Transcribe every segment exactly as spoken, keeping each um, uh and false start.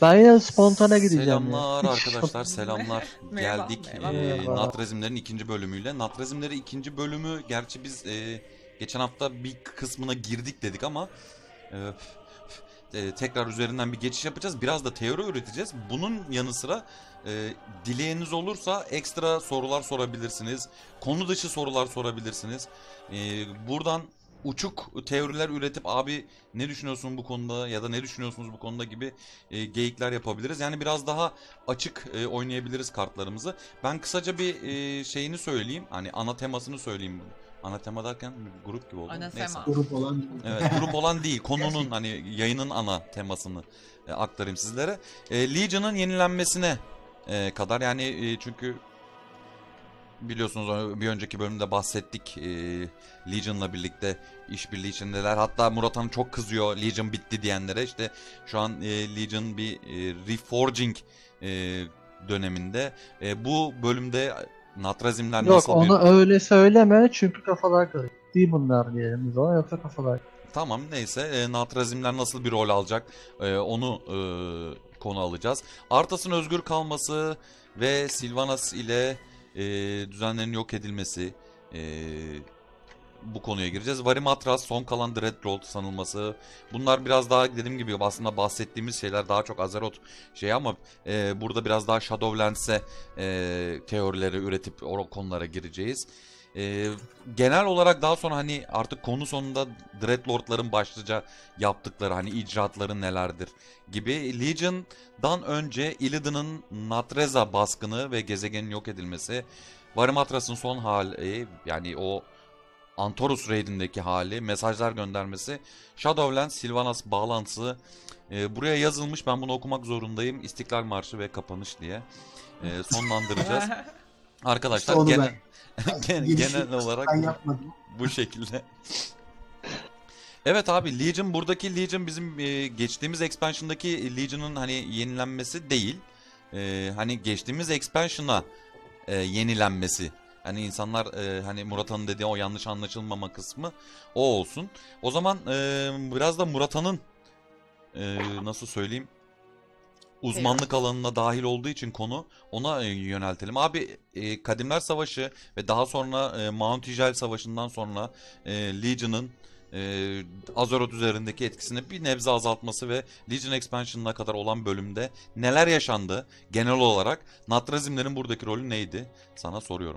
Ben yine spontane gideceğim ya. Selamlar Hiç arkadaşlar, selamlar. Merhaba, Geldik merhaba. e, Merhaba. Natrazimlerin ikinci bölümüyle. Natrazimleri ikinci bölümü, gerçi biz e, geçen hafta bir kısmına girdik dedik ama e, e, tekrar üzerinden bir geçiş yapacağız. Biraz da teori üreteceğiz. Bunun yanı sıra e, dileğiniz olursa ekstra sorular sorabilirsiniz. Konu dışı sorular sorabilirsiniz. E, buradan uçuk teoriler üretip abi ne düşünüyorsun bu konuda ya da ne düşünüyorsunuz bu konuda gibi e, geyikler yapabiliriz. Yani biraz daha açık e, oynayabiliriz kartlarımızı. Ben kısaca bir e, şeyini söyleyeyim. Hani ana temasını söyleyeyim. Ana tema derken grup gibi oldu. Ana Neyse. tema. Grup olan Evet, grup olan değil, konunun Gerçekten. hani yayının ana temasını e, aktarayım sizlere. E, Legion'ın yenilenmesine e, kadar yani e, çünkü biliyorsunuz bir önceki bölümde bahsettik. E, Legion'la birlikte işbirliği içindeler. Hatta Murat Han çok kızıyor Legion bitti diyenlere. İşte şu an e, Legion bir e, reforging e, döneminde. E, bu bölümde Natrazimler Yok nasıl bir... onu öyle söyleme çünkü kafalar karışık. Demonlar diyelim biz ona, yoksa kafalar. Tamam neyse e, Natrazimler nasıl bir rol alacak e, onu e, konu alacağız. Arthas'ın özgür kalması ve Sylvanas ile e, düzenlerin yok edilmesi, e, bu konuya gireceğiz. Varimatras, son kalan Dreadlord sanılması. Bunlar biraz daha dediğim gibi aslında bahsettiğimiz şeyler daha çok Azeroth şey ama e, burada biraz daha Shadowlands'e e, teorileri üretip o konulara gireceğiz. E, genel olarak daha sonra hani artık konu sonunda Dreadlord'ların başlıca yaptıkları hani icraatları nelerdir gibi. Legion'dan önce Illidan'ın Natreza baskını ve gezegenin yok edilmesi. Varimatras'ın son hali yani o Antorus Raid'indeki hali, mesajlar göndermesi, Shadowlands, Sylvanas bağlantısı e, buraya yazılmış. Ben bunu okumak zorundayım. İstiklal Marşı ve kapanış diye e, sonlandıracağız. Arkadaşlar onu genel, ben. gen- Girişi genel olarak ben bu, yapmadım. bu şekilde. Evet abi Legion buradaki Legion bizim e, geçtiğimiz expansion'daki Legion'ın hani yenilenmesi değil. E, hani geçtiğimiz expansion'a e, yenilenmesi. Hani insanlar e, hani Murat Han'ın dediği o yanlış anlaşılmama kısmı o olsun. O zaman e, biraz da Murat Han'ın e, nasıl söyleyeyim uzmanlık alanına dahil olduğu için konu ona e, yöneltelim. Abi e, Kadimler Savaşı ve daha sonra e, Mount Ijel Savaşı'ndan sonra e, Legion'ın e, Azeroth üzerindeki etkisini bir nebze azaltması ve Legion Expansion'ına kadar olan bölümde neler yaşandı genel olarak Natrazimlerin buradaki rolü neydi sana soruyorum.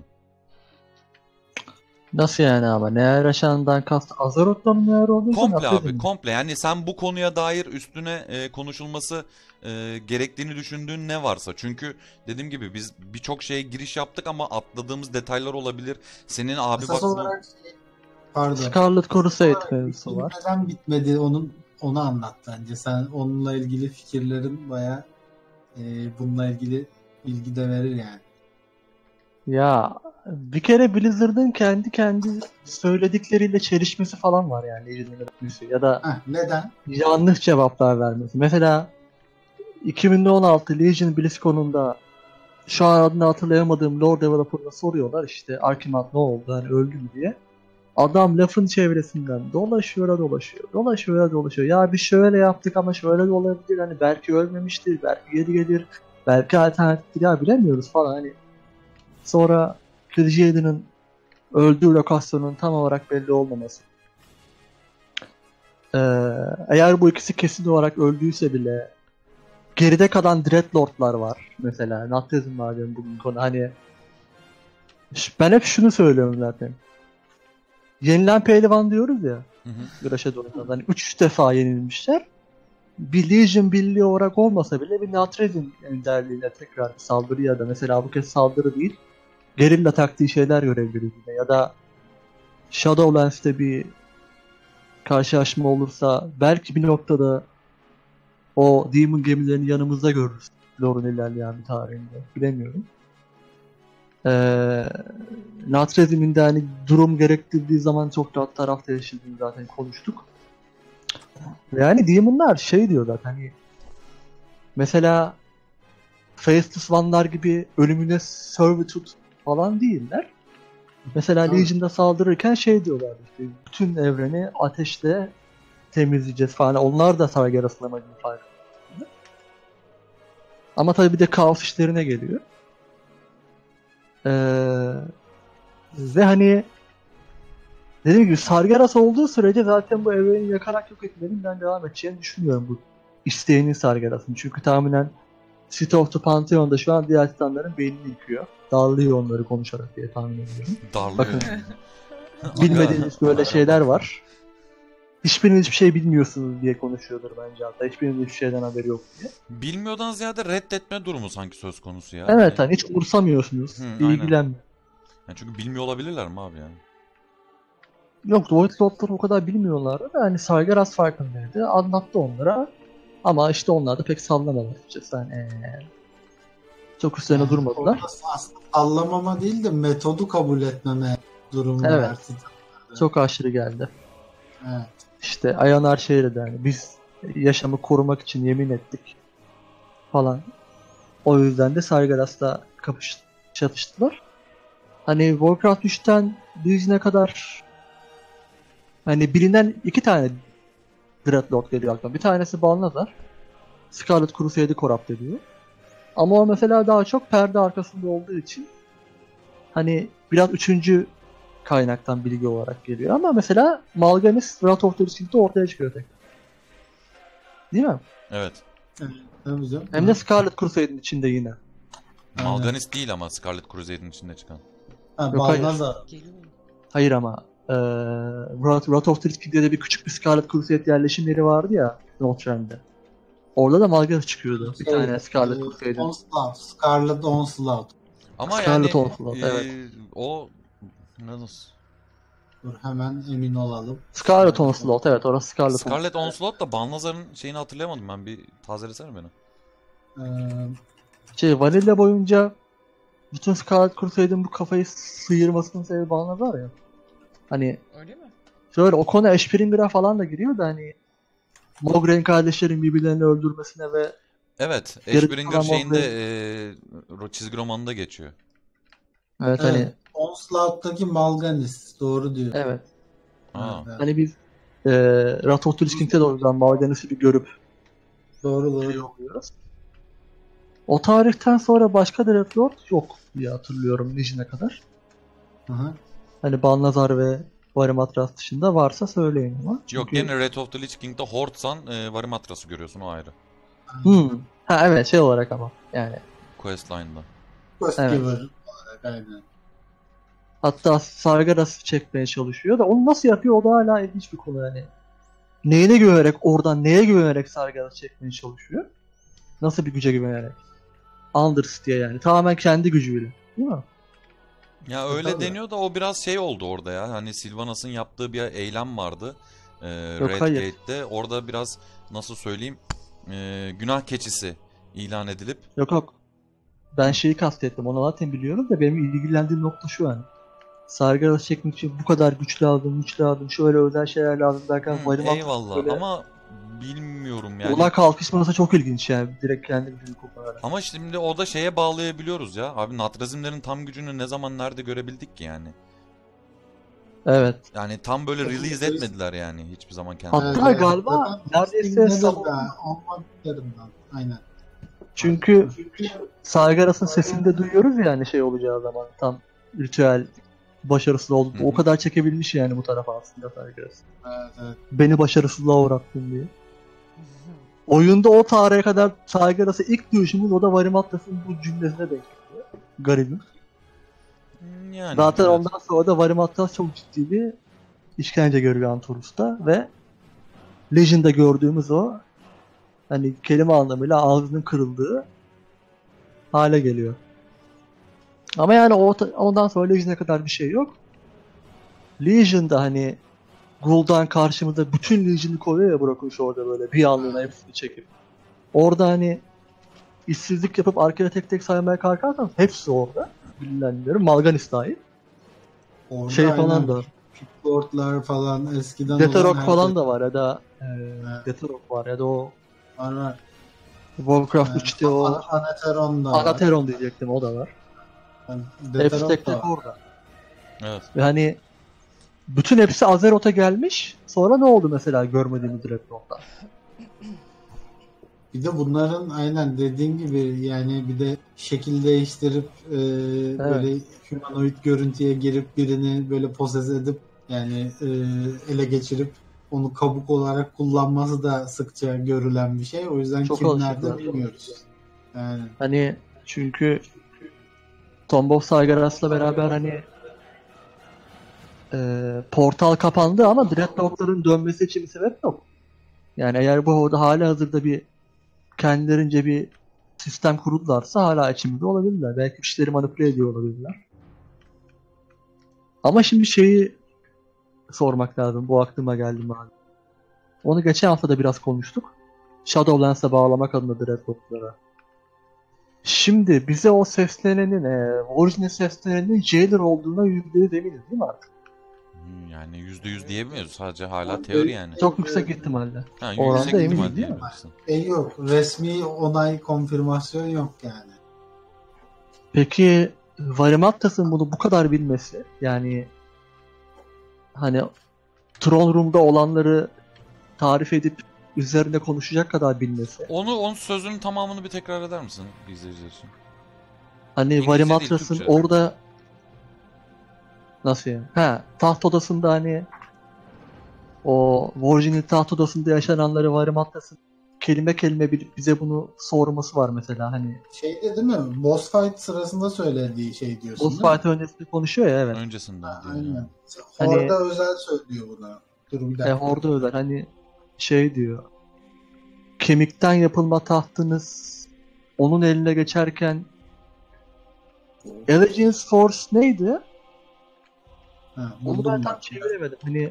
Nasıl yani ama? Neler yaşandığından kast Azeroth'ta mı neler olduysa Komple abi Natrazim. komple yani sen bu konuya dair üstüne e, konuşulması e, gerektiğini düşündüğün ne varsa. Çünkü dediğim gibi biz birçok şeye giriş yaptık ama atladığımız detaylar olabilir. Senin abi Esas bak bu... olarak şey, pardon. Scarlet Crusade Esas olarak mevzusu var. neden bitmedi onun onu anlat bence. Sen onunla ilgili fikirlerin baya e, bununla ilgili bilgi de verir yani. Ya bir kere Blizzard'ın kendi kendi söyledikleriyle çelişmesi falan var yani Legion'ın öyküsü ya da Heh, neden? yanlış cevaplar vermesi. Mesela iki bin on altı Legion BlizzCon'unda şu an adını hatırlayamadığım Lord Developer'ına soruyorlar işte Archimonde ne oldu hani öldü mü diye. Adam lafın çevresinden dolaşıyor dolaşıyor dolaşıyor dolaşıyor. Ya bir şöyle yaptık ama şöyle de olabilir hani belki ölmemiştir belki geri gelir belki alternatiftir ya bilemiyoruz falan hani. Sonra Kirjiye'nin öldüğü lokasyonun tam olarak belli olmaması. Ee, eğer bu ikisi kesin olarak öldüyse bile geride kalan Dreadlord'lar var mesela. Natrazim var diyorum bugün konu hani. Ben hep şunu söylüyorum zaten. Yenilen pehlivan diyoruz ya. Hı hı. Graş'a doğru. Hani üç defa yenilmişler. Bir Legion birliği olarak olmasa bile bir Natrazim önderliğiyle tekrar bir saldırı ya da mesela bu kez saldırı değil. Gerilla taktiği şeyler görebiliriz yine. Ya da Shadowlands'te bir karşılaşma olursa belki bir noktada o Demon gemilerini yanımızda görürüz. Lore'un ilerleyen bir tarihinde. Bilemiyorum. Ee, Natrazim'in de hani durum gerektirdiği zaman çok rahat tarafta yaşadığını zaten konuştuk. Yani Demon'lar şey diyor zaten hani mesela Faceless One'lar gibi ölümüne servitude falan değiller. Mesela Tamam. Legion'da saldırırken şey diyorlar işte bütün evreni ateşle temizleyeceğiz falan. Onlar da Sargeras amacını farkında. Ama tabii bir de kaos işlerine geliyor. Ee, ve hani dediğim gibi Sargeras olduğu sürece zaten bu evreni yakarak yok etmenin ben devam edeceğini düşünmüyorum bu isteğinin Sargeras'ın. Çünkü tahminen City of the Pantheon'da şu an diğer titanların beynini yıkıyor. Darlıyor onları konuşarak diye tahmin ediyorum. Darlıyor. Bakın bilmediğiniz böyle şeyler var. Hiçbiriniz hiçbir şey bilmiyorsunuz diye konuşuyordur bence hatta. Hiçbiriniz hiçbir şeyden haberi yok diye. Bilmiyordan ziyade reddetme durumu sanki söz konusu ya. Evet hani hiç umursamıyorsunuz. Hı, ilgilenmiyor. Yani çünkü bilmiyor olabilirler mi abi yani? Yok Void Lord'lar o kadar bilmiyorlardı da hani Sargeras farkındaydı. Anlattı onlara. Ama işte onlar da pek sallamadı açıkçası. Hani, ee, çok üstlerine Yani durmadılar. orada aslında sallamama değil de metodu kabul etmeme durumu Evet. var. Çok aşırı geldi. Evet. İşte Ayanar şey dedi hani biz yaşamı korumak için yemin ettik falan. O yüzden de Sargeras'la kapış çatıştılar. Hani Warcraft üçten Legion'e kadar hani bilinen iki tane Dreadlord geliyor aklıma. Bir tanesi Balnazar. Scarlet Crusade'i corrupt ediyor. Ama o mesela daha çok perde arkasında olduğu için hani biraz üçüncü kaynaktan bilgi olarak geliyor. Ama mesela Mal'Ganis Wrath of the Lich King'de ortaya çıkıyor tek. Değil mi? Evet. Tabii canım. Hem de Scarlet Crusade'in içinde yine. Aynen. Malganis değil ama Scarlet Crusade'in içinde çıkan. Ha, Yok, hayır. Balnazar. Hayır ama eee Wrath, Wrath of the Lich King'de de bir küçük bir Scarlet Crusade yerleşim yeri vardı ya Northrend'de. Orada da Malganis çıkıyordu. Bir Şey, tane Scarlet e, Crusade'in. Onslaught. Scarlet Onslaught. Ama Scarlet yani Onslaught, e, evet. o nasıl? Dur hemen emin olalım. Scarlet Onslaught, evet orası Scarlet Scarlet Onslaught. Onslaught da Balnazar'ın şeyini hatırlayamadım ben. Bir tazelesene beni. Ee, Şey Vanilla boyunca bütün Scarlet Crusade'in bu kafayı sıyırmasının sebebi Balnazar ya. Hani Öyle mi? şöyle o konu Ashbringer'a falan da giriyor da hani Mograine kardeşlerin birbirlerini öldürmesine ve Evet. Geri Ashbringer kalan şeyinde Mograine- e, çizgi romanında geçiyor. evet hani evet. Onslaught'taki Malganis. Doğru diyor. evet Aa. Evet. hani biz eee Wrath of the Lich King'de de o yüzden Malganis'i bir görüp Doğru doğru. şey oluyoruz. O tarihten sonra başka Dreadlord yok diye hatırlıyorum Legion'e kadar. Hı hı. Hani Balnazar ve Varimatras dışında varsa söyleyin ama. Yok Çünkü... gene Red of the Lich King'de Horde'san e, Varimatras'ı görüyorsun o ayrı. Hmm. Ha evet şey olarak ama yani. Questline'da. Questgiver olarak aynen. Hatta Sargeras'ı çekmeye çalışıyor da onu nasıl yapıyor o da hala ilginç bir konu yani. Neyine güvenerek oradan neye güvenerek Sargeras'ı çekmeye çalışıyor? Nasıl bir güce güvenerek? Undercity yani tamamen kendi gücüyle değil mi? Ya öyle Tabii. deniyor da o biraz şey oldu orada ya. Hani Sylvanas'ın yaptığı bir eylem vardı. E, Yok, Red hayır. Gate'de. Orada biraz nasıl söyleyeyim e, günah keçisi ilan edilip Yok yok. Ben şeyi kastettim onu zaten biliyorum da benim ilgilendiğim nokta şu an. Sargeras çekmek için bu kadar güç lazım, güç lazım, şöyle özel şeyler lazım derken Hı, Varimatras eyvallah böyle ama bilmiyorum yani. ona kalkışması çok ilginç yani direkt kendi gücünü kullanarak. Ama şimdi o da şeye bağlayabiliyoruz ya. Abi Natrazimlerin tam gücünü ne zaman nerede görebildik ki yani? Evet. Yani tam böyle Evet, release evet. etmediler yani hiçbir zaman kendileri. Hatta galiba neredeyse Nedir savun- be? Olmadıklarından. Aynen. Çünkü Sargeras'ın sesini de duyuyoruz yani şey olacağı zaman tam ritüel başarısız oldu. Hı hı. O kadar çekebilmiş yani bu tarafa aslında Sargeras. Evet, evet. Beni başarısızlığa uğrattın diye. Oyunda o tarihe kadar Sargeras'ı ilk duyuşumuz o da Varimatras'ın bu cümlesine denk geliyor. Garibim. Yani, Zaten evet. ondan sonra da Varimatras çok ciddi bir işkence görüyor Antorus'ta ve Legion'da gördüğümüz o hani kelime anlamıyla ağzının kırıldığı hale geliyor. Ama yani o, ondan sonra Legion'a kadar bir şey yok. Legion'da hani Gul'dan karşımıza bütün Legion'ı koyuyor ya bırakmış orada böyle bir anlığına hepsini çekip. Orada hani işsizlik yapıp arkaya tek tek saymaya kalkarsan hepsi orada. Bilinenleri Malganis dahil. Orada Şey aynen falan da. Lordlar falan eskiden Detarok olan falan herkes- da var ya da e, Evet. Detarok var ya da o var var. Warcraft Evet. üçte o Ana- Anateron da var. Anateron diyecektim o da var. Yani Hepsi Detarok tek da tek var. orada. Evet. Ve hani bütün hepsi Azeroth'a gelmiş. Sonra ne oldu mesela görmediğimiz Dreadnought'ta? Bir de bunların aynen dediğin gibi yani bir de şekil değiştirip e, böyle humanoid görüntüye girip birini böyle poses edip yani e, ele geçirip onu kabuk olarak kullanması da sıkça görülen bir şey. O yüzden Çok kimlerde alışıklar. bilmiyoruz. Yani Hani çünkü Tomb of Sargeras'la beraber hani e, portal kapandı ama Dreadnought'ların dönmesi için bir sebep yok. Yani eğer bu orada hala hazırda bir kendilerince bir sistem kurdularsa hala içimizde olabilirler. Belki işleri manipüle ediyor olabilirler. Ama şimdi şeyi sormak lazım. Bu aklıma geldi abi. Onu geçen hafta da biraz konuştuk. Shadowlands'a bağlamak adına Dreadnought'lara. Şimdi bize o seslenenin, e, orijinal seslenenin Jailer olduğuna yüzde yüz eminiz değil mi artık? Hmm, Yani yüzde yüz diyemiyoruz. Sadece hala teori yani. Çok yüksek ihtimalle. Ha, oranda yüksek eminim ihtimal değil mi? diyebilirsin. e yok. Resmi onay konfirmasyon yok yani. Peki Varimattas'ın bunu bu kadar bilmesi, yani hani Throne Room'da olanları tarif edip üzerine konuşacak kadar bilmesi. Onu, onun sözünün tamamını bir tekrar eder misin izleyiciler için? Hani İngilizce Varimattas'ın değil, Türkçe. orada nasıl yani? Ha, taht odasında hani o orijinal taht odasında yaşananları Varimattas'ın kelime kelime bilip bize bunu sorması var mesela hani. Şeyde değil mi? Boss fight sırasında söylediği şey diyorsun. Boss değil mi? fight öncesinde konuşuyor ya, evet. Öncesinden Ha, diyor aynen. yani. Hani- Orada özel söylüyor bunu. Dur bir E, dakika. orada özel hani şey diyor. Kemikten yapılma tahtınız onun eline geçerken Allegiance Force neydi? Ha, Onu buldum ben tam bak. çeviremedim. Hani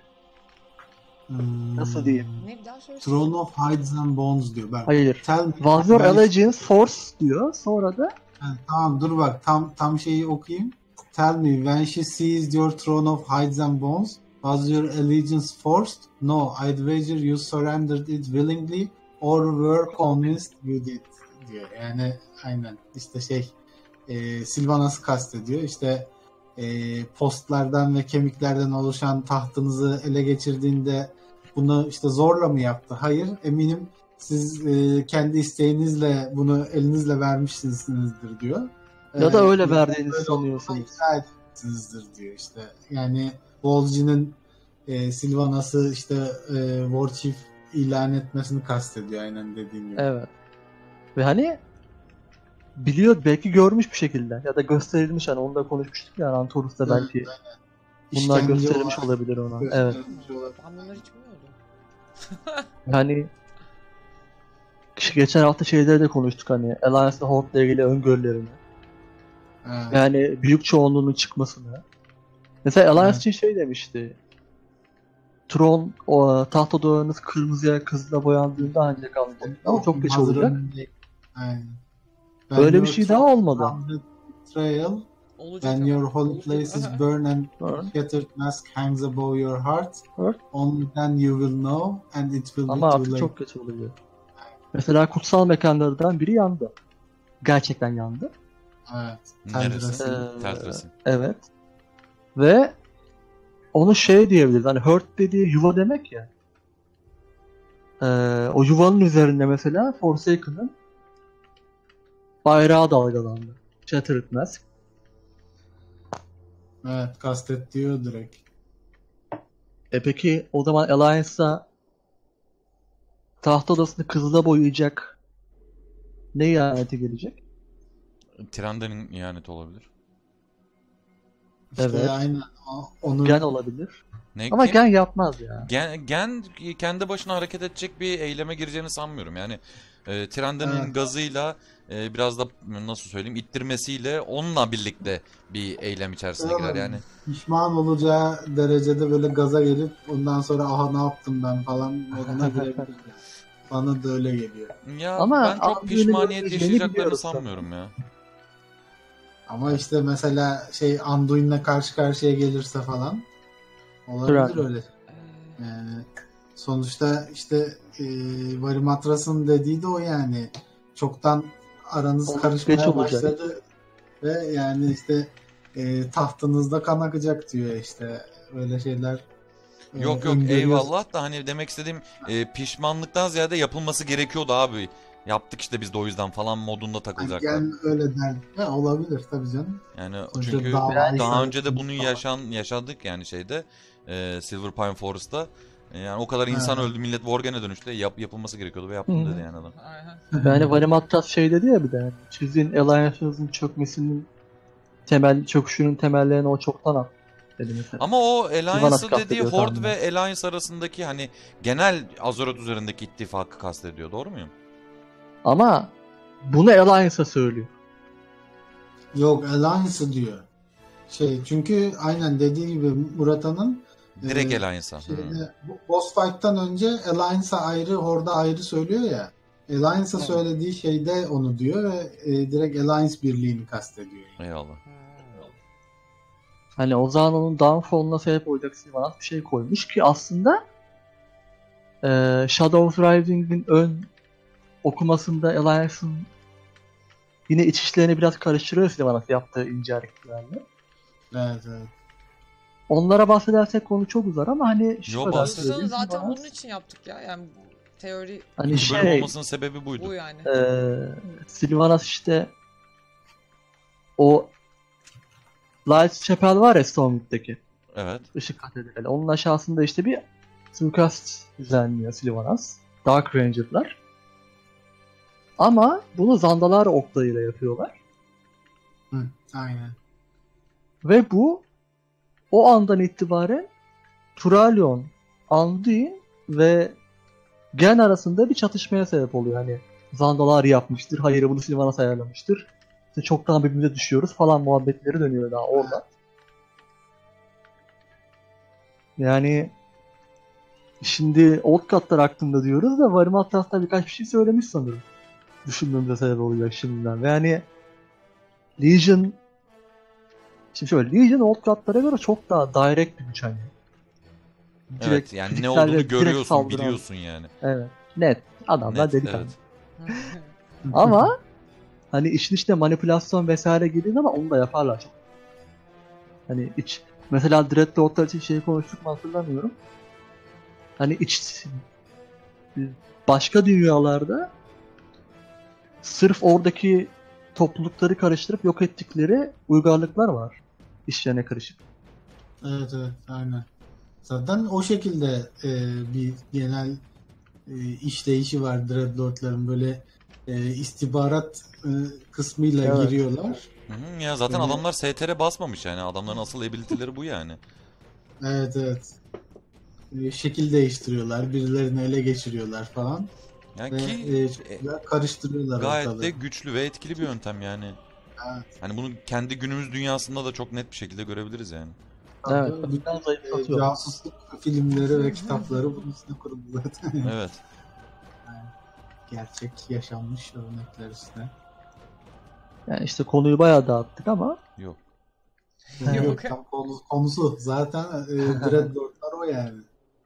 Hmm. nasıl diyeyim? Ne bir daha söyle. Throne of Hides and Bones diyor. Bak. Hayır. Tell me, Was your ben- Allegiance Force diyor. Sonra da Ha, tamam dur bak tam tam şeyi okuyayım. Tell me when she seized your throne of hides and bones, was your allegiance forced? No, I'd wager you surrendered it willingly or were convinced you did diyor. Yani aynen işte şey e, Sylvanas'ı kastediyor. İşte e, postlardan ve kemiklerden oluşan tahtınızı ele geçirdiğinde bunu işte zorla mı yaptı? Hayır, eminim siz e, kendi isteğinizle bunu elinizle vermişsinizdir diyor. ya da Ee, öyle ya verdiğinizi böyle sanıyorsunuz. ikna etmişsinizdir diyor işte. Yani Vol'ji'nin e, Sylvanas'ı işte e, War Chief ilan etmesini kastediyor aynen dediğin gibi. Evet. Ve hani biliyor, belki görmüş bir şekilde ya da gösterilmiş, hani onu da konuşmuştuk ya Antorus'ta Evet, belki bunlar İşkence gösterilmiş olarak olabilir ona. Evet. gösterilmiş olabilir. Ben bunları hiç bilmiyordum. Yani işte geçen hafta şeyleri de konuştuk hani Alliance'la Horde'la ilgili öngörülerini. Evet. Yani büyük çoğunluğunun çıkmasını. Mesela Alliance Evet. için şey demişti. Tron o taht odalarınız kırmızıya kızıla boyandığında ancak alacak. Ama çok geç Hazır olacak. önünde. Aynen. Öyle When bir şey your daha olmadı. throne betrayal, Olacak when ama. your holy Olacak. places burn and Evet. scattered mask hangs above your heart, Evet. only then you will know and it will Ama be too artık late. çok geç olacak. Mesela kutsal mekanlardan biri yandı. Gerçekten yandı. Evet. Neresi? Teldrassil. Ee, Teldrassil. Evet. Ve onu şey diyebiliriz. Hani hurt dediği yuva demek ya. Ee, o yuvanın üzerinde mesela Forsaken'ın bayrağı dalgalandı. Shattered Mask. Evet, kastet diyor direkt. E peki o zaman Alliance'a taht odasını kızıla boyayacak ne ihaneti gelecek? Trenda'nın ihaneti olabilir. İşte Evet. aynen o- onu Gen olabilir. Ne Ama kim? Gen yapmaz ya. Gen, gen kendi başına hareket edecek bir eyleme gireceğini sanmıyorum. Yani e, Trenda'nın Evet. gazıyla e, biraz da nasıl söyleyeyim ittirmesiyle onunla birlikte bir eylem içerisine Evet. girer yani. pişman olacağı derecede böyle gaza gelip ondan sonra aha ne yaptım ben falan moduna girebilir. Yani. Bana da öyle geliyor. Ya Ama ben çok abi pişmaniyet öyle göreceğini yaşayacaklarını biliyoruz sanmıyorum ya. Ama işte mesela şey Anduin'le karşı karşıya gelirse falan olabilir Trend. öyle. Yani sonuçta işte e, Varimatras'ın dediği de o yani. Çoktan aranız Onun geç karışmaya olacak. başladı ve yani işte e, tahtınızda kan akacak diyor işte. Öyle şeyler e, Yok yok öngörüyorsun. eyvallah da hani demek istediğim e, pişmanlıktan ziyade yapılması gerekiyordu abi. Yaptık işte biz de o yüzden falan modunda Yani takılacaklar. gel öyle derdi. Ha, olabilir tabii canım. Yani Sonuçta çünkü davayı daha sarhoş önce de bunu falan. yaşan yaşadık yani şeyde e, Silver Pine Forest'ta. E, yani o kadar insan Ha. öldü, millet Worgen'e dönüştü. Yap, yapılması gerekiyordu ve Hı yaptım hı. dedi yani adam. Aynen. Yani Valim Atlas şey dedi ya bir de yani, sizin Alliance'ınızın çökmesinin temel çöküşünün temellerini o çoktan attı dedi mesela. Ama o Sylvanas Alliance'ı dediği kastediyor Horde tahminen. ve Alliance arasındaki hani genel Azeroth üzerindeki ittifakı kastediyor. Doğru muyum? Ama bunu Alliance'a söylüyor. Yok, Alliance'ı diyor. Şey, çünkü aynen dediği gibi Murata'nın Direkt e, Alliance'a. şeyde, Hmm. bu boss fight'tan önce Alliance'a ayrı, Horde'a ayrı söylüyor ya. Alliance'a Evet. söylediği şeyde onu diyor ve e, direkt Alliance birliğini kastediyor. Eyvallah. Hani o zaman onun downfall'una sebep olacak Sylvanas bir şey koymuş ki aslında e, Shadow Rising'in ön okumasında Alliance'ın yine iç işlerini biraz karıştırıyor Sylvanas yaptığı ince hareketlerle. Evet, evet. Onlara bahsedersek konu çok uzar ama hani şu Yo, kadar bahsedin. Sözünü söyleyeyim. zaten Sylvanas, bunun için yaptık ya. Yani teori hani İki bölüm şey olmasının sebebi buydu. bu yani. e, Sylvanas işte o Light Chapel var ya Stormwood'daki Evet. ışık katedrali. Onun aşağısında işte bir suikast düzenliyor Sylvanas. Dark Ranger'lar. Ama bunu Zandalar oklarıyla yapıyorlar. Hı, aynen. Ve bu o andan itibaren Turalyon, Anduin ve Gen arasında bir çatışmaya sebep oluyor. Hani Zandalar yapmıştır, hayır bunu Sylvanas ayarlamıştır. İşte çoktan birbirimize düşüyoruz falan muhabbetleri dönüyor daha orada. Yani şimdi Old Cut'lar hakkında diyoruz da Varim Atlas'ta birkaç bir şey söylemiş sanırım. Düşünmemize sebep olacak şimdiden. Ve yani Legion şimdi şöyle Legion Old Cut'lara göre çok daha direct bir güç hani. Evet Direkt yani ne fiziksel ve olduğunu direkt görüyorsun, saldıran. biliyorsun yani. Evet. Net. Adamlar Net, delikanlı. evet. Ama hani işin içine manipülasyon vesaire girdiği zaman onu da yaparlar çok. Hani iç mesela Dreadnought'lar için şey konuştuk mu hatırlamıyorum. Hani iç başka dünyalarda sırf oradaki toplulukları karıştırıp yok ettikleri uygarlıklar var. İşlerine karışıp. Evet, evet, aynen. Zaten o şekilde e, bir genel e, işleyişi var Dreadlord'ların, böyle e, istihbarat e, kısmıyla Evet. giriyorlar. Hı-hı, ya zaten Böyle- adamlar S T R basmamış yani. Adamların asıl ability'leri bu yani. Evet, evet. E, şekil değiştiriyorlar, birilerini ele geçiriyorlar falan Yani ve ki e, çok e, güzel karıştırıyorlar gayet ortalığı. de güçlü ve etkili bir yöntem yani. Evet. Hani bunu kendi günümüz dünyasında da çok net bir şekilde görebiliriz yani. Evet. Tabii, bütün Ben e, zayıflatıyor. casusluk filmleri ve kitapları bunun üstüne kuruldu zaten. Evet. Gerçek yaşanmış örnekler üstüne. Yani işte konuyu bayağı dağıttık ama Yok. Yok, Yok. yok, tam konu, konusu zaten e, Dreadlord'lar o yani.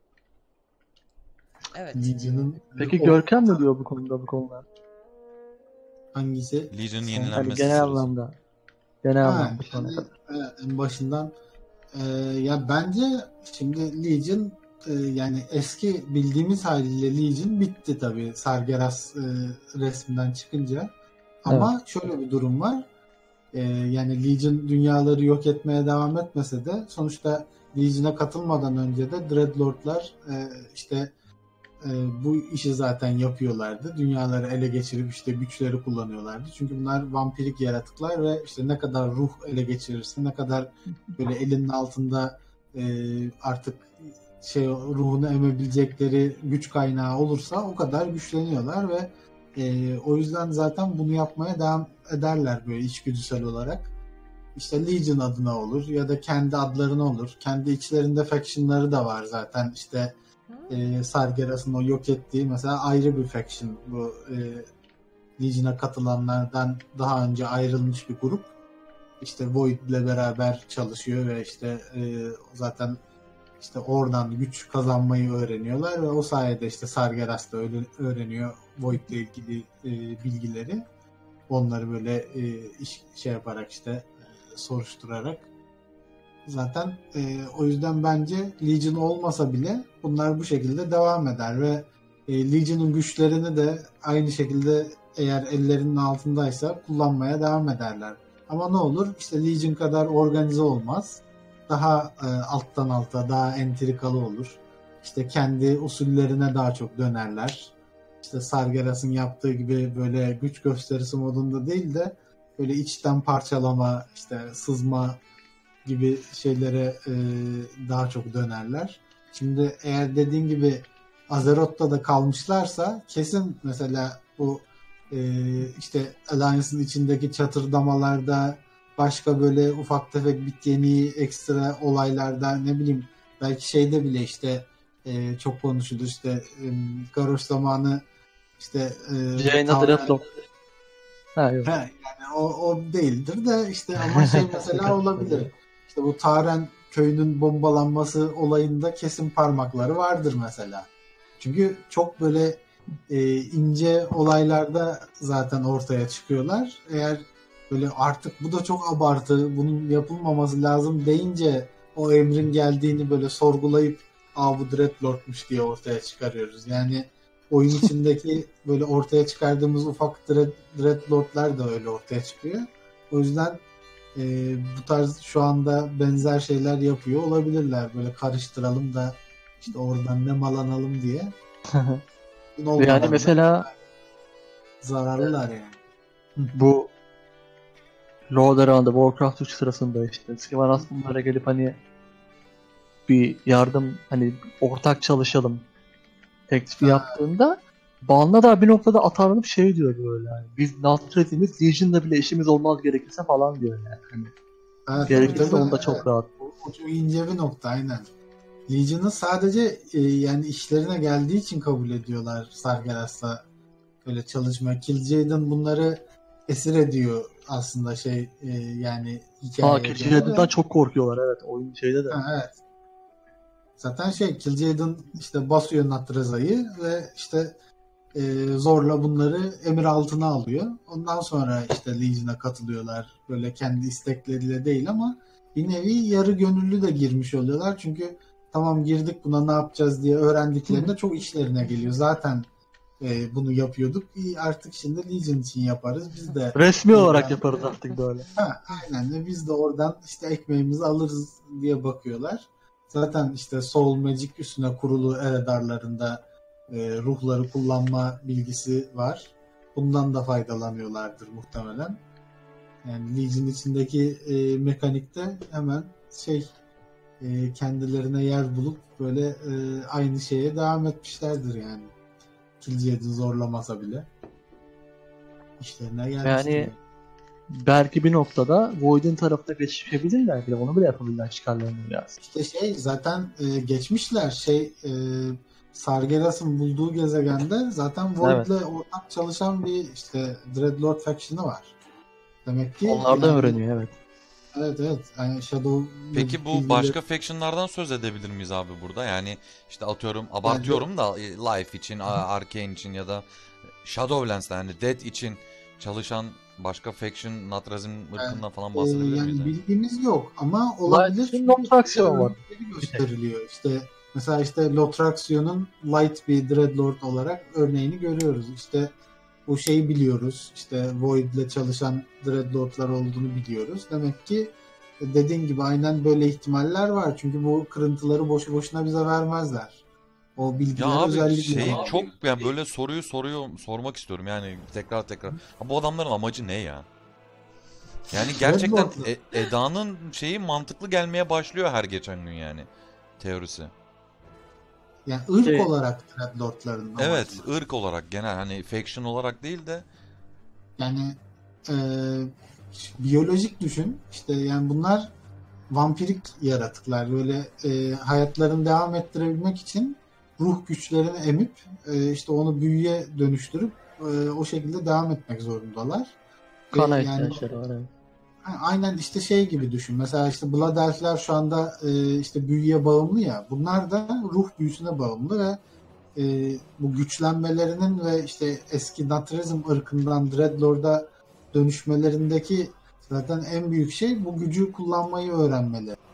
Evet. Legion'ın peki o- Görkem ne diyor bu konuda bu konular? hangisi? Legion'ın Son- yenilenmesi Hani genel sırası. anlamda. Genel Ha, anlamda şu ana yani kadar. evet, en başından e, ya bence şimdi Legion e, yani eski bildiğimiz haliyle Legion bitti tabii Sargeras e, resminden çıkınca. Ama şöyle bir durum var. E, yani Legion dünyaları yok etmeye devam etmese de sonuçta Legion'a katılmadan önce de Dreadlord'lar e, işte e, bu işi zaten yapıyorlardı. Dünyaları ele geçirip işte güçleri kullanıyorlardı. Çünkü bunlar vampirik yaratıklar ve işte ne kadar ruh ele geçirirse, ne kadar böyle elinin altında e, artık şey ruhunu emebilecekleri güç kaynağı olursa o kadar güçleniyorlar ve e, o yüzden zaten bunu yapmaya devam ederler böyle içgüdüsel olarak. İşte Legion adına olur ya da kendi adlarına olur. Kendi içlerinde factionları da var zaten. İşte e, Sargeras'ın o yok ettiği mesela ayrı bir faction, bu e, Legion'a katılanlardan daha önce ayrılmış bir grup. İşte Void ile beraber çalışıyor ve işte e, zaten işte oradan güç kazanmayı öğreniyorlar ve o sayede işte Sargeras da öyle öğreniyor Void ile ilgili e, bilgileri. Onları böyle e, iş, şey yaparak işte e, soruşturarak Zaten e, o yüzden bence Legion olmasa bile bunlar bu şekilde devam eder ve e, Legion'un güçlerini de aynı şekilde eğer ellerinin altındaysa kullanmaya devam ederler. Ama ne olur? İşte Legion kadar organize olmaz. Daha e, alttan alta, daha entrikalı olur. İşte kendi usullerine daha çok dönerler. İşte Sargeras'ın yaptığı gibi böyle güç gösterisi modunda değil de böyle içten parçalama, işte sızma gibi şeylere e, daha çok dönerler. Şimdi eğer dediğin gibi Azeroth'ta da kalmışlarsa kesin mesela bu e, işte Alliance'ın içindeki çatırdamalarda başka böyle ufak tefek bit yeni ekstra olaylarda ne bileyim belki şeyde bile işte e, çok konuşulur işte e, Garrosh zamanı işte e, Jaina Dreadlock. Ha yok. He, yani o, o değildir de işte ama şey mesela olabilir. İşte bu Taren köyünün bombalanması olayında kesin parmakları vardır mesela. Çünkü çok böyle e, ince olaylarda zaten ortaya çıkıyorlar. Eğer böyle artık bu da çok abartı, bunun yapılmaması lazım deyince o emrin geldiğini böyle sorgulayıp aa bu Dreadlord'muş diye ortaya çıkarıyoruz. Yani oyun içindeki böyle ortaya çıkardığımız ufak dread, Dreadlord'lar da öyle ortaya çıkıyor. O yüzden e, bu tarz şu anda benzer şeyler yapıyor olabilirler. Böyle karıştıralım da işte oradan ne malanalım diye. Yani mesela zararlılar yani. bu Lord Around'da Warcraft üç sırasında işte Sylvanas bunlara gelip hani bir yardım hani ortak çalışalım teklifi Ha. yaptığında Banla da bir noktada atarlanıp şey diyor böyle yani biz Natred'imiz Legion'da bile işimiz olmaz gerekirse falan diyor yani. Hani Evet, gerekirse tabii, onda evet. çok rahat. O çok ince bir nokta aynen. Legion'ı sadece e, yani işlerine geldiği için kabul ediyorlar Sargeras'la böyle çalışma. Kil'jaeden bunları esir ediyor aslında şey e, yani Ha hikayeye göre. Kil'jaeden'dan çok korkuyorlar evet oyun şeyde de. Ha, evet. Zaten şey Kil'jaeden işte basıyor Natreza'yı ve işte e, zorla bunları emir altına alıyor. Ondan sonra işte Legion'a katılıyorlar. Böyle kendi istekleriyle değil ama bir nevi yarı gönüllü de girmiş oluyorlar. Çünkü tamam girdik buna ne yapacağız diye öğrendiklerinde çok işlerine geliyor. Zaten e, bunu yapıyorduk. İyi, artık şimdi Legion için yaparız. Biz de Resmi olarak buradan- yaparız artık böyle. Ha, aynen de biz de oradan işte ekmeğimizi alırız diye bakıyorlar. Zaten işte Soul Magic üstüne kurulu Eredarlarında e, ruhları kullanma bilgisi var. Bundan da faydalanıyorlardır muhtemelen. Yani Legion içindeki e, mekanikte hemen şey e, kendilerine yer bulup böyle e, aynı şeye devam etmişlerdir yani. Kil'jaeden zorlamasa bile işlerine gelmiştir. Yani belki bir noktada Void'in tarafına geçebilirler bile onu bile yapabilirler çıkarlarını biraz. İşte şey zaten e, geçmişler şey e, Sargeras'ın bulduğu gezegende zaten Void'le Evet. ortak çalışan bir işte Dreadlord faction'ı var. Demek ki Onlardan yani- öğreniyor evet. Evet evet. Yani Shadow Peki bu bilgileri- başka factionlardan söz edebilir miyiz abi burada? Yani işte atıyorum abartıyorum da e, Life için, A- Arcane için ya da Shadowlands'ta yani Dead için çalışan başka faction Natrazim ırkından falan e, bahsedebilir miyiz? yani yani? bilgimiz yok ama olabilir. Light'ın çünkü Lotraxion var. örnekleri gösteriliyor. İşte mesela işte Lotraxion'un Light bir Dreadlord olarak örneğini görüyoruz. İşte o şeyi biliyoruz. İşte Void'le çalışan Dreadlord'lar olduğunu biliyoruz. Demek ki dediğin gibi aynen böyle ihtimaller var. Çünkü bu kırıntıları boşu boşuna bize vermezler. O bilgiler Ya abi özellikle şey çok ya böyle soruyu soruyor sormak istiyorum yani tekrar tekrar. Ha, bu adamların amacı ne ya? Yani gerçekten Dreadlord'lar. E- Eda'nın şeyi mantıklı gelmeye başlıyor her geçen gün yani teorisi. yani ırk Şey- olarak Dreadlord'ların amacı. Evet, ırk olarak genel hani faction olarak değil de Yani e, biyolojik düşün. İşte yani bunlar vampirik yaratıklar. Böyle e, hayatlarını devam ettirebilmek için ruh güçlerini emip e, işte onu büyüye dönüştürüp e, o şekilde devam etmek zorundalar. Kana Ve yani ihtiyaçları var evet. ha, aynen işte şey gibi düşün. Mesela işte Blood Elf'ler şu anda e, işte büyüye bağımlı ya. Bunlar da ruh büyüsüne bağımlı ve e, bu güçlenmelerinin ve işte eski Natrazim ırkından Dreadlord'a dönüşmelerindeki zaten en büyük şey bu gücü kullanmayı öğrenmeleri.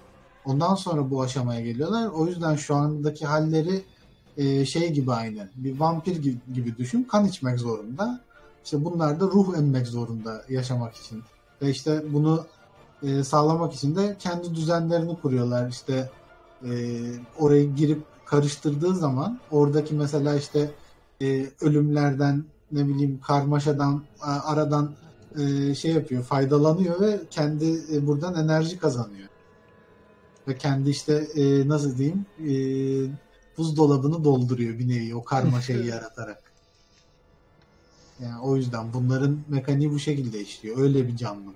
Ondan sonra bu aşamaya geliyorlar. O yüzden şu andaki halleri e, şey gibi aynı. Bir vampir gibi, gibi düşün. Kan içmek zorunda. İşte bunlar da ruh emmek zorunda yaşamak için. Ve işte bunu e, sağlamak için de kendi düzenlerini kuruyorlar. İşte e, oraya girip karıştırdığı zaman oradaki mesela işte e, ölümlerden, ne bileyim karmaşadan, aradan e, şey yapıyor, faydalanıyor ve kendi e, buradan enerji kazanıyor. Ve kendi işte e, nasıl diyeyim e, buzdolabını dolduruyor bir nevi o karmaşayı yaratarak. Yani o yüzden bunların mekaniği bu şekilde işliyor. Öyle bir canlı.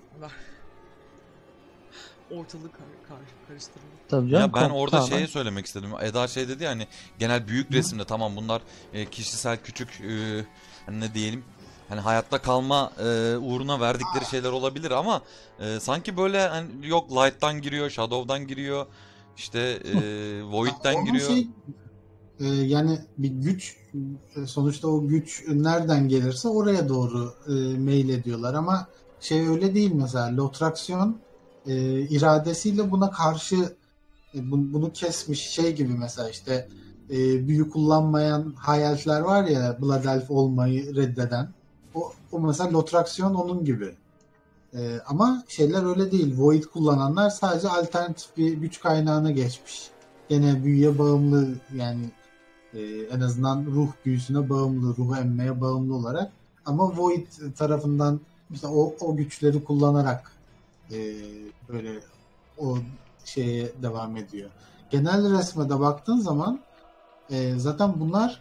Ortalık kar, kar, karıştırıyor. Tabii canım, Ya ben kom- orada tamamen. şeyi söylemek istedim. Eda şey dedi yani genel büyük resimde tamam bunlar e, kişisel küçük e, hani ne diyelim hani hayatta kalma e, uğruna verdikleri şeyler olabilir ama e, sanki böyle hani yok Light'tan giriyor, Shadow'dan giriyor, işte e, Void'den Onun giriyor. şey, e, yani bir güç e, sonuçta o güç nereden gelirse oraya doğru e, mail ediyorlar ama şey öyle değil mesela Lotraksiyon e, iradesiyle buna karşı e, bu- bunu kesmiş şey gibi mesela işte e, büyü kullanmayan hayaletler var ya Blood Elf olmayı reddeden o, o mesela Lotraksiyon onun gibi. E, ama şeyler öyle değil. Void kullananlar sadece alternatif bir güç kaynağına geçmiş. Gene büyüye bağımlı yani e, en azından ruh büyüsüne bağımlı, ruhu emmeye bağımlı olarak ama Void tarafından işte o, o güçleri kullanarak e, böyle o şeye devam ediyor. Genel resme de baktığın zaman e, zaten bunlar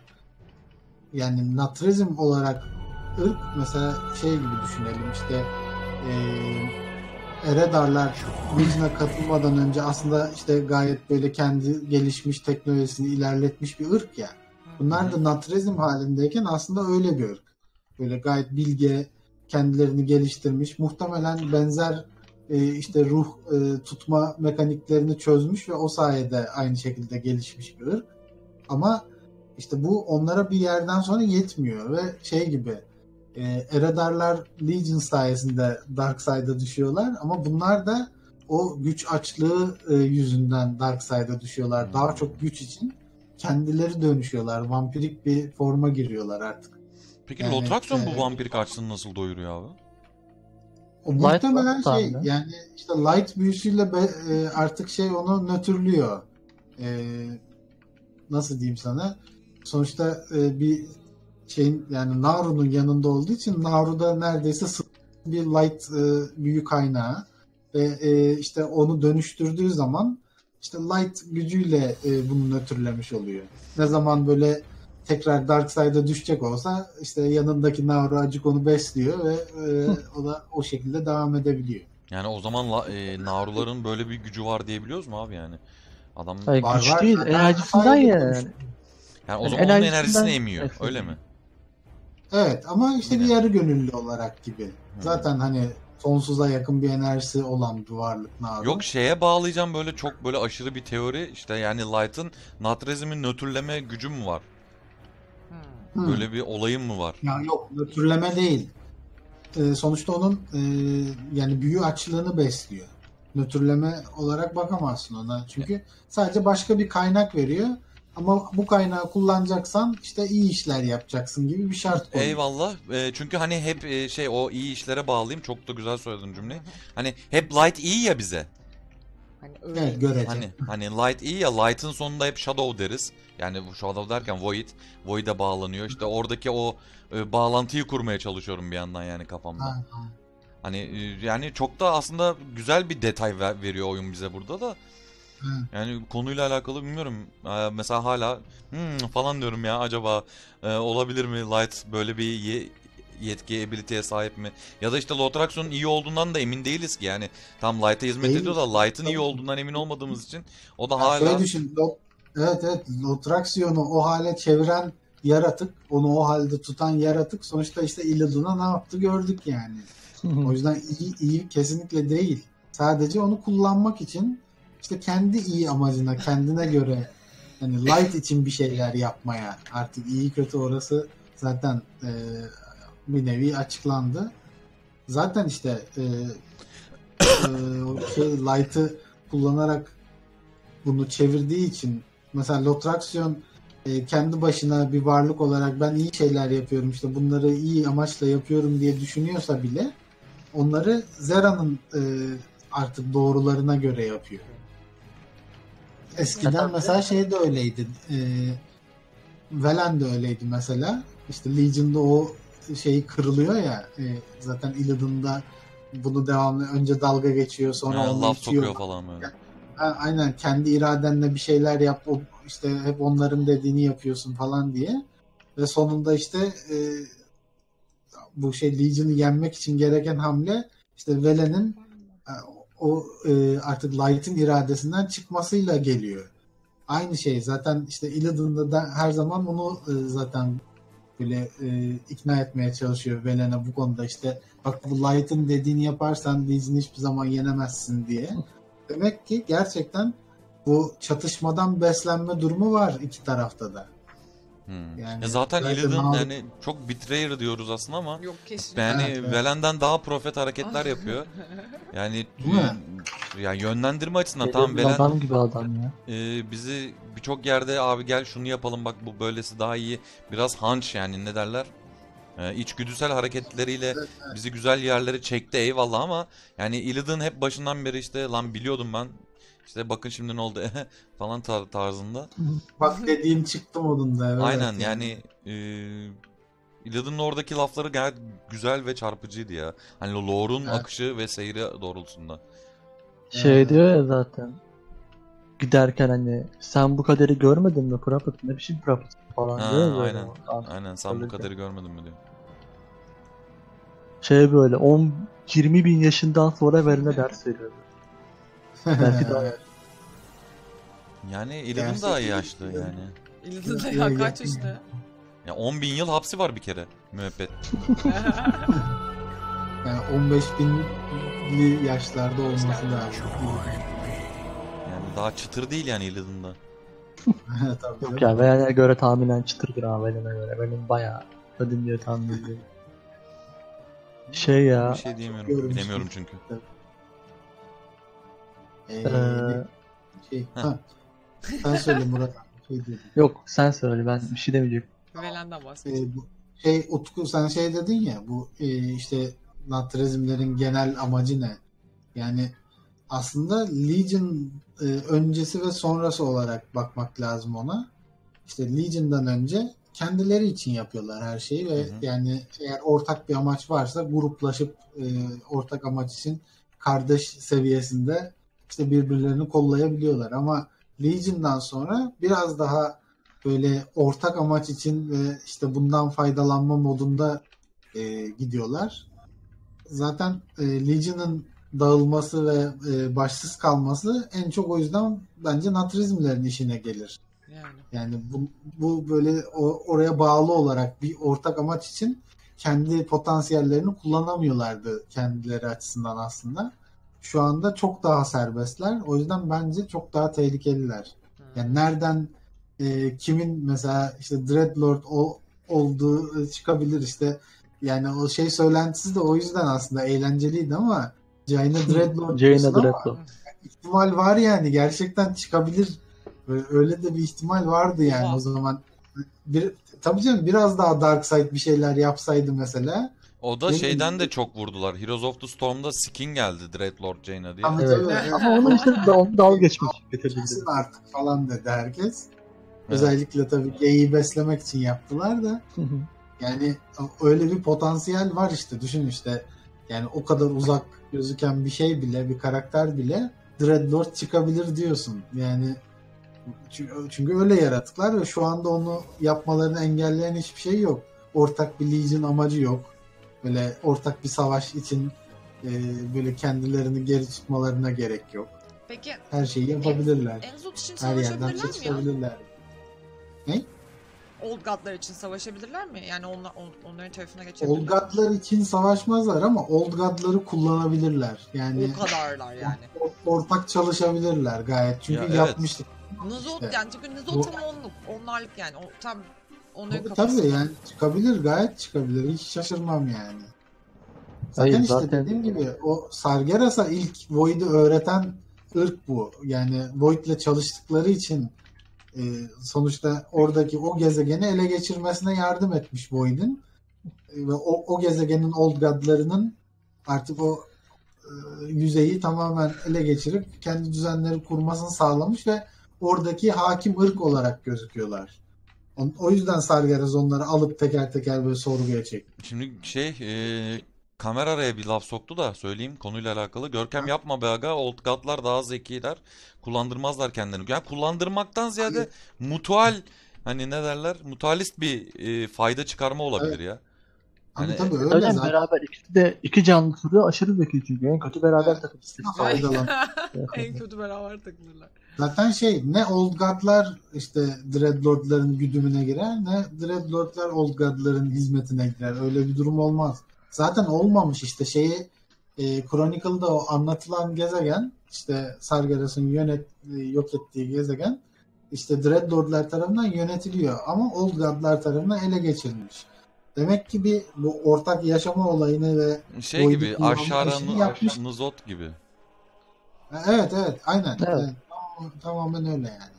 yani Natrizm olarak ırk mesela şey gibi düşünelim işte e, Eredarlar Legion'a katılmadan önce aslında işte gayet böyle kendi gelişmiş teknolojisini ilerletmiş bir ırk ya. Bunlar da Natrizm halindeyken aslında öyle bir ırk. Böyle gayet bilge, kendilerini geliştirmiş. Muhtemelen benzer e, işte ruh e, tutma mekaniklerini çözmüş ve o sayede aynı şekilde gelişmiş bir ırk. Ama işte bu onlara bir yerden sonra yetmiyor ve şey gibi e, Eredarlar Legion sayesinde Darkside'a düşüyorlar ama bunlar da o güç açlığı e, yüzünden Darkside'a düşüyorlar. Daha çok güç için kendileri dönüşüyorlar. Vampirik bir forma giriyorlar artık. Peki Yani, Lotraksiyon bu e, vampirik açlığını nasıl doyuruyor abi? O Light muhtemelen var şey mı? yani işte light büyüsüyle be, e, artık şey onu nötrlüyor. E, nasıl diyeyim sana? Sonuçta e, bir şeyin yani Naru'nun yanında olduğu için Naru'da neredeyse sıfır bir light e, büyü kaynağı ve e, işte onu dönüştürdüğü zaman işte light gücüyle e, bunu nötrlemiş oluyor. Ne zaman böyle tekrar Darkside'a düşecek olsa işte yanındaki Naru acık onu besliyor ve e, o da o şekilde devam edebiliyor. Yani o zaman la, e, Naruların böyle bir gücü var diyebiliyoruz mu abi yani? Adam Hayır, Var güç var değil, zaten enerjisinden sayede yani. dönüştü. yani o Yani zaman onun enerjisinden enerjisini emiyor. nefret Öyle ediyor. mi? Evet ama işte Yine. bir yarı gönüllü olarak gibi. Hmm. Zaten hani sonsuza yakın bir enerjisi olan bir varlık Naru. Yok şeye bağlayacağım böyle çok böyle aşırı bir teori işte yani Light'ın Natrizm'i nötrleme gücü mü var? Hmm. Hmm. Böyle bir olayım mı var? Ya yok nötrleme değil. Ee, sonuçta onun e, yani büyü açlığını besliyor. Nötrleme olarak bakamazsın ona. Çünkü sadece başka bir kaynak veriyor. Ama bu kaynağı kullanacaksan işte iyi işler yapacaksın gibi bir şart koyuyor. Eyvallah. E, çünkü hani hep e, şey o iyi işlere bağlayayım. Çok da güzel söyledin cümleyi. Hani hep Light iyi ya bize. Hani öyle. Evet görece. Hani hani Light iyi ya Light'ın sonunda hep Shadow deriz. Yani bu Shadow derken Void. Void'e bağlanıyor. İşte oradaki o e, bağlantıyı kurmaya çalışıyorum bir yandan yani kafamda. Ha, ha. Hani e, yani çok da aslında güzel bir detay ver- veriyor oyun bize burada da. Ha. Yani konuyla alakalı bilmiyorum. Ee, mesela hala hmm, falan diyorum ya acaba e, olabilir mi Light böyle bir ye- yetki, ability'ye sahip mi? Ya da işte Lotraksiyon'un iyi olduğundan da emin değiliz ki yani. Tam Light'a hizmet Değil. ediyor da Light'ın iyi olduğundan emin olmadığımız için o da Ya hala şöyle düşün. Lo- evet evet. Lotraksiyonu o hale çeviren yaratık, onu o halde tutan yaratık sonuçta işte Illidan'a ne yaptı gördük yani. O yüzden iyi iyi kesinlikle değil. Sadece onu kullanmak için işte kendi iyi amacına, kendine göre hani light için bir şeyler yapmaya artık iyi kötü orası zaten e, bir nevi açıklandı. Zaten işte e, e, o şey light'ı kullanarak bunu çevirdiği için mesela Lotraxion e, kendi başına bir varlık olarak ben iyi şeyler yapıyorum işte bunları iyi amaçla yapıyorum diye düşünüyorsa bile onları Zera'nın e, artık doğrularına göre yapıyor. Eskiden mesela şey de öyleydi. E, Velen de öyleydi mesela. İşte Legion'da o şey kırılıyor ya e, zaten Illidan'da bunu devamlı önce dalga geçiyor sonra Yani onu laf itiyor. sokuyor falan böyle. Ha, aynen kendi iradenle bir şeyler yap o, işte hep onların dediğini yapıyorsun falan diye ve sonunda işte e, bu şey Legion'ı yenmek için gereken hamle işte Velen'in e, o e, artık Light'ın iradesinden çıkmasıyla geliyor. Aynı şey zaten işte Illidan'da da her zaman bunu e, zaten böyle e, ikna etmeye çalışıyor Velen'e bu konuda işte bak bu Light'ın dediğini yaparsan Legion'ı hiçbir zaman yenemezsin diye. Demek ki gerçekten bu çatışmadan beslenme durumu var iki tarafta da. Hmm. Yani Ya zaten zaten Illidan ağır- yani çok betrayer diyoruz aslında ama Yok kesin. yani Evet, evet. Velen'den daha profet hareketler yapıyor. Yani Değil mi? e, yani yönlendirme açısından tamam Geliyor, Velen adam gibi adam ya. e, bizi birçok yerde abi gel şunu yapalım bak bu böylesi daha iyi. Biraz hunch yani ne derler? E, içgüdüsel hareketleriyle bizi güzel yerlere çekti eyvallah ama yani Illidan hep başından beri işte lan biliyordum ben. İşte bakın şimdi ne oldu falan tar- tarzında. Bak dediğim çıktı modunda. Evet, Aynen yani e, Illidan'ın oradaki lafları gayet güzel ve çarpıcıydı ya. Hani lore'un Evet. akışı ve seyri doğrultusunda. Şey Evet. diyor ya zaten. Giderken hani sen bu kaderi görmedin mi Prophet? Ne biçim Prophet falan Ha, diyor ya böyle. aynen. Artık Aynen sen bu öyle kadarı görmedin mi diyor. Şey böyle on yirmi bin yaşından sonra verine ders veriyor. Belki daha Evet. Yani Illidan Gerçekten daha yaşlı Illidan- yani. İlginç ya kaç işte. Ya on bin yıl hapsi var bir kere müebbet. Yani on beş binli yaşlarda olması lazım. Yani daha çıtır değil yani Illidan'da. Tabii Yok canım. ya Velen'e göre tahminen çıtırdır ha Velen'e göre. Velen bayağı kadın diye tahmin ediyorum. Şey ya. Bir şey diyemiyorum. Görmüş Bilemiyorum değil. çünkü. Ee, Eee şey, ha. Sen söyle Murat abi. Şey diyordun. yok sen söyle ben bir şey demeyecektim. Velen'den bahsedeceğim. Ee, bu şey Utku sen şey dedin ya bu e, işte Natrizmlerin genel amacı ne? Yani aslında Legion e, öncesi ve sonrası olarak bakmak lazım ona. İşte Legion'dan önce kendileri için yapıyorlar her şeyi ve Hı hı. yani eğer ortak bir amaç varsa gruplaşıp e, ortak amaç için kardeş seviyesinde işte birbirlerini kollayabiliyorlar ama Legion'dan sonra biraz daha böyle ortak amaç için ve işte bundan faydalanma modunda e, gidiyorlar. Zaten e, Legion'ın dağılması ve e, başsız kalması en çok o yüzden bence Natrizmlerin işine gelir. Yani. Yani bu, bu böyle o, oraya bağlı olarak bir ortak amaç için kendi potansiyellerini kullanamıyorlardı kendileri açısından aslında. Şu anda çok daha serbestler. O yüzden bence çok daha tehlikeliler. Yani nereden e, kimin mesela işte Dreadlord o, olduğu çıkabilir işte. Yani o şey söylentisi de o yüzden aslında eğlenceliydi ama Jaina Dreadlord Jaina diyorsun ama Dreadlord. ihtimal var yani gerçekten çıkabilir. Öyle de bir ihtimal vardı yani Oha. o zaman. Bir, tabii canım biraz daha Darkseid bir şeyler yapsaydı mesela. O da Değil şeyden mi? de çok vurdular. Heroes of the Storm'da skin geldi Dreadlord Jaina diye. Tabii Evet. tabii. evet. Ama onu işte da onu dalga geçmek için getirdiler. Kesin artık falan dedi herkes. Özellikle tabii geyiği beslemek için yaptılar da. Yani öyle bir potansiyel var işte. Düşün işte. Yani o kadar uzak gözüken bir şey bile, bir karakter bile Dreadlord çıkabilir diyorsun. Yani çünkü, çünkü öyle yaratıklar ve şu anda onu yapmalarını engelleyen hiçbir şey yok. Ortak bir Legion amacı yok. Böyle ortak bir savaş için e, böyle kendilerini geri tutmalarına gerek yok. Peki Her şeyi yapabilirler. Enzot için Her yerden savaşabilirler mi ya? çatışabilirler. Ne? Old God'lar için savaşabilirler mi? Yani onlar, on- onların tarafına Old geçebilirler mi? God'lar için savaşmazlar ama Old God'ları kullanabilirler. Yani O kadarlar yani. or- ortak çalışabilirler gayet. Çünkü Ya evet. yapmıştık. Nuzot İşte. yani çünkü Nuzot Bu- tam onluk, onlarlık yani. O tam onların Tabii, kafası. tabii yani çıkabilir gayet çıkabilir. Hiç şaşırmam yani. Zaten Hayır, işte zaten- dediğim gibi o Sargeras'a ilk Void'i öğreten ırk bu. Yani Void'le çalıştıkları için e, sonuçta oradaki o gezegeni ele geçirmesine yardım etmiş Void'in. E, ve o, o gezegenin Old God'larının artık o e, yüzeyi tamamen ele geçirip kendi düzenleri kurmasını sağlamış ve oradaki hakim ırk olarak gözüküyorlar. O, o yüzden Sargeras onları alıp teker teker böyle sorguya çekti. Şimdi şey e, kamera araya bir laf soktu da söyleyeyim konuyla alakalı. Görkem yapma be aga. Old God'lar daha zekiler. Kullandırmazlar kendilerini. Yani kullandırmaktan ziyade mutual hani ne derler? Mutualist bir e, fayda çıkarma olabilir ya. Hani Hani tabii öyle Öyle zaten. beraber ikisi de iki canlı türü aşırı zeki çünkü. En kötü beraber Evet. takım istedim. Faydalan. En kötü beraber takılırlar. Zaten şey ne Old God'lar işte Dreadlord'ların güdümüne girer ne Dreadlord'lar Old God'ların hizmetine girer. Öyle bir durum olmaz. Zaten olmamış işte şeyi e, Chronicle'da o anlatılan gezegen işte Sargeras'ın yönet e, yok ettiği gezegen işte Dreadlord'lar tarafından yönetiliyor ama Old God'lar tarafından ele geçirilmiş. Demek ki bir bu ortak yaşama olayını ve şey Void'i gibi kullanma aşağı işini yapmış. Nuzot gibi. Evet evet aynen. Evet. Evet. Tamam- Tamamen öyle yani.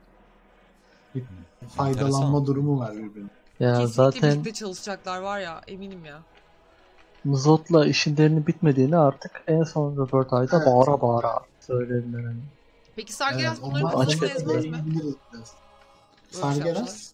Bir faydalanma Enteresan. durumu var birbirine. Ya Kesinlikle zaten birlikte çalışacaklar var ya, eminim ya. Muzot'la işinlerinin bitmediğini artık en son röportajda Evet. bağıra bağıra söylediler. Yani. Peki Sargeras Evet, bunların onlar açık kafasını açık ezmez değil. mi? biliriz biraz. Böyle bir şey yapsalar. Sargeras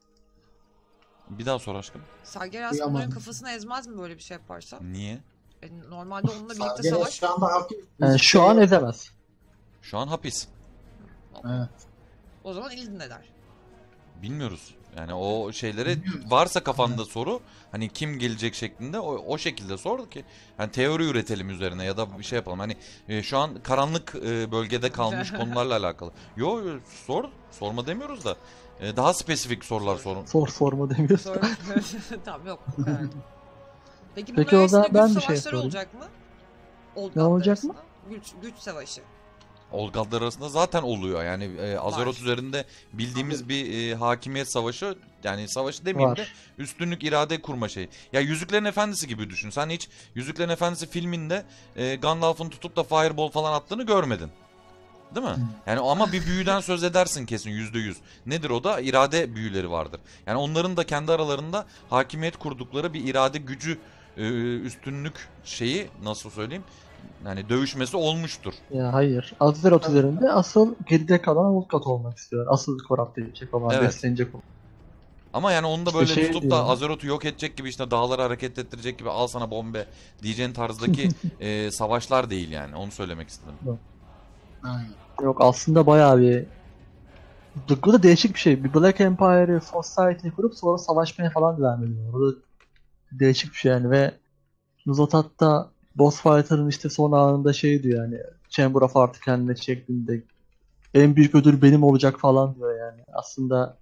Bir daha sor aşkım. Sargeras Duyamadım. bunların kafasını ezmez mi böyle bir şey yaparsa? Niye? E, normalde onunla birlikte Sargeras savaş. şu anda hafif Yani şu şey- an ezemez. Şu an hapis. Evet. O zaman İldin eder. Bilmiyoruz. Yani o şeyleri varsa kafanda soru hani kim gelecek şeklinde o, o şekilde sor ki hani teori üretelim üzerine ya da bir şey yapalım. Hani e, şu an karanlık e, bölgede kalmış konularla alakalı. Yo yo, sor. Sorma demiyoruz da e, daha spesifik sorular sorun. Sor sorma demiyoruz. Sonra... tamam yok bu kadar. Peki bunların Peki o arasında zaman güç ben bir şey savaşları sorayım. olacak mı? Old Ne God'lar olacak arasında. mı? Güç, güç savaşı. Olgadlar arasında zaten oluyor. Yani e, Azeroth Var. üzerinde bildiğimiz bir e, hakimiyet savaşı yani savaşı demeyeyim de Var. üstünlük irade kurma şeyi. Ya Yüzüklerin Efendisi gibi düşün. Sen hiç Yüzüklerin Efendisi filminde e, Gandalf'ın tutup da fireball falan attığını görmedin. Değil mi? Hmm. Yani ama bir büyüden söz edersin kesin yüzde yüz. Nedir o da? İrade büyüleri vardır. Yani onların da kendi aralarında hakimiyet kurdukları bir irade gücü e, üstünlük şeyi nasıl söyleyeyim? Yani dövüşmesi olmuştur. Ya hayır. Azeroth üzerinde asıl geride kalan Volkat olmak istiyor. Asıl korrupt edecek olan, Evet. beslenecek olan. Ama yani onu da İşte böyle şey tutup diyor. da Azeroth'u yok edecek gibi işte dağları hareket ettirecek gibi al sana bombe diyeceğin tarzdaki e, savaşlar değil yani. Onu söylemek istedim. Aynen. Yok aslında bayağı bir bu bu da değişik bir şey. Bir Black Empire'ı Society kurup sonra savaşmaya falan devam ediyor. O da değişik bir şey yani ve Nuzot hatta Boss Fighter'ın işte son anında şey diyor yani Chamber of Heart'ı kendine şeklinde en büyük ödül benim olacak falan diyor yani. Aslında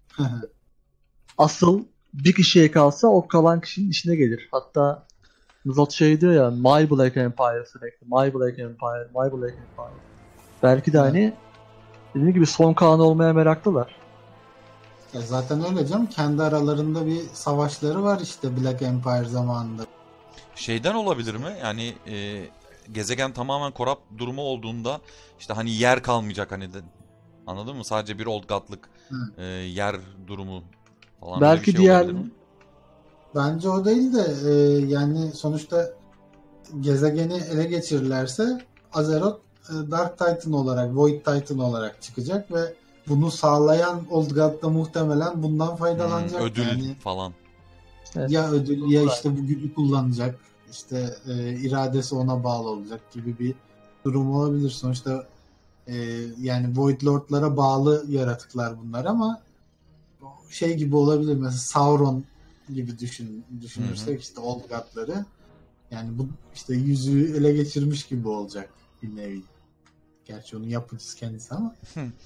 asıl bir kişiye kalsa o kalan kişinin işine gelir. Hatta Nuzot şey diyor ya My Black Empire sürekli. My Black Empire, My Black Empire. Belki de Evet. hani dediğim gibi son kalan olmaya meraklılar. Ya zaten öyle canım. Kendi aralarında bir savaşları var işte Black Empire zamanında. Şeyden olabilir mi? Yani e, gezegen tamamen korap durumu olduğunda işte hani yer kalmayacak hani de, anladın mı? Sadece bir old god'lık e, yer durumu falan öyle bir Belki şey diğer olabilir mi? Bence o değil de e, yani sonuçta gezegeni ele geçirirlerse Azeroth e, Dark Titan olarak, Void Titan olarak çıkacak ve bunu sağlayan Old God da muhtemelen bundan faydalanacak. Hmm, ödül Yani falan. Evet. ya ödül ya işte bu gücü kullanacak. İşte e, iradesi ona bağlı olacak gibi bir durum olabilir. Sonuçta e, yani Void Lord'lara bağlı yaratıklar bunlar ama şey gibi olabilir mesela Sauron gibi düşün, düşünürsek işte Old God'ları yani bu işte yüzüğü ele geçirmiş gibi olacak bir nevi. Gerçi onun yapıcısı kendisi ama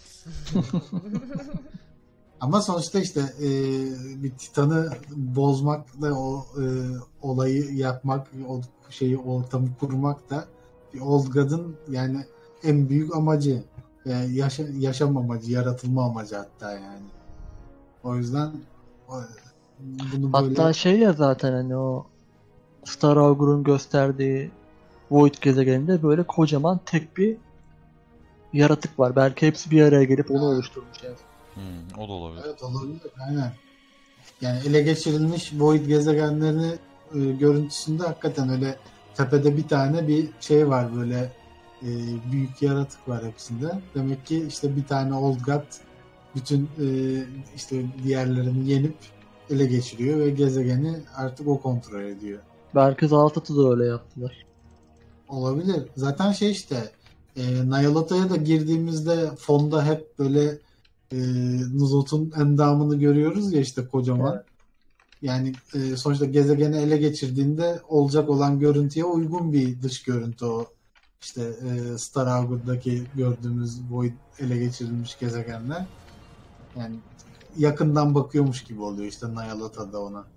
ama sonuçta işte e, bir Titan'ı bozmak da o e, olayı yapmak, o şeyi ortamı kurmak da bir Old God'ın yani en büyük amacı. Yani yaşa, yaşam amacı, yaratılma amacı hatta yani. O yüzden o- bunu Hatta böyle şey ya zaten hani o Star Augure'un gösterdiği Void gezegeninde böyle kocaman tek bir yaratık var. Belki hepsi bir araya gelip onu oluşturmuş yani. Hmm, o da olabilir. Evet olabilir. Aynen. Yani ele geçirilmiş Void gezegenlerini e, görüntüsünde hakikaten öyle tepede bir tane bir şey var böyle e, büyük yaratık var hepsinde. Demek ki işte bir tane Old God bütün e, işte diğerlerini yenip ele geçiriyor ve gezegeni artık o kontrol ediyor. Belki Zaltat'ı da öyle yaptılar. Olabilir. Zaten şey işte e, Nyalota'ya da girdiğimizde fonda hep böyle e, Nuzot'un endamını görüyoruz ya işte kocaman. Evet. Yani e, sonuçta gezegeni ele geçirdiğinde olacak olan görüntüye uygun bir dış görüntü o. İşte e, Star Augur'daki gördüğümüz Void ele geçirilmiş gezegenler. Yani yakından bakıyormuş gibi oluyor işte Nyalota da ona.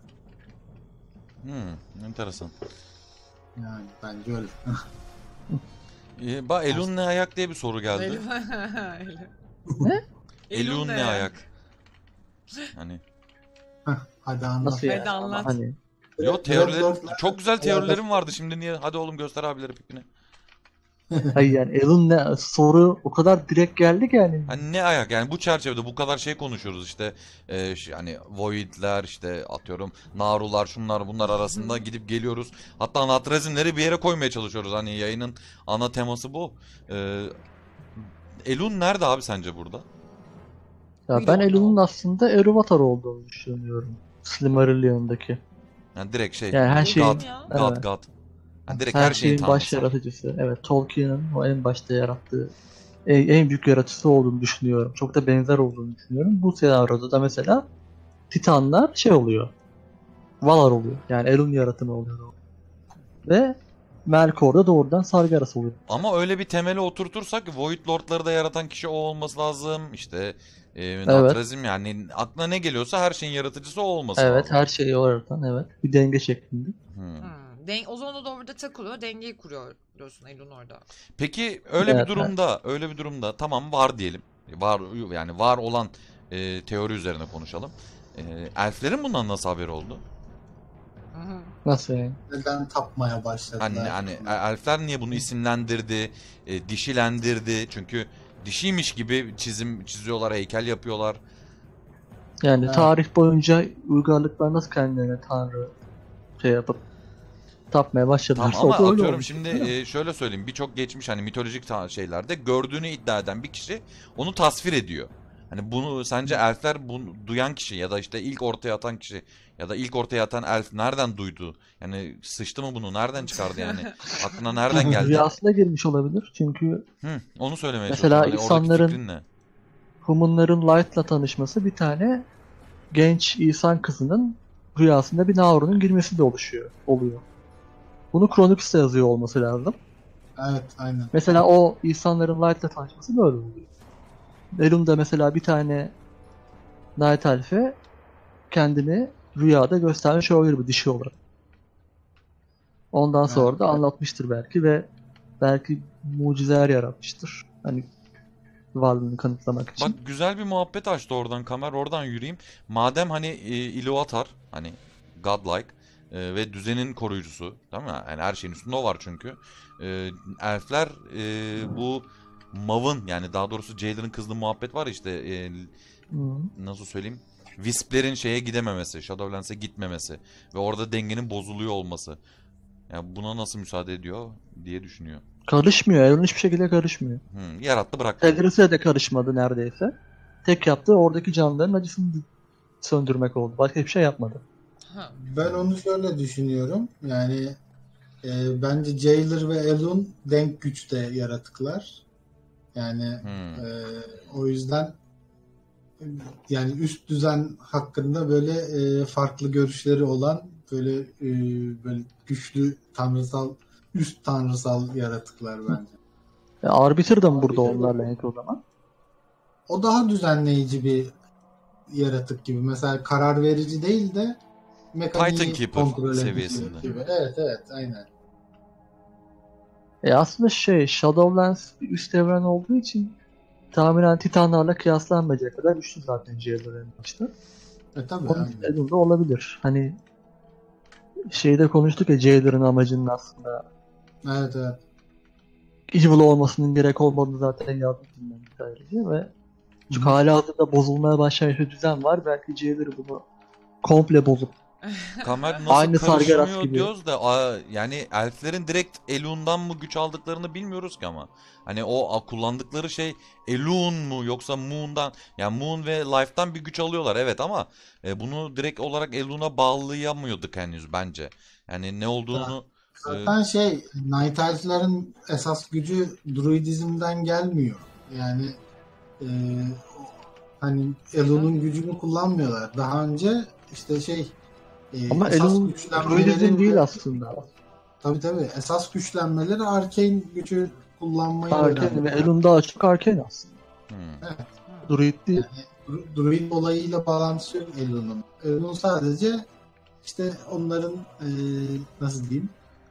Hmm, enteresan. Yani bence öyle. Ee, ba Elun ne ayak diye bir soru geldi. Elun. Ne? Elun ne ayak? Hani Hadi anlat. Nasıl yani? Hadi anlat. Ama hani yo teorilerim Dört- çok güzel teorilerim vardı. Şimdi niye? Hadi oğlum göster abileri pipini. hayır yani Elon ne soru o kadar direkt geldi ki yani. Hani ne ayak yani bu çerçevede bu kadar şey konuşuyoruz işte e, ş- hani Void'ler işte atıyorum Narular şunlar bunlar arasında gidip geliyoruz. Hatta Natrazimleri bir yere koymaya çalışıyoruz. Hani yayının ana teması bu. E, Elun nerede abi sence burada? Ya We ben don't Elon'un know. aslında Eruvatar olduğunu düşünüyorum. Silmarillion'daki. Yani direkt şey Yani her Olur şeyin God, ya. God, evet, God. Yani direkt her her şeyin şeyin baş tanrısı. yaratıcısı. Evet, Tolkien'in o en başta yarattığı en, en büyük yaratıcısı olduğunu düşünüyorum. Çok da benzer olduğunu düşünüyorum. Bu senaryoda da mesela Titanlar şey oluyor. Valar oluyor. Yani Elun yaratımı oluyor. Ve Melkor da doğrudan Sargeras oluyor. Ama öyle bir temele oturtursak Void Lord'ları da yaratan kişi o olması lazım. İşte e, Evet. Natrazim yani aklına ne geliyorsa her şeyin yaratıcısı o olması Evet, lazım. her şeyi o yaratan, evet. Bir denge şeklinde. Hmm. Hmm. Den o zaman o da orada takılıyor. Dengeyi kuruyor diyorsun Elun orada. Peki öyle bir Evet, durumda, öyle bir durumda tamam var diyelim. Var yani var olan e, teori üzerine konuşalım. E, elflerin bundan nasıl haberi oldu? Hı hı. nasıl yani? Neden tapmaya Hani başladılar? hani elfler niye bunu isimlendirdi, e, dişilendirdi? Çünkü dişiymiş gibi çizim çiziyorlar, heykel yapıyorlar. Yani Evet. tarih boyunca uygarlıklar nasıl kendilerine tanrı şey yapıp tapmaya başladılarsa Tamam o ama da öyle atıyorum olmuş. şimdi Değil mi? e, şöyle söyleyeyim birçok geçmiş hani mitolojik ta- şeylerde gördüğünü iddia eden bir kişi onu tasvir ediyor. Hani bunu sence elfler bunu duyan kişi ya da işte ilk ortaya atan kişi ya da ilk ortaya atan elf nereden duydu? Yani sıçtı mı bunu nereden çıkardı yani? Aklına nereden geldi? Rüyasına girmiş olabilir. Çünkü Hı, onu söylemeye mesela çalışıyorum. Hani oradaki insanların fikrin ne? Humanların Light'la tanışması bir tane genç insan kızının rüyasında bir Nauru'nun girmesi de oluşuyor, oluyor. Bunu Chronicles'te yazıyor olması lazım. Evet aynen. Mesela o insanların Light'la tanışması böyle oluyor. Elun'da mesela bir tane Night Elf'e kendini rüyada göstermiş olabilir bu dişi olarak. Ondan sonra Evet. da anlatmıştır belki ve belki mucizeler yaratmıştır. Hani varlığını kanıtlamak Bak için. güzel bir muhabbet açtı oradan Kamer oradan yürüyeyim. Madem hani e, Iluvatar hani godlike e, ve düzenin koruyucusu değil mi? Yani her şeyin üstünde o var çünkü. E, elfler e, bu Mav'ın yani daha doğrusu Jailer'ın kızdığı muhabbet var ya işte e, Hı. nasıl söyleyeyim? Wisp'lerin şeye gidememesi, Shadowlands'e gitmemesi ve orada dengenin bozuluyor olması. Yani buna nasıl müsaade ediyor diye düşünüyor. Karışmıyor. Elun hiçbir şekilde karışmıyor. Hmm, yarattı bıraktı. Telgras'e de karışmadı neredeyse. Tek yaptığı oradaki canlıların acısını söndürmek oldu. Başka hiçbir şey yapmadı. Ha. Ben onu şöyle düşünüyorum. Yani e, bence Jailer ve Elun denk güçte yaratıklar. Yani Hmm. e, o yüzden yani üst düzen hakkında böyle e, farklı görüşleri olan böyle e, böyle güçlü tanrısal üst tanrısal yaratıklar bence. E, Arbiter da mı burada onlarla ilgili o zaman? O daha düzenleyici bir yaratık gibi. Mesela karar verici değil de mekaniği Titankeeper kontrol edici seviyesinde. gibi. Evet evet aynen. E aslında şey Shadowlands bir üst evren olduğu için tahminen Titanlarla kıyaslanmayacak kadar güçlü zaten Jailer en başta. E tabii Onun aynen. Elun'da olabilir. Hani şeyde konuştuk ya Jailer'ın amacının aslında Evet evet. evil olmasının gerek olmadığını zaten yazdım ben hikayede ve çünkü hala hazırda bozulmaya başlayan bir düzen var. Belki Jailer bunu komple bozup Kamer nasıl Aynı Sargeras karışmıyor gibi. diyoruz da aa, yani elflerin direkt Elun'dan mı güç aldıklarını bilmiyoruz ki ama. Hani o a, kullandıkları şey Elun mu yoksa Moon'dan, yani Moon ve Life'dan bir güç alıyorlar evet ama e, bunu direkt olarak Elun'a bağlayamıyorduk henüz bence. Yani ne olduğunu e, Zaten şey, Night Elf'lerin esas gücü druidizmden gelmiyor. Yani e, hani Elun'un gücünü kullanmıyorlar. Daha önce işte şey e, ama esas Elun güçlenmeleri druidizm değil aslında. tabii tabii esas güçlenmeleri arcane gücü kullanmayı Arcane ve öğrendiler. Elun daha çok Arcane aslında. hmm. Evet. Druid değil. Dru- Druid olayıyla bağlantısı yok Elun'un. Elun sadece işte onların e, nasıl diyeyim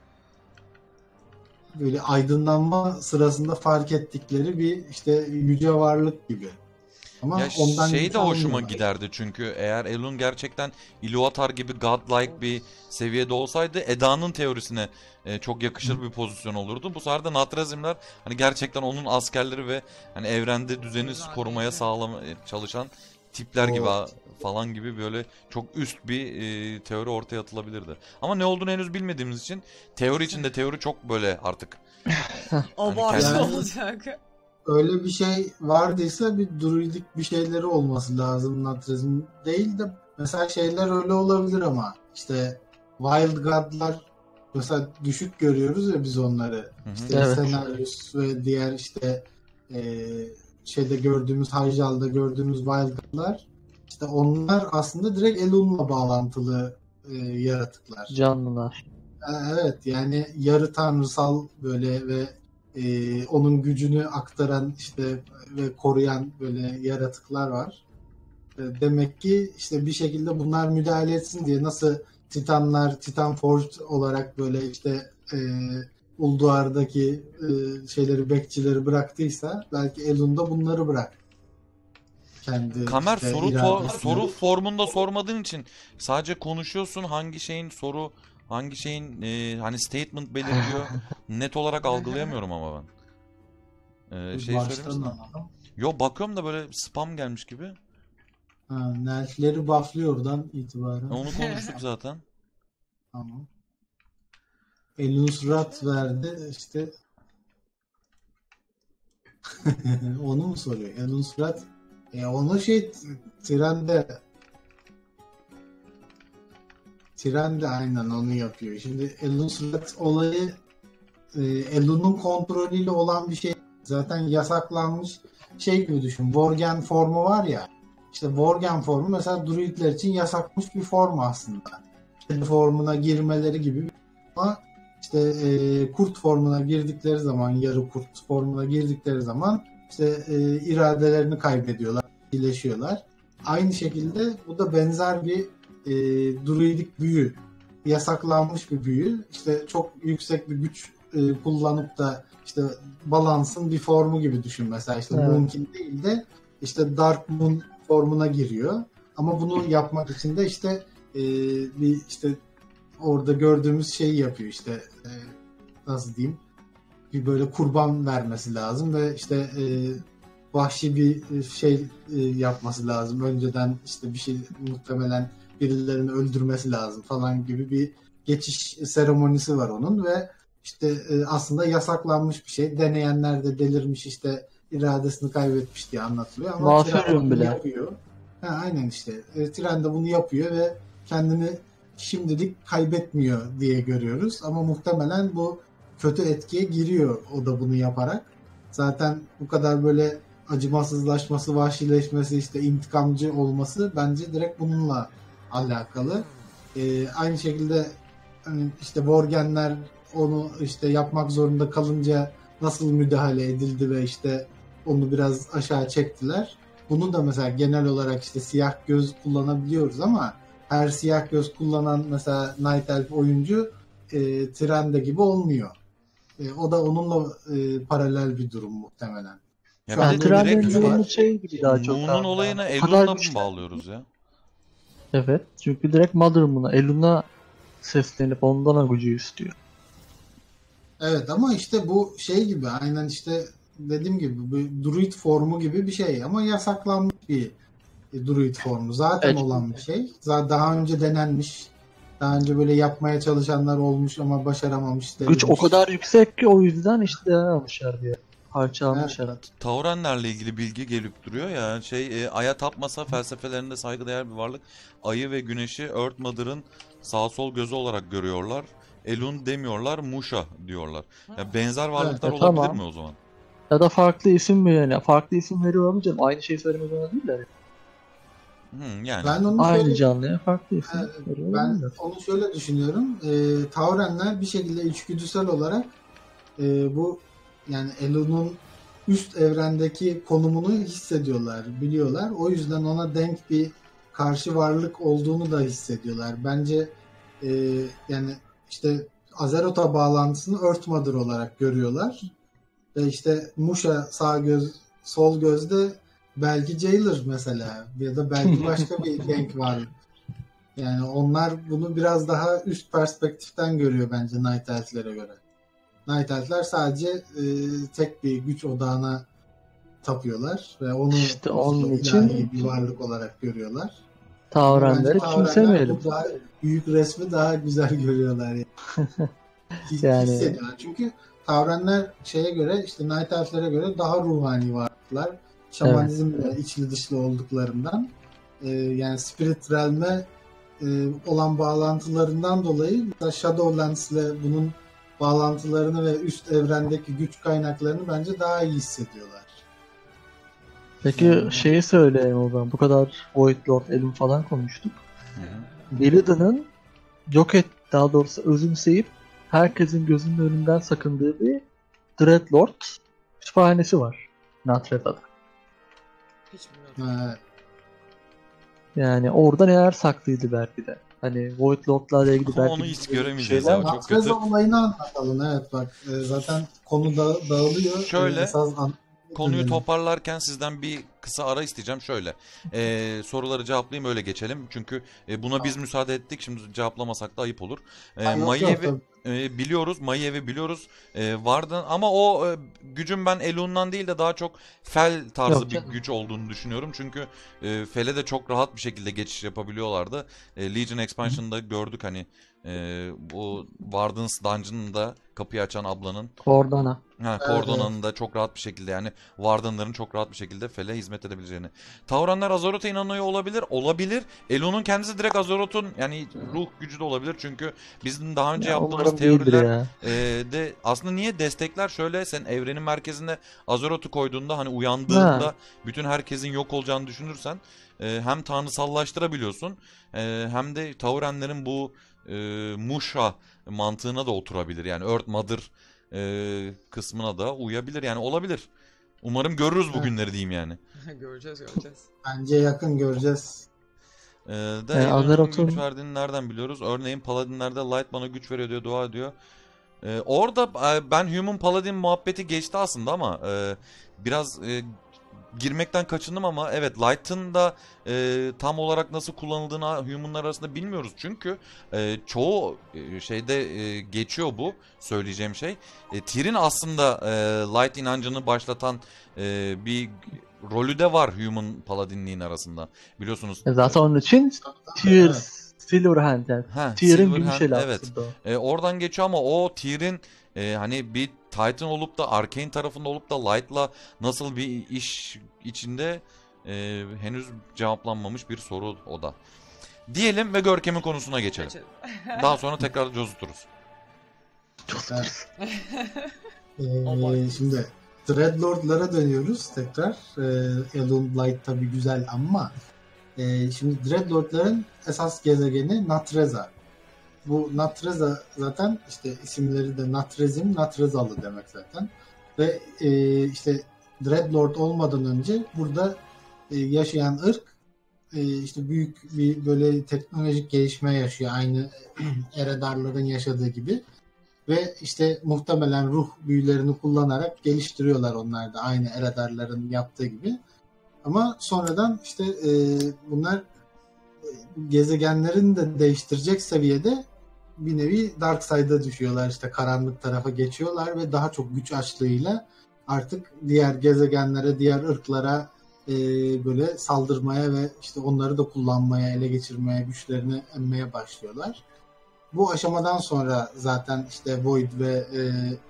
böyle aydınlanma sırasında fark ettikleri bir işte yüce varlık gibi. Ama Ya ondan şey güç de hoşuma almıyorlar. giderdi çünkü eğer Elun gerçekten Iluvatar gibi godlike bir seviyede olsaydı Eda'nın teorisine e, çok yakışır bir pozisyon olurdu. Bu sefer de Natrazimler hani gerçekten onun askerleri ve hani evrende düzeni Güzel, korumaya evet. sağlama çalışan tipler gibi O- ha- falan gibi böyle çok üst bir e, teori ortaya atılabilirdi. Ama ne olduğunu henüz bilmediğimiz için teori içinde teori çok böyle artık Abartı Yani- olacak. Öyle bir şey vardıysa bir druidik bir şeyleri olması lazım Natrazim değil de mesela şeyler öyle olabilir ama işte Wild God'lar mesela düşük görüyoruz ya biz onları. Hı hı. İşte Evet. Cenarius ve diğer işte e, şeyde gördüğümüz Hyjal'da gördüğümüz Wild God'lar işte onlar aslında direkt Elun'la bağlantılı e, yaratıklar. Canlılar. E, Evet yani yarı tanrısal böyle ve e, onun gücünü aktaran işte ve koruyan böyle yaratıklar var. E, demek ki işte bir şekilde bunlar müdahale etsin diye nasıl Titanlar Titan Forge olarak böyle işte e, Ulduar'daki e, şeyleri bekçileri bıraktıysa belki Elun'da bunları bırak. Kendi Kamer işte soru to- iradesine. soru formunda sormadığın için sadece konuşuyorsun, hangi şeyin soru, hangi şeyin e, hani statement belirtiyor net olarak algılayamıyorum ama ben. E, şey söyleyeyim Baştan sana. anladım. Yo bakıyorum da böyle spam gelmiş gibi. Ha, Nelfleri bufflıyor oradan itibaren. Onu konuştuk zaten. Tamam. Elus Rat verdi işte onu mu soruyor? Elus Rat e, onu şey trende trende aynen onu yapıyor. Şimdi Elus Rat olayı e, Elun'un kontrolüyle olan bir şey. Zaten yasaklanmış şey gibi düşün. Worgen formu var ya. İşte Worgen formu mesela druidler için yasakmış bir form aslında. Kedi formuna girmeleri gibi bir ama işte e, kurt formuna girdikleri zaman yarı kurt formuna girdikleri zaman işte e, iradelerini kaybediyorlar, iyileşiyorlar. Aynı şekilde bu da benzer bir e, druidik büyü. Yasaklanmış bir büyü. İşte çok yüksek bir güç e, kullanıp da işte balansın bir formu gibi düşün mesela işte Evet. Moonkin değil de işte Dark Moon formuna giriyor. Ama bunu yapmak için de işte e, bir işte orada gördüğümüz şeyi yapıyor işte e, nasıl diyeyim bir böyle kurban vermesi lazım ve işte e, vahşi bir şey e, yapması lazım. Önceden işte bir şey muhtemelen birilerini öldürmesi lazım falan gibi bir geçiş seremonisi var onun ve işte e, aslında yasaklanmış bir şey. Deneyenler de delirmiş işte iradesini kaybetmiş diye anlatılıyor ama Mafya Tren bunu bile. yapıyor. Ha, aynen işte. E, Tren de bunu yapıyor ve kendini şimdilik kaybetmiyor diye görüyoruz. Ama muhtemelen bu kötü etkiye giriyor o da bunu yaparak. Zaten bu kadar böyle acımasızlaşması, vahşileşmesi, işte intikamcı olması bence direkt bununla alakalı. Ee, aynı şekilde hani işte Worgenler onu işte yapmak zorunda kalınca nasıl müdahale edildi ve işte onu biraz aşağı çektiler. Bunu da mesela genel olarak işte siyah göz kullanabiliyoruz ama her siyah göz kullanan mesela Night Elf oyuncu e, Trende gibi olmuyor. E, o da onunla e, paralel bir durum muhtemelen. Ya Şu bir an de öyle bir direkt güç Trabzon'un var. şey gibi daha çok. Moon'un abi. olayına O kadar Elun'la mı güçlü. bağlıyoruz ya? Evet. Çünkü direkt Mother Moon'a, Elun'a seslenip ondan o gücü istiyor. Evet ama işte bu şey gibi, aynen işte dediğim gibi bu druid formu gibi bir şey ama yasaklanmış bir druid formu. Zaten Evet. olan bir şey. Zaten daha önce denenmiş. Daha önce böyle yapmaya çalışanlar olmuş ama başaramamış, Güç o denilmiş. kadar yüksek ki o yüzden işte almışlar diye. Parça Evet. almışlar. Taurenlerle ilgili bilgi gelip duruyor ya. Şey, e, Ay'a tapmasa felsefelerinde saygıdeğer bir varlık. Ayı ve güneşi Earth Mother'ın sağ sol gözü olarak görüyorlar. Elun demiyorlar, Musha diyorlar. Ya benzer varlıklar Evet, olabilir tamam. mi o zaman? Ya da farklı isim mi yani? Farklı isim veriyor olmayacak. Aynı şeyi söylemek zorunda değiller. Hmm, yani. Ben onu Aynı şöyle canlıya farklı isim Evet, veriyor ben olabilirler. onu şöyle düşünüyorum. E, Taurenler bir şekilde içgüdüsel olarak e, bu yani Elun'un üst evrendeki konumunu hissediyorlar, biliyorlar. O yüzden ona denk bir karşı varlık olduğunu da hissediyorlar. Bence e, yani işte Azeroth'a bağlantısını Earth Mother olarak görüyorlar. Ve işte Musha sağ göz, sol gözde belki Jailer mesela ya da belki başka bir denk varlık. Yani onlar bunu biraz daha üst perspektiften görüyor bence Night Elf'lere göre. Night Elf'ler sadece e, tek bir güç odağına tapıyorlar ve onu İşte onun işte için ilahi bir varlık olarak görüyorlar. Ama bence Taurenleri Taurenler küçümsemeyelim. bu daha büyük resmi daha güzel görüyorlar yani. His- Yani Hissediyorlar. Çünkü Taurenler şeye göre işte Night Elf'lere göre daha ruhani varlıklar. Şamanizmle içli dışlı olduklarından e, yani Spirit Realm'e e, olan bağlantılarından dolayı mesela Shadowlands ile bunun bağlantılarını ve üst evrendeki güç kaynaklarını bence daha iyi hissediyorlar. peki Yani şeyi söyleyeyim o zaman. Bu kadar Void Lord, Elun falan konuştuk. Hı hı. Illidan'ın yok et, daha doğrusu özümseyip herkesin gözünün önünden sakındığı bir Dreadlord kütüphanesi var Natretha'da. Hiç bilmiyorum. e, Yani orada neler saklıydı belki de. Hani Void Lord'larla ilgili Ama belki onu hiç bilmediğimiz bir göremeyeceğiz şeyler ya. var. Çok kötü. Natreza olayını anlatalım. Evet bak e, zaten konu da, dağılıyor. E, Şöyle, esas an- konuyu dönelim. toparlarken sizden bir kısa ara isteyeceğim. Şöyle, e, soruları cevaplayayım, öyle geçelim. Çünkü e, buna biz müsaade ettik. Şimdi cevaplamasak da ayıp olur. E, Ha, yok yok Maievi tabii. e, biliyoruz. Maievi biliyoruz. E, vardı ama o e, gücün ben Elun'dan değil de daha çok Fel tarzı Yok bir canım. güç olduğunu düşünüyorum. Çünkü e, Fel'e de çok rahat bir şekilde geçiş yapabiliyorlardı. E, Legion Expansion'da gördük hani e, bu Warden's Dungeon'da kapıyı açan ablanın. Cordana. Ha, Evet, Cordona'nın evet. da çok rahat bir şekilde, yani Warden'ların çok rahat bir şekilde Fel'e hizmet edebileceğini. Taurenler Azeroth'a inanıyor olabilir. Olabilir. Elun'un kendisi direkt Azeroth'un yani ruh gücü de olabilir. Çünkü bizim daha önce Ya yaptığımız umarım değildir teoriler ya. e, de aslında niye destekler şöyle, sen evrenin merkezine Azeroth'u koyduğunda hani Ha. uyandığında bütün herkesin yok olacağını düşünürsen e, hem tanrısallaştırabiliyorsun e, hem de Taurenlerin bu e, Musha mantığına da oturabilir. Yani Earth Mother e, kısmına da uyabilir, yani olabilir. Umarım görürüz bu Evet. günleri diyeyim yani. Göreceğiz göreceğiz. Bence yakın göreceğiz. E, da Yani Elunca'nın güç Azeroth'un verdiğini nereden biliyoruz? Örneğin Paladinlerde Light bana güç veriyor diyor, dua ediyor. E, orada e, ben Human Paladin muhabbeti geçti aslında ama e, biraz e, girmekten kaçındım ama evet, Light'ın da e, tam olarak nasıl kullanıldığını Human'lar arasında bilmiyoruz. Çünkü e, çoğu e, şeyde e, geçiyor bu söyleyeceğim şey. E, Tyr'in aslında e, Light inancını başlatan e, bir rolü de var Human Paladinliğin arasında. Biliyorsunuz. e, zaten onun için Evet. Tears, Silverhand yani. Ha, Tyr'in gümüş Silverhand, eli evet. aslında o. E, oradan geçiyor ama o Tyr'in e, hani bir Titan olup da Arcane tarafında olup da Light'la nasıl bir iş içinde e, henüz cevaplanmamış bir soru o da. Diyelim ve Görkem'in konusuna geçelim. Geçelim. Daha sonra tekrar cozuturuz. Evet. Aman. Ee, şimdi Dreadlord'lara dönüyoruz tekrar. Ee, Elun Light tabii güzel ama e, şimdi Dreadlord'ların esas gezegeni Natreza. Bu Natreza zaten işte isimleri de Natrezim, Natrezalı demek zaten. Ve e, işte Dreadlord olmadan önce burada e, yaşayan ırk e, işte büyük bir böyle teknolojik gelişme yaşıyor. Aynı Eredarların yaşadığı gibi. Ve işte muhtemelen ruh büyülerini kullanarak geliştiriyorlar onlar da aynı Eredarların yaptığı gibi. Ama sonradan işte e, bunlar e, gezegenlerini de değiştirecek seviyede bir nevi Dark Side'a düşüyorlar, işte karanlık tarafa geçiyorlar ve daha çok güç açlığıyla artık diğer gezegenlere, diğer ırklara e, böyle saldırmaya ve işte onları da kullanmaya, ele geçirmeye, güçlerini emmeye başlıyorlar. Bu aşamadan sonra zaten işte Void ve e,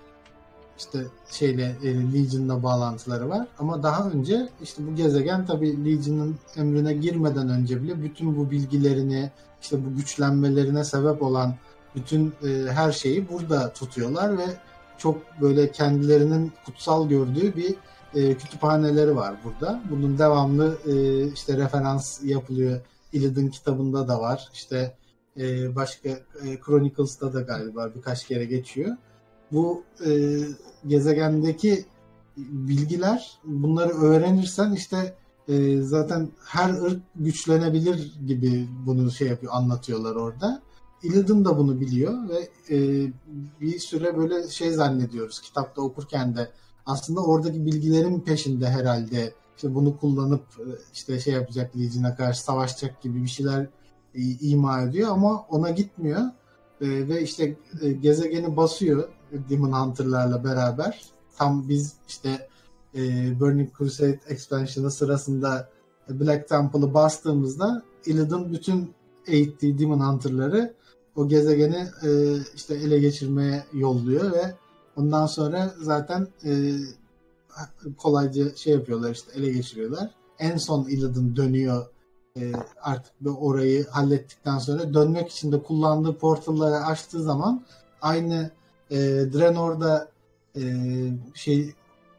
işte şeyle e, Legion'la bağlantıları var. Ama daha önce işte bu gezegen tabii Legion'ın emrine girmeden önce bile bütün bu bilgilerini, işte bu güçlenmelerine sebep olan bütün e, her şeyi burada tutuyorlar ve çok böyle kendilerinin kutsal gördüğü bir e, kütüphaneleri var burada. Bunun devamlı e, işte referans yapılıyor. Illidan kitabında da var. İşte e, başka e, Chronicles'ta da galiba birkaç kere geçiyor. Bu e, gezegendeki bilgiler, bunları öğrenirsen işte e, zaten her ırk güçlenebilir gibi bunu şey yapıyor, anlatıyorlar orada. Illidan da bunu biliyor ve e, bir süre böyle şey zannediyoruz kitapta okurken de, aslında oradaki bilgilerin peşinde herhalde, işte bunu kullanıp işte şey yapacak, Legion'a karşı savaşacak gibi bir şeyler e, ima ediyor ama ona gitmiyor. E, ve işte e, gezegeni basıyor Demon Hunter'larla beraber. Tam biz işte e, Burning Crusade expansion'ı sırasında Black Temple'ı bastığımızda Illidan bütün eğittiği Demon Hunter'ları o gezegeni e, işte ele geçirmeye yolluyor ve ondan sonra zaten e, kolayca şey yapıyorlar, işte ele geçiriyorlar. En son Illidan dönüyor e, artık orayı hallettikten sonra, dönmek için de kullandığı portalları açtığı zaman aynı e, Draenor'da e, şey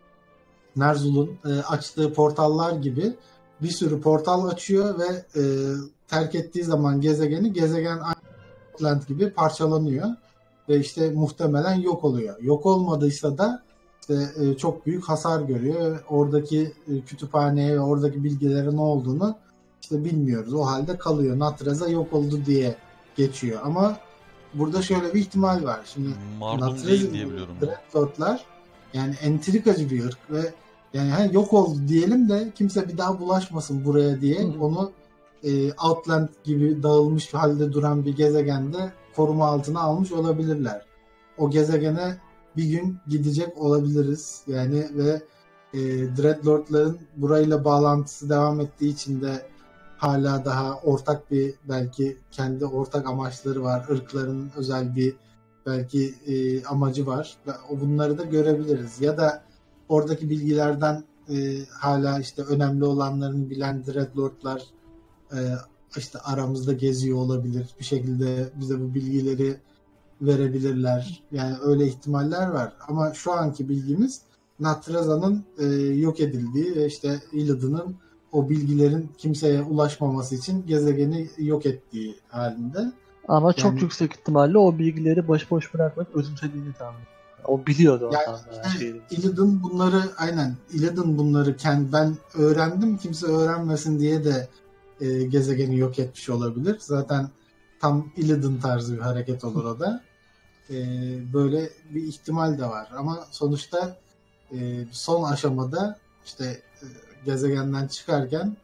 Ner'zhul'un e, açtığı portallar gibi bir sürü portal açıyor ve e, terk ettiği zaman gezegeni, gezegen Outland gibi parçalanıyor ve işte muhtemelen yok oluyor. Yok olmadıysa da işte e, çok büyük hasar görüyor. Oradaki e, kütüphaneye ve oradaki bilgilere ne olduğunu işte bilmiyoruz. O halde kalıyor. Natreza yok oldu diye geçiyor. Ama burada şöyle bir ihtimal var. Şimdi Mardum değil diye biliyorum. Dreadlord'lar yani entrikacı bir ırk ve yani hani yok oldu diyelim de kimse bir daha bulaşmasın buraya diye Hı. onu e, Outland gibi dağılmış halde duran bir gezegende koruma altına almış olabilirler. O gezegene bir gün gidecek olabiliriz. Yani ve e, Dreadlord'ların burayla bağlantısı devam ettiği için de hala daha ortak bir, belki kendi ortak amaçları var. Irkların özel bir belki e, amacı var. O bunları da görebiliriz. Ya da oradaki bilgilerden e, hala işte önemli olanlarını bilen Dreadlord'lar e, işte aramızda geziyor olabilir. Bir şekilde bize bu bilgileri verebilirler. Yani öyle ihtimaller var. Ama şu anki bilgimiz Natreza'nın e, yok edildiği ve işte Illidan'ın o bilgilerin kimseye ulaşmaması için gezegeni yok ettiği halinde. Ama yani, çok yüksek ihtimalle o bilgileri başıboş bırakmak özümsediğini tahmin ediyorum. O biliyordu o yani, yani Illidan bunları aynen Illidan bunları kendi, ben öğrendim kimse öğrenmesin diye de e, gezegeni yok etmiş olabilir. Zaten tam Illidan tarzı bir hareket olur o da. E, böyle bir ihtimal de var. Ama sonuçta e, son aşamada işte e, gezegenden çıkarken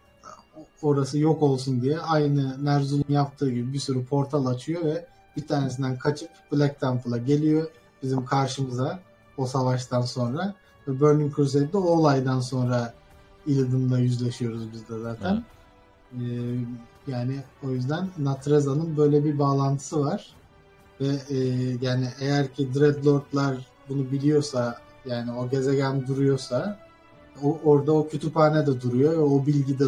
orası yok olsun diye aynı Ner'zhul'un yaptığı gibi bir sürü portal açıyor ve bir tanesinden kaçıp Black Temple'a geliyor bizim karşımıza o savaştan sonra. Ve Burning Crusade'de o olaydan sonra Illidan'la yüzleşiyoruz biz de zaten. Evet. Ee, yani o yüzden Natreza'nın böyle bir bağlantısı var. Ve e, yani eğer ki Dreadlord'lar bunu biliyorsa, yani o gezegen duruyorsa, o, orada o kütüphane de duruyor ve o bilgi de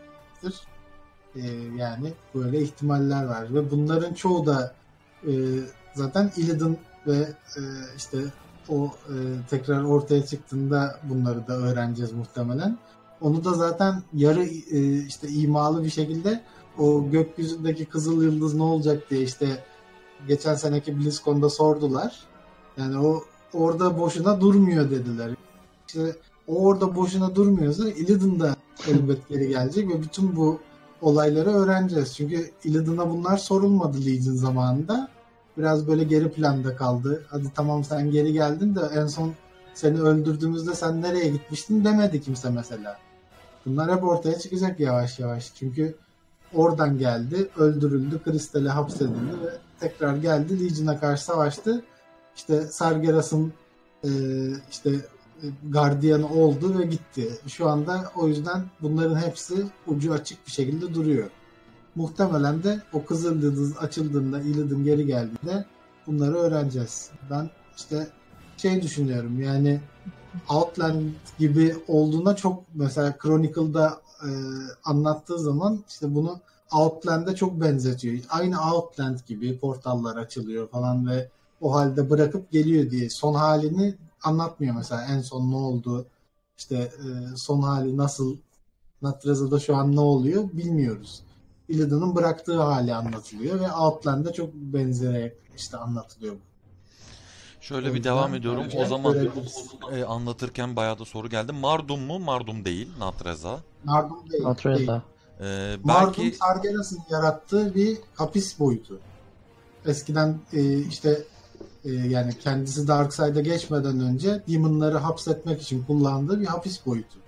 ee, yani böyle ihtimaller var ve bunların çoğu da e, zaten Illidan ve e, işte o e, tekrar ortaya çıktığında bunları da öğreneceğiz muhtemelen. Onu da zaten yarı e, işte imalı bir şekilde o gökyüzündeki kızıl yıldız ne olacak diye işte geçen seneki BlizzCon'da sordular. Yani o orada boşuna durmuyor dediler. İşte o orada boşuna durmuyorsa Illidan da elbet geri gelecek ve bütün bu olayları öğreneceğiz. Çünkü Illidan'a bunlar sorulmadı Legion zamanında. Biraz böyle geri planda kaldı. Hadi tamam sen geri geldin de en son seni öldürdüğümüzde sen nereye gitmiştin demedi kimse mesela. Bunlar hep ortaya çıkacak yavaş yavaş. Çünkü oradan geldi, öldürüldü, kristale hapsedildi ve tekrar geldi, Legion'a karşı savaştı. İşte Sargeras'ın e, işte gardiyanı oldu ve gitti. Şu anda o yüzden bunların hepsi ucu açık bir şekilde duruyor. Muhtemelen de o Kızıl Yıldız açıldığında, Illidan geri geldiğinde bunları öğreneceğiz. Ben işte şey düşünüyorum, yani Outland gibi olduğuna çok, mesela Chronicle'da e, anlattığı zaman işte bunu Outland'e çok benzetiyor. Aynı Outland gibi portallar açılıyor falan ve o halde bırakıp geliyor diye. Son halini anlatmıyor mesela, en son ne oldu, işte e, son hali nasıl, Natraza'da şu an ne oluyor bilmiyoruz. Illidan'ın bıraktığı hali anlatılıyor ve Outland'e çok benzerek işte anlatılıyor. Şöyle O bir yüzden devam ediyorum. O bence zaman görebiliriz. e, anlatırken bayağı da soru geldi. Mardum mu? Mardum değil. Natreza. Mardum değil. değil. Natreza. E, Mardum belki Sargeras'ın yarattığı bir hapis boyutu. Eskiden e, işte e, yani kendisi Darkseid'e geçmeden önce Demon'ları hapsetmek için kullandığı bir hapis boyutu.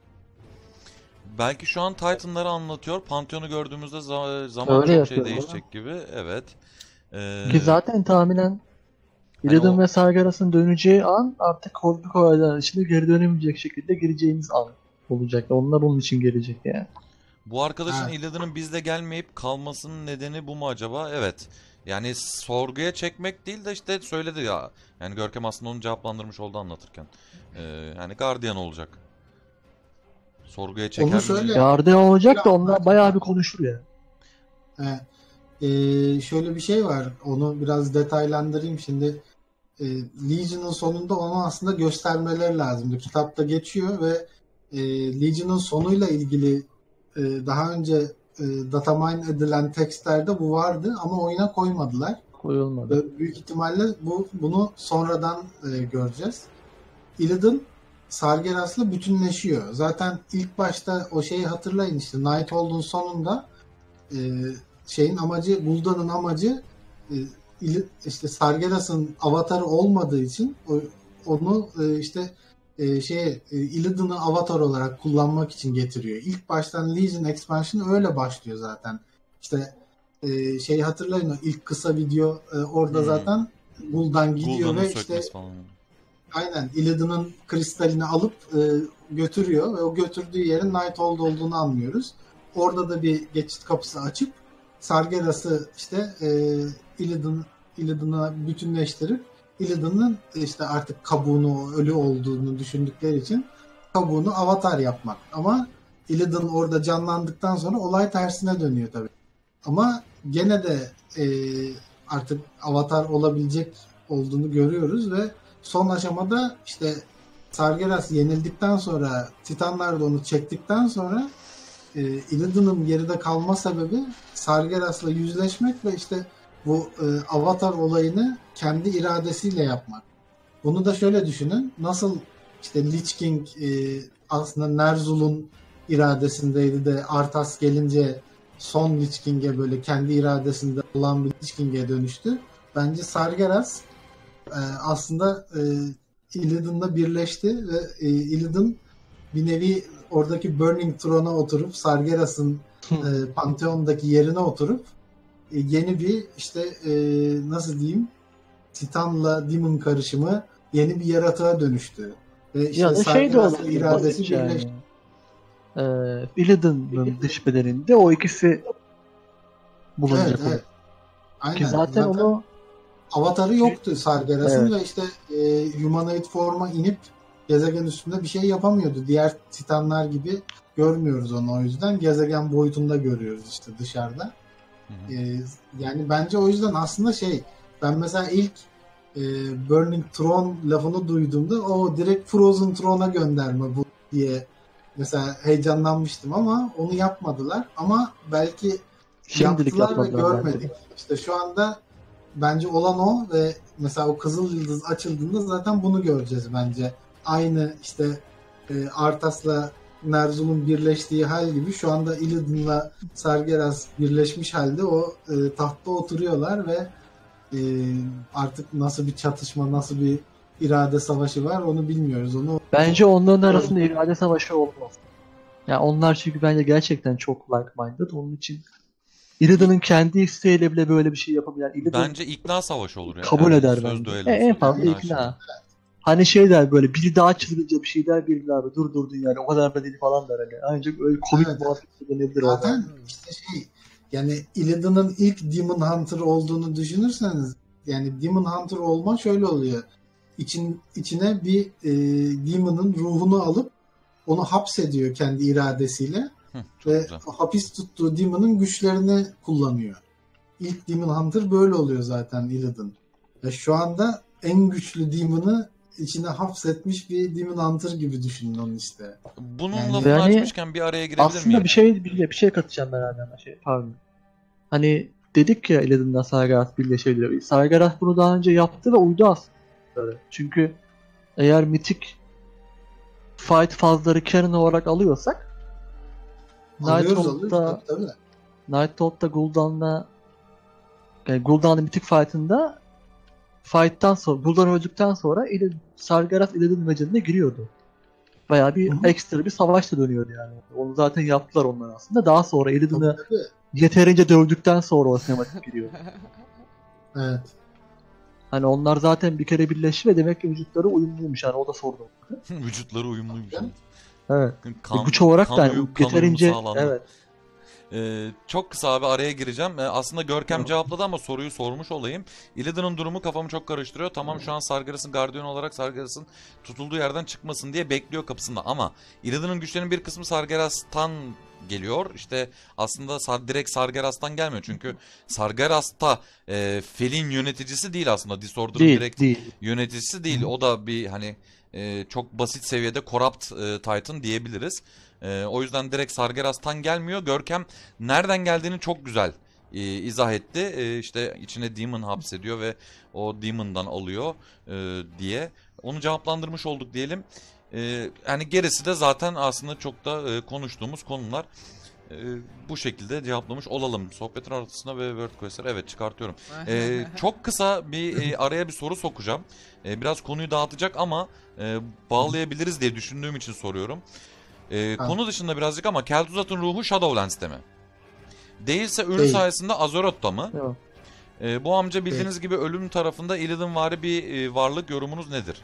belki şu an Titan'ları anlatıyor. Pantheon'u gördüğümüzde za- zaman Öyle çok şey yapıyor, değişecek gibi. Evet. E, Ki zaten tahminen hani Illidan o- ve Sargeras'ın döneceği an artık Kozmik olaylar içinde geri dönemeyecek şekilde gireceğimiz an olacak. Onlar onun için gelecek yani. bu arkadaşın Evet. Illidan'ın bizde gelmeyip kalmasının nedeni bu mu acaba? Evet. Yani sorguya çekmek değil de işte söyledi ya. Yani Görkem aslında onu cevaplandırmış oldu anlatırken. E, yani gardiyan olacak. Sorguya çeker Onu mi? şöyle Gardiyan olacak da onlar anlatayım. bayağı bir konuşur ya. He. Ee, şöyle bir şey var. Onu biraz detaylandırayım. Şimdi e, Legion'ın sonunda onu aslında göstermeleri lazımdı. Kitapta geçiyor ve e, Legion'ın sonuyla ilgili e, daha önce e, datamine edilen tekstlerde bu vardı ama oyuna koymadılar. Koyulmadı. Ve büyük ihtimalle bu bunu sonradan e, göreceğiz. Illidan Sargeras'la bütünleşiyor. Zaten ilk başta o şeyi hatırlayın, işte Nighthold'un sonunda e, şeyin amacı, Gul'dan'ın amacı e, İli- işte Sargeras'ın avatarı olmadığı için o, onu e, işte e, şey e, Illidan'ı avatar olarak kullanmak için getiriyor. İlk baştan Legion Expansion öyle başlıyor zaten. İşte e, şey hatırlayın, o ilk kısa video e, orada Hmm. zaten Gul'dan gidiyor Gul'dan'ın ve işte sökmesi falan. aynen Illidan'ın kristalini alıp e, götürüyor ve o götürdüğü yerin Nighthold olduğunu anlıyoruz. Orada da bir geçit kapısı açıp Sargeras'ı işte e, Illidan, Illidan'a bütünleştirip Illidan'ın işte artık kabuğunu, ölü olduğunu düşündükleri için kabuğunu avatar yapmak. Ama Illidan orada canlandıktan sonra olay tersine dönüyor tabii. Ama gene de e, artık avatar olabilecek olduğunu görüyoruz ve son aşamada işte Sargeras yenildikten sonra, Titanlar da onu çektikten sonra e, Illidan'ın geride kalma sebebi Sargeras'la yüzleşmek ve işte bu e, avatar olayını kendi iradesiyle yapmak. Bunu da şöyle düşünün. Nasıl işte Lich King e, aslında Ner'zhul'un iradesindeydi de Arthas gelince son Lich King'e, böyle kendi iradesinde olan bir Lich King'e dönüştü. Bence Sargeras e, aslında e, Illidan'la birleşti ve e, Illidan bir nevi oradaki Burning Throne'a oturup Sargeras'ın e, Pantheon'daki yerine oturup e, yeni bir işte e, nasıl diyeyim, Titan'la Demon karışımı yeni bir yaratığa dönüştü. Ve işte Ya da şey de Sargeras'la olabilir iradesi basitçe yani. birleşti. Ee, Illidan'ın dış bedeninde o ikisi bulunacak Evet, olur. evet. Aynen. Ki zaten, Zaten onu avatarı yoktu Sargeras'ın Evet. ve işte e, humanoid forma inip gezegen üstünde bir şey yapamıyordu. Diğer Titanlar gibi görmüyoruz onu, o yüzden gezegen boyutunda görüyoruz işte dışarıda. Hı hı. E, yani bence o yüzden aslında şey, ben mesela ilk e, Burning Throne lafını duyduğumda o direkt Frozen Throne'a gönderme bu diye mesela heyecanlanmıştım ama onu yapmadılar. Ama belki şimdilik yaptılar ve yapmadılar bence. görmedik. İşte şu anda bence olan o ve mesela o Kızıl Yıldız açıldığında zaten bunu göreceğiz bence. Aynı işte e, Arthas'la Ner'zhul'un birleştiği hal gibi şu anda Illidan'la Sargeras birleşmiş halde o e, tahtta oturuyorlar ve e, artık nasıl bir çatışma, nasıl bir irade savaşı var onu bilmiyoruz. Onu Bence onların arasında irade savaşı olmaz. Ya onlar çünkü bence gerçekten çok like-minded. Onun için Illidan'ın kendi isteğiyle bile böyle bir şey yapamayan Illidan Bence ikna savaşı olur ya. kabul Yani eder söz bence. düellosu. E, en fazla ikna ikna. şeyi. Hani şey der böyle biri daha çılgınca bir şey der, biri daha dur durdun yani o kadar da değil falan der hani. Ancak öyle komik Evet. muhabbet dönebilir orada. Zaten işte şey, yani Illidan'ın ilk Demon Hunter olduğunu düşünürseniz, yani Demon Hunter olma şöyle oluyor. İçin, içine bir e, Demon'ın ruhunu alıp onu hapsediyor kendi iradesiyle. Hı, çok Ve güzel. hapis tuttuğu Demon'ın güçlerini kullanıyor. İlk Demon Hunter böyle oluyor zaten Illidan. Ve şu anda en güçlü Demon'ı içine hapsetmiş bir Demon Hunter gibi düşünün onu işte. Bunun Yani- lafını Yani açmışken bir araya girebilir Aslında miyim? bir şey bir, bir şey katacağım ben arada. Şey, pardon. Hani dedik ya Illidan'la Sargeras birleşebiliyor. Sargeras bunu daha önce yaptı ve uydu aslında. Çünkü eğer mitik fight fazları canon olarak alıyorsak Alıyoruz alıyoruz Nighthawk'ta tabii tabii. Nighthawk'ta Gul'dan'la yani Gul'dan'la mitik fight'ında fight'tan sonra Gul'dan öldükten sonra Illidan, Sargeras Illidan'ın meclisine giriyordu. Bayağı bir Hı hı. ekstra bir savaş da dönüyordu yani. Onu zaten yaptılar onlar aslında. Daha sonra Illidan'ı Tabii, tabii. yeterince dövdükten sonra o sinematik giriyor. Evet. Hani onlar zaten bir kere birleşti ve demek ki vücutları uyumluymuş yani o da sordu. Vücutları uyumluymuş. Tabii. Evet. Kan, Güç olarak kan da uyum- yani kan yeterince uyumu sağlandı. evet. Ee, çok kısa abi araya gireceğim. Ee, aslında Görkem Tamam. cevapladı ama soruyu sormuş olayım. Illidan'ın durumu kafamı çok karıştırıyor. Tamam şu an Sargeras'ın gardiyan olarak Sargeras'ın tutulduğu yerden çıkmasın diye bekliyor kapısında. Ama Illidan'ın güçlerinin bir kısmı Sargeras'tan geliyor. İşte aslında Sar- direkt Sargeras'tan gelmiyor. Çünkü Sargeras'ta e, Fel'in yöneticisi değil aslında. Disorder'ın Değil, direkt değil. yöneticisi değil. O da bir hani e, çok basit seviyede Corrupt e, Titan diyebiliriz. E, o yüzden direkt Sargeras'tan gelmiyor. Görkem nereden geldiğini çok güzel e, izah etti. E, işte içine Demon hapsediyor ve o Demon'dan alıyor e, diye. Onu cevaplandırmış olduk diyelim. E, yani gerisi de zaten aslında çok da e, konuştuğumuz konular. E, bu şekilde cevaplamış olalım. Sohbetin ortasına ve World Quest'leri evet çıkartıyorum. E, çok kısa bir e, araya bir soru sokacağım. E, biraz konuyu dağıtacak ama e, bağlayabiliriz diye düşündüğüm için soruyorum. E, Ha. konu dışında birazcık ama Kel'Thuzad'ın ruhu Shadowlands'te mi? Değilse ölü Değil. sayesinde Azeroth'ta mı? Yok. E, bu amca bildiğiniz gibi ölüm tarafında Illidanvari bir e, varlık, yorumunuz nedir?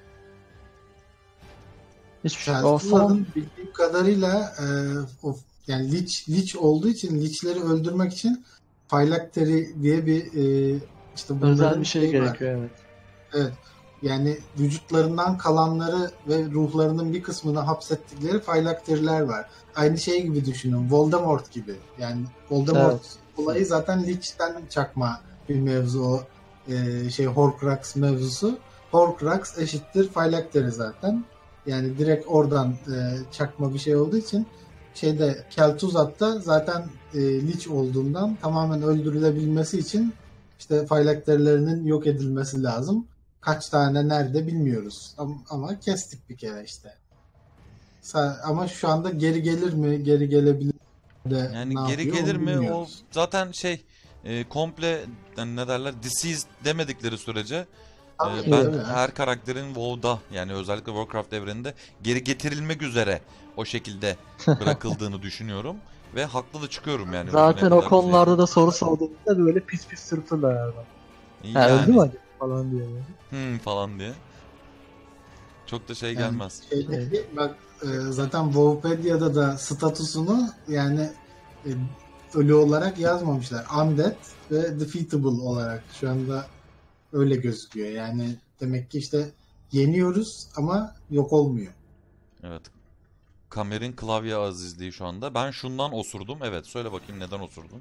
Hiçbir şey. O son Kel'Thuzad'ın bildiğim kadarıyla e, o, yani Lich, Lich olduğu için Lich'leri öldürmek için Phylactery diye bir e, işte bunların özel bir şey şeyi var. gerekiyor evet. Evet. Yani vücutlarından kalanları ve ruhlarının bir kısmını hapsettikleri Phylactery'ler var. Aynı şey gibi düşünün. Voldemort gibi. Yani Voldemort Evet. olayı zaten Lich'ten çakma bir mevzu o e, şey Horcrux mevzusu. Horcrux eşittir Phylactery zaten. Yani direkt oradan e, çakma bir şey olduğu için şeyde Kel'Thuzad'da zaten e, Lich olduğundan tamamen öldürülebilmesi için işte Phylactery'lerinin yok edilmesi lazım. Kaç tane nerede bilmiyoruz. Ama, ama kestik bir kere işte. Sa- Ama şu anda geri gelir mi? Geri gelebilir mi de Yani ne geri yapıyor, gelir onu mi? O bilmiyoruz. zaten şey e, komple yani ne derler deceased demedikleri sürece Tabii, e, ben tabii. her karakterin WoW'da yani özellikle Warcraft evreninde geri getirilmek üzere o şekilde bırakıldığını düşünüyorum ve haklı da çıkıyorum yani. Zaten Ne o kadar konularda da soru sorduğumuzda böyle pis pis sırtırlar abi. güzel. Ha, Yani, öldü mü acaba falan diye. böyle. hmm, falan diye. Çok da şey Yani gelmez. şeydeki, bak e, zaten Wowpedia'da da statüsünü yani e, ölü olarak yazmamışlar. Undead ve defeatable olarak şu anda öyle gözüküyor. Yani demek ki işte yeniyoruz ama yok olmuyor. Evet. Kamer'in klavye azizliği şu anda. Ben şundan osurdum. Evet söyle bakayım neden osurdun?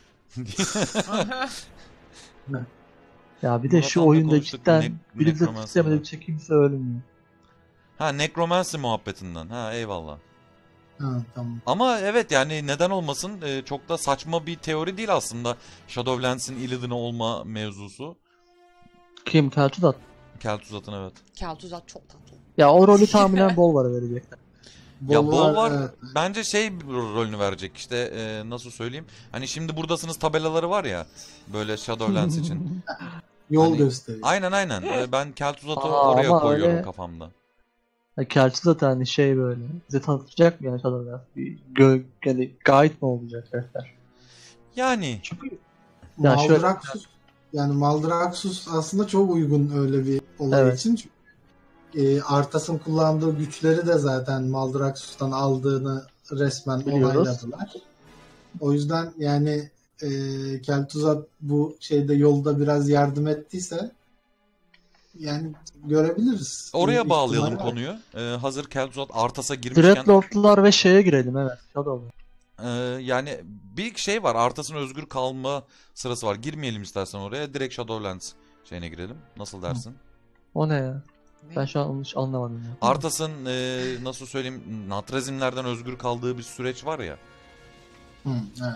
Ya bir de Murat şu Han'la oyunda konuştuk. cidten Ne- Blizzard Necromancer'dan. istemedikçe kimse ölmüyor. Ha Necromancy muhabbetinden. Ha eyvallah. Ha, tamam. Ama evet yani neden olmasın e, çok da saçma bir teori değil aslında Shadowlands'in Illidan'ı olma mevzusu. Kim? Kel'Thuzad. Kel'Thuzad'ın evet. Kel'Thuzad çok tatlı. Ya o rolü tahminen Bolvar'a verecekler. Ya Bol Bol var evet. bence şey bir rolünü verecek işte e, nasıl söyleyeyim. Hani şimdi buradasınız tabelaları var ya böyle Shadowlands için. Yol Hani- gösteriyor. Aynen aynen E, ben Kel'Thuzad'ı Aa, oraya ama koyuyorum öyle- kafamda. Yani Kelçi zaten hani şey böyle. Bize tanıtacak mı yani Shadowlands? Bir gö yani guide mi olacak rehber? Yani Çünkü yani şöyle Maldraxxus yani Maldraxxus aslında çok uygun öyle bir olay evet. için. Çünkü e, Arthas'ın kullandığı güçleri de zaten Maldraxxus'tan aldığını resmen Biliyoruz. onayladılar. O yüzden yani e, Kel'Thuzad bu şeyde yolda biraz yardım ettiyse yani görebiliriz. oraya Bir bağlayalım ihtimal var. konuyu. Ee, hazır Kel'Thuzad Arthas'a girmişken Dreadlord'lar ve şeye girelim evet. Shadowlands. e, yani bir şey var. Arthas'ın özgür kalma sırası var. Girmeyelim istersen oraya. Direkt Shadowlands şeyine girelim. Nasıl dersin? O ne ya? Ne? Ben şu an onu hiç anlamadım ya. Arthas'ın e, nasıl söyleyeyim Natrazimlerden özgür kaldığı bir süreç var ya. Hı, evet.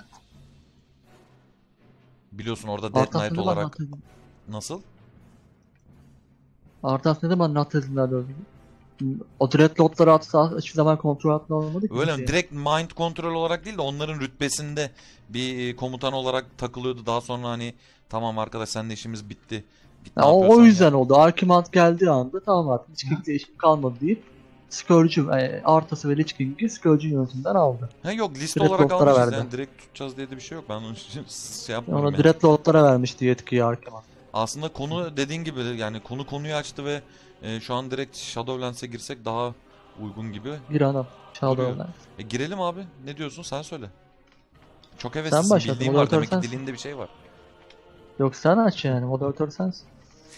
Biliyorsun orada Death Arthas Knight ne zaman olarak Natrazim? nasıl? Arthas ne zaman Natrazimler'de öldü? O Dreadlord'ları Arthas hiçbir zaman kontrol altında olmadı ki. Öyle mi? kimseye. Direkt mind kontrol olarak değil de onların rütbesinde bir e, komutan olarak takılıyordu. Daha sonra hani tamam arkadaş seninle işimiz bitti. Git ne Ya o, o yapıyorsan yüzden yap. oldu. Archimand geldiği anda tamam artık Lich King'de işim kalmadı deyip Scourge'ü, e, Arthas'ı ve Lich King'i Scourge'ün yönetiminden aldı. Ha yok liste Direkt olarak Lord'lara almışız verdi. yani direkt tutacağız diye de bir şey yok. Ben onu şey Yani yapmıyorum ona yani. Dreadlord'lara vermişti yetkiyi Archimand. Aslında konu dediğin gibi yani konu konuyu açtı ve e, şu an direkt Shadowlands'e girsek daha uygun gibi. Bir adam. Shadowlands. E, girelim abi. Ne diyorsun? Sen söyle. Çok Sen heveslisin. başladın, Bildiğin var. moderatör Demek ki sensin. dilinde bir şey var. Yok sen aç yani. Moderatör sensin.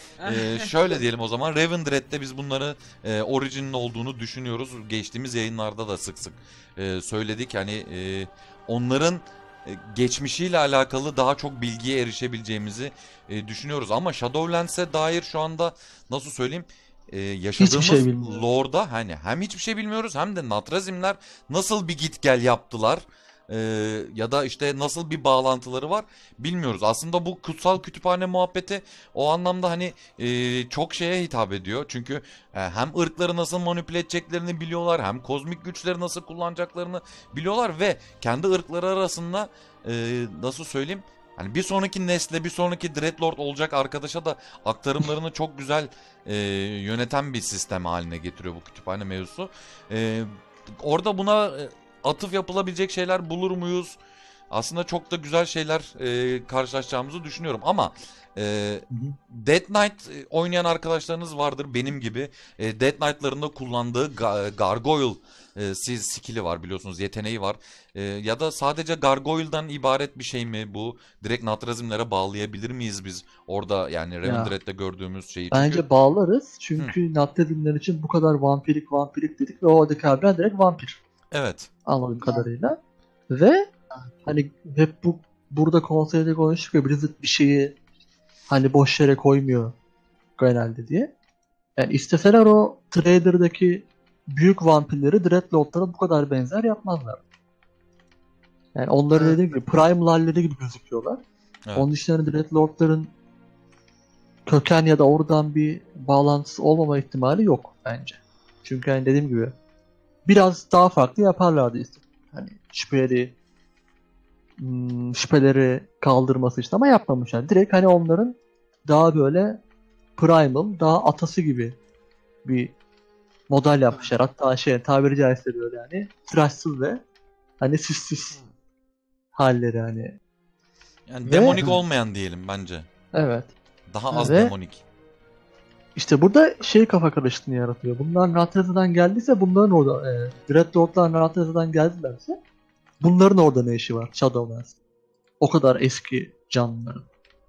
Ee, şöyle diyelim o zaman. Revendred'de biz bunları e, Origin'in olduğunu düşünüyoruz. Geçtiğimiz yayınlarda da sık sık e, söyledik. Hani e, onların e, geçmişiyle alakalı daha çok bilgiye erişebileceğimizi e, düşünüyoruz. Ama Shadowlands'e dair şu anda nasıl söyleyeyim? e, yaşadığımız şey bilmiyoruz. lore'da hani hem hiçbir şey bilmiyoruz hem de Natrazimler nasıl bir git gel yaptılar. e, ya da işte nasıl bir bağlantıları var bilmiyoruz. Aslında bu kutsal kütüphane muhabbeti o anlamda hani e, çok şeye hitap ediyor. Çünkü e, hem ırkları nasıl manipüle edeceklerini biliyorlar, hem kozmik güçleri nasıl kullanacaklarını biliyorlar ve kendi ırkları arasında e, nasıl söyleyeyim? Hani bir sonraki nesle, bir sonraki Dreadlord olacak arkadaşa da aktarımlarını çok güzel e, yöneten bir sistem haline getiriyor bu kütüphane mevzusu. E, orada buna e, atıf yapılabilecek şeyler bulur muyuz? Aslında çok da güzel şeyler e, karşılaşacağımızı düşünüyorum ama e, Death Knight e, oynayan arkadaşlarınız vardır benim gibi. E, Death Knight'larında kullandığı ga- Gargoyle e, si- skill'i var biliyorsunuz, yeteneği var. E, ya da sadece Gargoyle'dan ibaret bir şey mi bu? Direkt Natrazimlere bağlayabilir miyiz biz orada yani Revendred'de gördüğümüz şeyi? Çünkü Bence bağlarız. Çünkü Natrazimler için bu kadar vampirik vampirik dedik ve oradaki abiler direkt vampir. evet. Anladığım kadarıyla. Ve hani hep bu burada konseyde konuştuk ya Blizzard bir şeyi hani boş yere koymuyor genelde diye. Yani isteseler o Trader'daki büyük vampirleri Dreadlord'lara bu kadar benzer yapmazlar. Yani onları Evet. dediğim gibi Prime Lalleri gibi gözüküyorlar. Evet. Onun dışında Dreadlord'ların köken ya da oradan bir bağlantısı olmama ihtimali yok bence. Çünkü hani dediğim gibi biraz daha farklı yaparlardı işte. Hani şüpheleri hmm, şüpheleri kaldırması için ama yapmamışlar. Direkt hani onların daha böyle primal, daha atası gibi bir model yapmışlar. Hatta şey tabiri caizse böyle yani tıraşsız ve hani süssüz halleri hani. Yani Ve- demonik olmayan diyelim bence. Evet. Daha az Ve- demonik. İşte burada şey kafa karışıklığını yaratıyor. Bunlar Natreza'dan geldiyse bunların orada e, Dreadlord'lar Natreza'dan geldilerse bunların orada ne işi var Shadowlands? O kadar eski canlıların.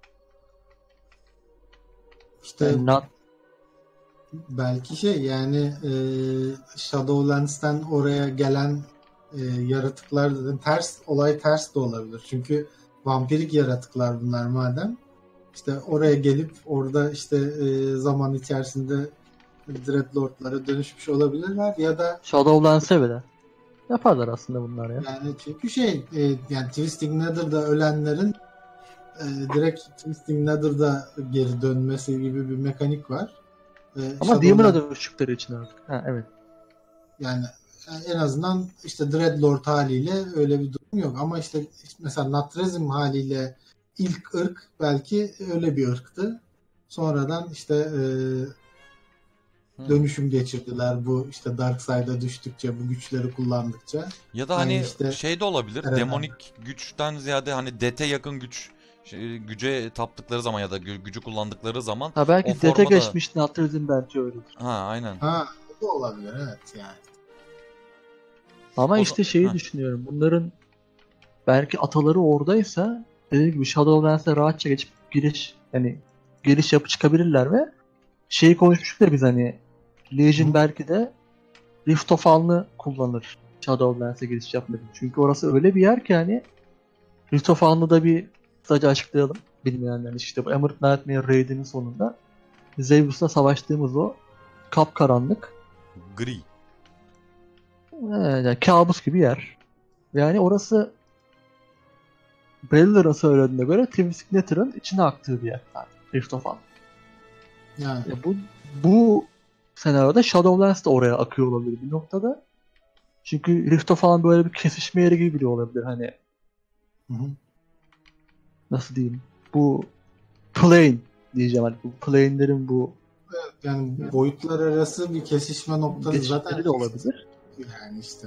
İşte Yani Nat- belki şey yani e, Shadowlands'ten oraya gelen e, yaratıklar dedim ters olay ters de olabilir. Çünkü vampirik yaratıklar bunlar madem. İşte oraya gelip orada işte e, zaman içerisinde Dreadlord'lara dönüşmüş olabilirler ya da Shadowlands'e bile yaparlar aslında bunlar ya. yani çünkü şey e, yani Twisting Nether'da ölenlerin e, direkt Twisting Nether'da geri dönmesi gibi bir mekanik var. E, Ama Shadowlands- Demon'a dönüştükleri için artık. Ha, evet. Yani en azından işte Dreadlord haliyle öyle bir durum yok. Ama işte mesela Natrazim haliyle ilk ırk belki öyle bir ırktı. Sonradan işte e, dönüşüm geçirdiler bu işte Darkside'a düştükçe, bu güçleri kullandıkça. Ya da Yani hani işte- şey de olabilir. Evet. Demonik güçten ziyade hani dete yakın güç şey, güce taptıkları zaman ya da gü- gücü kullandıkları zaman Ha o belki dete forma da- geçmiş Natrazim belki öyledir. ha aynen. Ha, bu da olabilir evet yani. Ama O işte da- şeyi Heh. düşünüyorum. Bunların belki ataları oradaysa dediğim gibi Shadowlands'e rahatça geçip giriş yani giriş yapıp çıkabilirler ve şeyi konuşmuştuk da biz hani Legion Hı. belki de Rift of An'ı kullanır Shadowlands'e giriş yapmak için. Çünkü orası öyle bir yer ki hani Rift of An'ı da bir kısaca açıklayalım bilmeyenler işte bu Emerald Nightmare Raid'inin sonunda Zeus'la savaştığımız o kapkaranlık Gri. Ee, yani kabus gibi yer. Yani orası Beller'ın söylediğine göre Twin Signature'ın içine aktığı bir yer. Yani Rift of An. Yani Ya bu bu senaryoda Shadowlands da oraya akıyor olabilir bir noktada. Çünkü Rift of An böyle bir kesişme yeri gibi bile olabilir. Hani hı hı. nasıl diyeyim? Bu plane diyeceğim. Hani bu plane'lerin bu yani boyutlar arası bir kesişme noktası zaten geçişleri de olabilir. yani işte.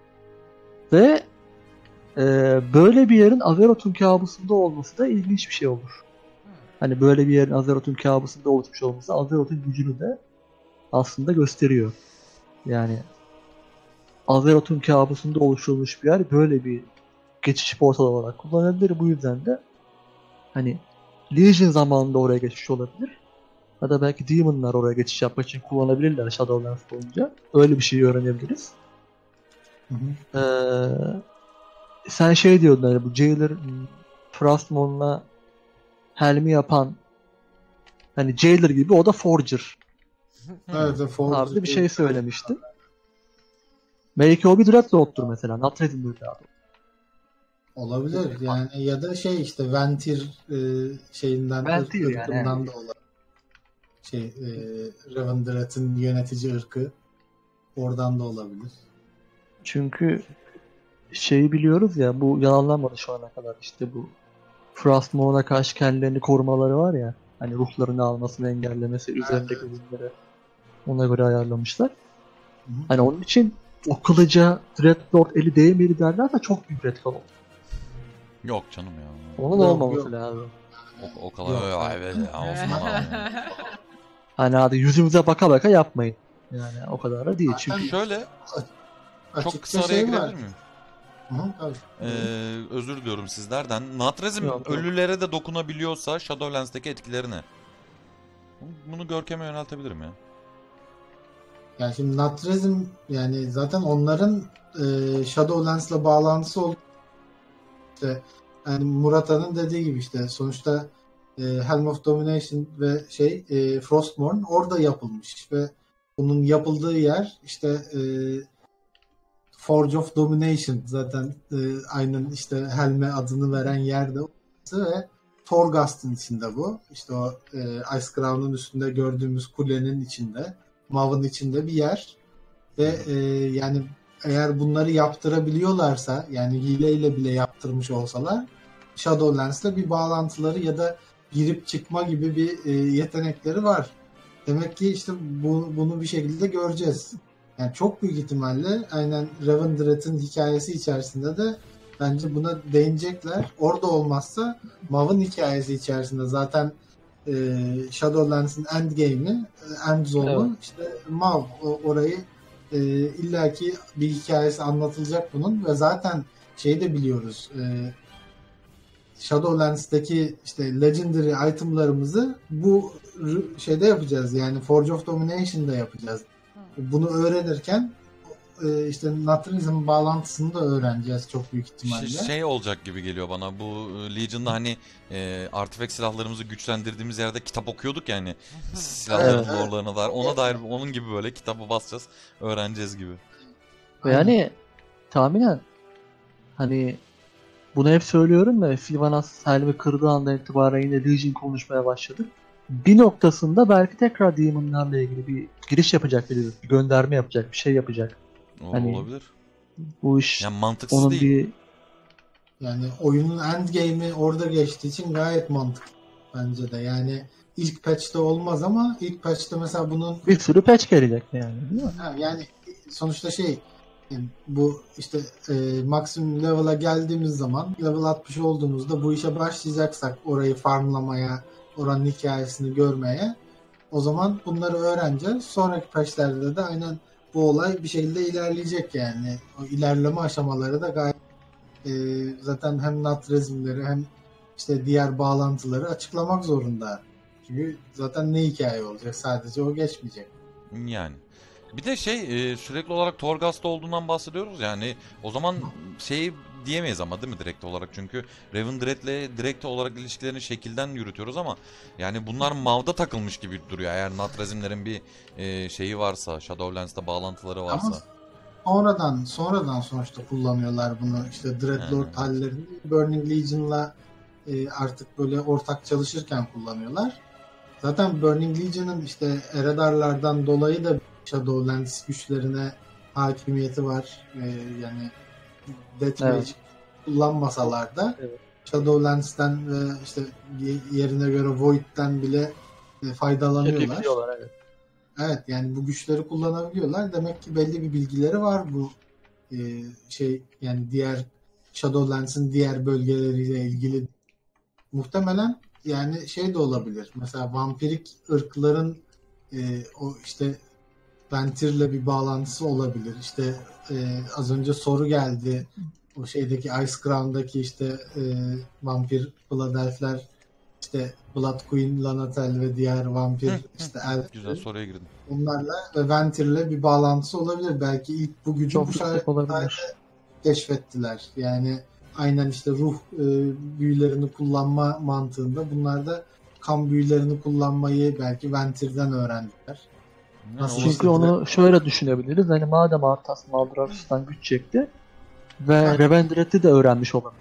Ve e, böyle bir yerin Azeroth'un kabusunda olması da ilginç bir şey olur. Hani böyle bir yerin Azeroth'un kabusunda oluşmuş olması Azeroth'un gücünü de aslında gösteriyor. Yani Azeroth'un kabusunda oluşturulmuş bir yer böyle bir geçiş portal olarak kullanılabilir. Bu yüzden de hani Legion zamanında oraya geçiş olabilir. Ya da belki Demon'lar oraya geçiş yapmak için kullanabilirler Shadowlands boyunca. Öyle bir şey öğrenebiliriz. Hı hı. Ee, sen şey diyordun hani bu Jailer hmm, Frostmourne'la Helm'i yapan hani Jailer gibi o da Forger Evet, de Forge- tarzı bir şey söylemiştin. Belki o bir Dreadnought'tur mesela. Natred'in daha doğrusu. olabilir yani ya da şey işte Ventir e, şeyinden Ventir ırk- yani, ırkından evet. da olabilir. Şey e, Revendrat'ın yönetici ırkı oradan da olabilir. Çünkü şeyi biliyoruz ya bu yalanlanmadı şu ana kadar işte bu Frostmourne'a karşı kendilerini korumaları var ya hani ruhlarını almasını engellemesi üzerindeki ürünleri ona göre ayarlamışlar. Hı hı. Hani onun için o kılıca Dreadnought eli değmeli derlerse çok büyük retcon olur. Yok canım ya. Onun Yok, olmaması yok. lazım. O, o kadar Yok, Yok, hayır. evet ya, Osman abi. Hani hadi yüzümüze baka baka yapmayın. Yani o kadar da değil. Zaten Çünkü Şöyle çok Açıkça kısa araya şey girebilir var. miyim? Hı hı, tabii. Ee, özür diliyorum sizlerden. Natrazim Yok, yok. ölülere de dokunabiliyorsa Shadowlands'taki etkileri ne? Bunu Görkem'e yöneltebilirim ya. Yani şimdi Natrazim yani zaten onların e, Shadowlands'la bağlantısı oldu. İşte yani Murata'nın dediği gibi işte sonuçta e, Helm of Domination ve şey e, Frostmourne orada yapılmış ve bunun yapıldığı yer işte e, Forge of Domination zaten e, aynen işte Helm'e adını veren yerde orası ve Torghast'ın içinde bu. İşte o e, Ice Crown'un üstünde gördüğümüz kulenin içinde, Mav'ın içinde bir yer. Ve e, yani eğer bunları yaptırabiliyorlarsa yani hileyle bile yaptırmış olsalar Shadowlands'la bir bağlantıları ya da girip çıkma gibi bir e, yetenekleri var. Demek ki işte bu, bunu bir şekilde göreceğiz. Yani çok büyük ihtimalle aynen Revendrat'ın hikayesi içerisinde de bence buna değinecekler. Orada olmazsa Mav'ın hikayesi içerisinde zaten e, Shadowlands'ın endgame'i, e, endzon'u Evet. işte Mav o- orayı e, illaki bir hikayesi anlatılacak bunun ve zaten şeyi de biliyoruz. E, Shadowlands'taki işte legendary itemlarımızı bu r- şeyde yapacağız. Yani Forge of Domination'da yapacağız. Bunu öğrenirken e, işte Natrizm bağlantısını da öğreneceğiz çok büyük ihtimalle. Şey, şey olacak gibi geliyor bana. Bu e, Legion'da hani e, artifact silahlarımızı güçlendirdiğimiz yerde kitap okuyorduk yani. Silahların Evet. lore'larına dair. Ona dair onun gibi böyle kitabı basacağız. Öğreneceğiz gibi. ve Aynen. yani tahminen hani bunu hep söylüyorum da Sylvanas Helm'i kırdığı andan itibaren yine Legion konuşmaya başladık. Bir noktasında belki tekrar Demon'larla ilgili bir giriş yapacak biri, bir gönderme yapacak, bir şey yapacak. O Hani olabilir. bu iş Yani mantıksız onun değil. bir Yani oyunun endgame'i orada geçtiği için gayet mantıklı. bence de. Yani ilk patch'te olmaz ama ilk patch'te mesela bunun Bir sürü patch gelecek yani, değil mi? ha, yani sonuçta şey e, bu işte e, maksimum level'a geldiğimiz zaman level altmış olduğumuzda bu işe başlayacaksak orayı farmlamaya, oranın hikayesini görmeye, o zaman bunları öğreneceğiz. Sonraki patch'lerde de aynen bu olay bir şekilde ilerleyecek yani. O ilerleme aşamaları da gayet e, zaten hem nat rezimleri hem işte diğer bağlantıları açıklamak zorunda. Çünkü zaten ne hikaye olacak? Sadece o geçmeyecek. Yani. Bir de şey e, sürekli olarak Torghast'ta olduğundan bahsediyoruz yani o zaman şey diyemeyiz ama değil mi direkt olarak, çünkü Revendreth'le direkt olarak ilişkilerini şekilden yürütüyoruz ama yani bunlar Mav'da takılmış gibi duruyor eğer Natrazimlerin bir e, şeyi varsa, Shadowlands'ta bağlantıları varsa. Ama sonradan sonradan sonuçta kullanıyorlar bunu. İşte Dreadlord Hmm. hallerini Burning Legion'la e, artık böyle ortak çalışırken kullanıyorlar. Zaten Burning Legion'ın işte Eredarlardan dolayı da Shadowlands güçlerine hakimiyeti var. E, yani Death Evet. Magic kullanmasalar da Evet. Shadowlands'ten ve işte yerine göre Void'den bile e, faydalanıyorlar. Çekebiliyorlar, evet. Evet, yani bu güçleri kullanabiliyorlar. Demek ki belli bir bilgileri var bu e, şey yani diğer Shadowlands'ın diğer bölgeleriyle ilgili. Muhtemelen yani şey de olabilir. Mesela vampirik ırkların e, o işte Ventir'le bir bağlantısı olabilir. İşte e, az önce soru geldi. O şeydeki Ice Crown'daki işte e, vampir Blood Elf'ler, işte Blood Queen, Lanatel ve diğer vampir Hı, hı. işte Güzel elfler. soruya girdim. Bunlarla ve Ventir'le bir bağlantısı olabilir. Belki ilk bu gücü Çok bu yüksek sayede olabilir. keşfettiler. Yani aynen işte ruh e, büyülerini kullanma mantığında bunlar da kan büyülerini kullanmayı belki Ventir'den öğrendiler. Ne Nasıl olabilir? Çünkü onu şöyle düşünebiliriz. Hani madem Arthas Maldraxxus'tan güç çekti ve Ha. Revendreth'i de öğrenmiş olabilir.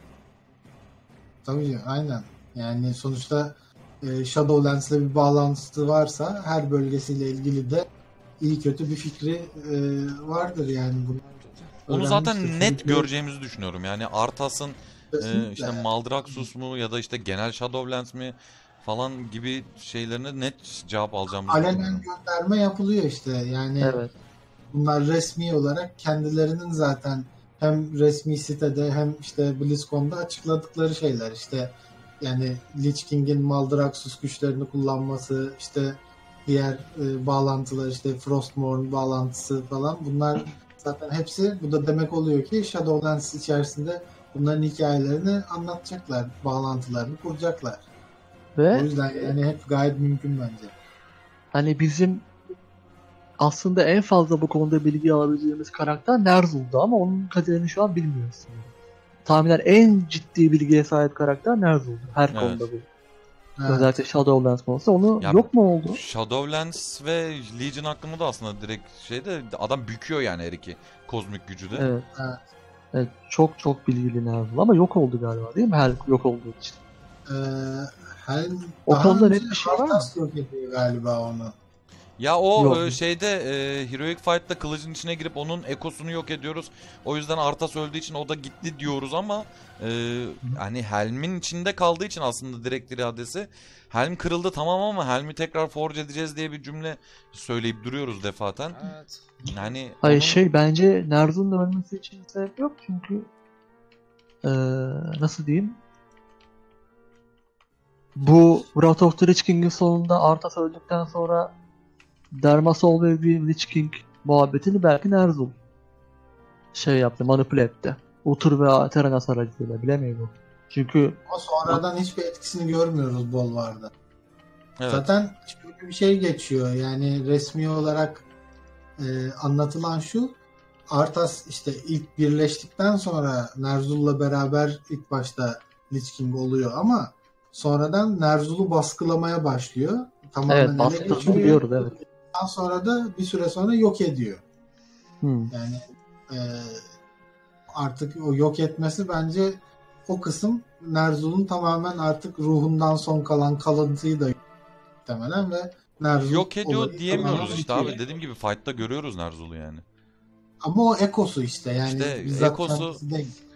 Tabii aynen. Yani sonuçta e, Shadowlands'le bir bağlantısı varsa her bölgesiyle ilgili de iyi kötü bir fikri e, vardır yani. Bunu Onu öğrenmiştir. zaten net Çünkü göreceğimizi düşünüyorum. Yani Arthas'ın e, kesinlikle. işte Maldraxxus mu ya da işte genel Shadowlands mi falan gibi şeylerine net cevap alacağımızı Alenen düşünüyorum. gönderme yapılıyor işte. Yani Evet. bunlar resmi olarak kendilerinin zaten hem resmi sitede hem işte BlizzCon'da açıkladıkları şeyler. İşte yani Lich King'in Maldraxxus güçlerini kullanması, işte diğer e, bağlantılar, işte Frostmourne bağlantısı falan, bunlar zaten hepsi, bu da demek oluyor ki Shadowlands içerisinde bunların hikayelerini anlatacaklar, bağlantılarını kuracaklar. O Ve yüzden yani hep gayet mümkün bence. hani bizim aslında en fazla bu konuda bilgi alabileceğimiz karakter Ner'zhul'du ama onun kaderini şu an bilmiyoruz. Tahminen en ciddi bilgiye sahip karakter Ner'zhul'du. Her Evet. konuda bu. Evet. Özellikle Shadowlands konusunda. Onu Ya- yok mu oldu? Shadowlands ve Legion hakkında da aslında direkt şeyde adam büküyor yani her iki kozmik gücü de. Evet. Evet. Evet. Çok çok bilgili Ner'zhul ama yok oldu galiba, değil mi? Her yok olduğu için. Ee, Helm O daha konuda önce net bir şey var mı? Arthas yok ediyor galiba onu. Ya o Yok. e, şeyde e, Heroic Fight'ta kılıcın içine girip onun ekosunu yok ediyoruz. O yüzden Arthas öldüğü için o da gitti diyoruz ama e, hani Helm'in içinde kaldığı için aslında direkt iradesi. Helm kırıldı tamam ama Helm'i tekrar forge edeceğiz diye bir cümle söyleyip duruyoruz defaten. Evet. Yani Hayır onun- şey, bence Ner'zhul'un ölmesi için sebep yok çünkü eee, nasıl diyeyim, bu Wrath of the Lich King'in sonunda Arthas öldükten sonra Dermasol ve bir Lich King muhabbetini belki Ner'zhul şey yaptı, manipüle etti. Utur ve Teranas aracılığıyla, bilemeyiz o. Çünkü Ama sonradan hiçbir etkisini görmüyoruz Bolvar'da. evet. Zaten şöyle bir şey geçiyor. Yani resmi olarak e, anlatılan şu: Arthas işte ilk birleştikten sonra Ner'zhul'la beraber ilk başta Lich King oluyor ama sonradan Ner'zhul'u baskılamaya başlıyor. Tamamen evet, ele baskısını geçiriyor. biliyoruz, evet. Ondan sonra da bir süre sonra yok ediyor. Hmm. Yani e, artık o yok etmesi, bence o kısım Ner'zhul'un tamamen artık ruhundan son kalan kalıntıyı da muhtemelen ve Ner'zhul Yok ediyor olayı diyemiyoruz tamamen işte bitiyor. abi. Dediğim gibi fight'ta görüyoruz Ner'zhul'u yani. Ama o ekosu işte yani İşte bizzat ekosu- kendisi değil.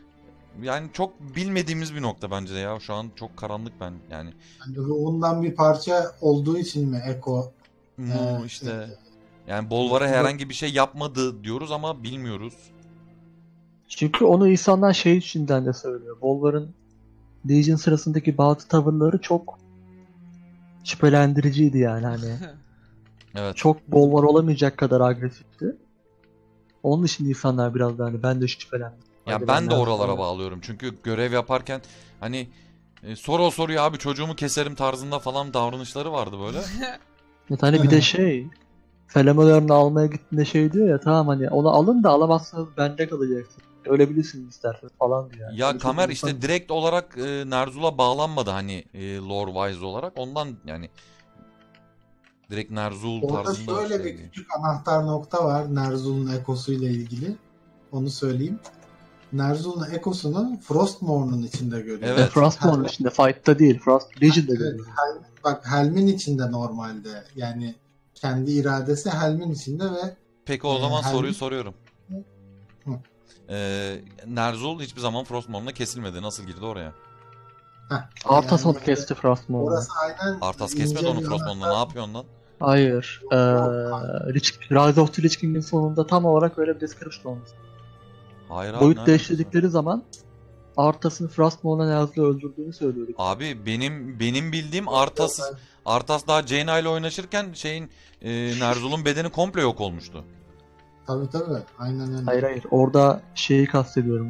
yani çok bilmediğimiz bir nokta bence de ya. Şu an çok karanlık ben yani. Yani bu ondan bir parça olduğu için mi Echo? Mu Ee, işte. Yani Bolvar'a Bu- herhangi bir şey yapmadı diyoruz ama bilmiyoruz. Çünkü onu insanlar şey içinden de söylüyor. Bolvar'ın Legion sırasındaki bazı tavırları çok şüphelendiriciydi yani hani. Evet. Çok Bolvar olamayacak kadar agresifti. Onun için insanlar biraz da hani ben de şüphelendim. Ya Acaba ben de nerede oralara falan. bağlıyorum. Çünkü görev yaparken hani e, soru soruyor abi çocuğumu keserim tarzında falan davranışları vardı böyle. Evet, hani bir de şey Felamolarını almaya gittiğinde şey diyor ya tamam hani onu alın da alamazsanız bende kalacaksın. Ölebilirsiniz isterseniz falan diyor. Yani. Ya Öyle çok Kamer insan- işte direkt olarak e, Nerzul'a bağlanmadı hani e, lore wise olarak. Ondan yani direkt Nerzul Orada tarzında şöyle şey bir değil. küçük anahtar nokta var Nerzul'un ekosuyla ilgili. Onu söyleyeyim. Nerzul'un ekosunu Frostmourne'un içinde görüyoruz. Evet. Ve Frostmourne'un içinde fight'ta değil. Frost Legion'da Evet, görüyoruz. Hel- bak Helm'in içinde normalde. Yani kendi iradesi Helm'in içinde ve Peki o e, zaman Helm- soruyu soruyorum. Hı. Ee, Nerzul hiçbir zaman Frostmourne'la kesilmedi. Nasıl girdi oraya? Heh, Arthas yani onu kesti Frostmourne'u. orası aynen Arthas ince kesmedi onu bir Frostmourne'la. Ne anahtar. yapıyor ondan? Hayır. Ee, Lich- Rise of the Lich King'in sonunda tam olarak öyle bir description olmuş. Hayır abi ne Boyut alakası var? değiştirdikleri zaman Arthas'ın Frostmourne'la Nerzul'u öldürdüğünü söylüyorduk. Abi benim benim bildiğim Arthas Arthas daha Jaina ile oynaşırken şeyin e, Nerzul'un bedeni komple yok olmuştu. Tabii tabii. Aynen öyle. Hayır hayır. Orada şeyi kastediyorum.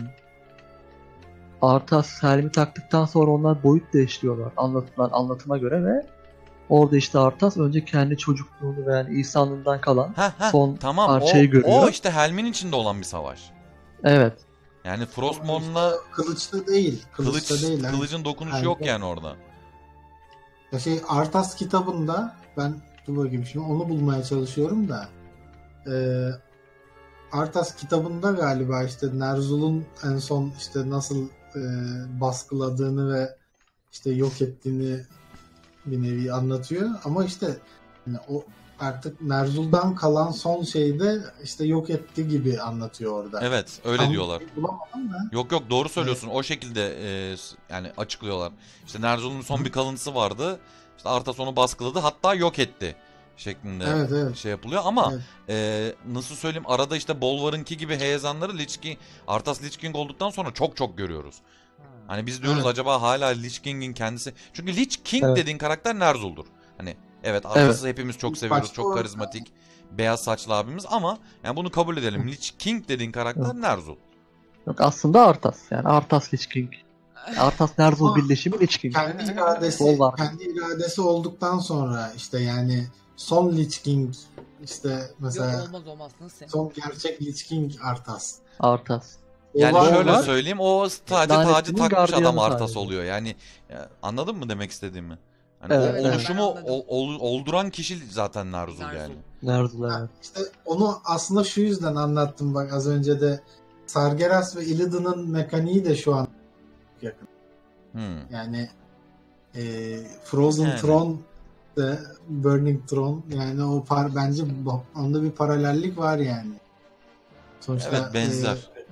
Arthas helmi taktıktan sonra onlar boyut değiştiriyorlar. Anlatılan anlatıma göre ve orada işte Arthas önce kendi çocukluğunu ve yani insanlığından kalan Heh, heh, son tamam o, parçayı görüyor. o işte Helm'in içinde olan bir savaş. Evet. Yani Frostmourne'la Kılıçta değil. kılıç Kılıçta değil. Yani. kılıcın dokunuşu Yani- yok yani orada. Ya şey Arthas kitabında ben dur bakayım şimdi onu bulmaya çalışıyorum da e, Arthas kitabında galiba işte Nerzul'un en son işte nasıl e, baskıladığını ve işte yok ettiğini bir nevi anlatıyor ama işte yani o artık Nerzul'dan kalan son şeyde işte yok etti gibi anlatıyor orada. Evet öyle Tam diyorlar. bulamadım da. Yok yok doğru söylüyorsun. O şekilde e, s- yani açıklıyorlar. İşte Nerzul'un son Hı. bir kalıntısı vardı. İşte Arthas onu baskıladı hatta yok etti şeklinde Evet evet. şey yapılıyor ama Evet. e, nasıl söyleyeyim arada işte Bolvar'ınki gibi heyecanları Lich King, Arthas Lich King olduktan sonra çok çok görüyoruz. Hani biz diyoruz Evet. acaba hala Lich King'in kendisi. Çünkü Lich King Evet. dediğin karakter Nerzul'dur. Hani evet Arthas'ı hepimiz çok İlk seviyoruz. başta Çok orada- karizmatik. Beyaz saçlı abimiz ama yani bunu kabul edelim. Lich King dediğin karakter Yok. Nerzul. Yok aslında Arthas. Yani Arthas Lich King. Arthas Nerzul Ama birleşimi Lich King. kendi iradesi Bol var. kendi iradesi olduktan sonra işte yani son Lich King işte mesela Yok olmaz olmaz nasıl? son gerçek Lich King Arthas. Arthas. Yani Bolvar şöyle var. söyleyeyim o sadece Lanetinin tacı takmış gardiyanı adam Arthas sadece. oluyor. Yani ya, anladın mı demek istediğimi? Hani Evet, o evet. oluşumu Ben anladım. ol- ol- olduran kişi zaten Nerzul Nerzul. yani. Nerzul Ha, evet. İşte onu aslında şu yüzden anlattım bak az önce de Sargeras ve Illidan'ın mekaniği de şu an yakın. Hmm. Yani e, Frozen Yani. Throne de Burning Throne yani o par bence bu- onda bir paralellik var yani. Sonuçta Evet benzer. e,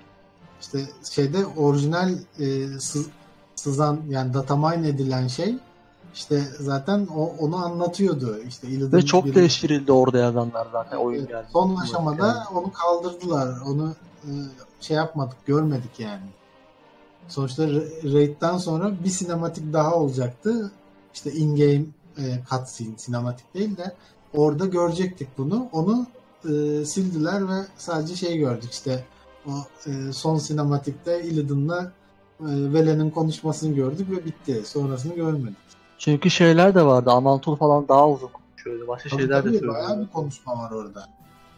işte şeyde orijinal e, sı- sızan yani datamine edilen şey işte zaten o onu anlatıyordu. İşte Illidan Ve çok biri- değiştirildi orada yazanlar zaten oyun Evet, geldi. son aşamada onu kaldırdılar. Onu e, şey yapmadık, görmedik yani. Sonuçta Ra- Raid'den sonra bir sinematik daha olacaktı. İşte in-game e, cutscene, sinematik değil de orada görecektik bunu. Onu e, sildiler ve sadece şey gördük işte o e, son sinematikte Illidan'la e, Vele'nin konuşmasını gördük ve bitti. Sonrasını görmedik. Çünkü şeyler de vardı. Amantul falan daha uzun konuşuyordu. Başka Tabii şeyler de tabii bayağı söylüyordu. bir konuşma var orada.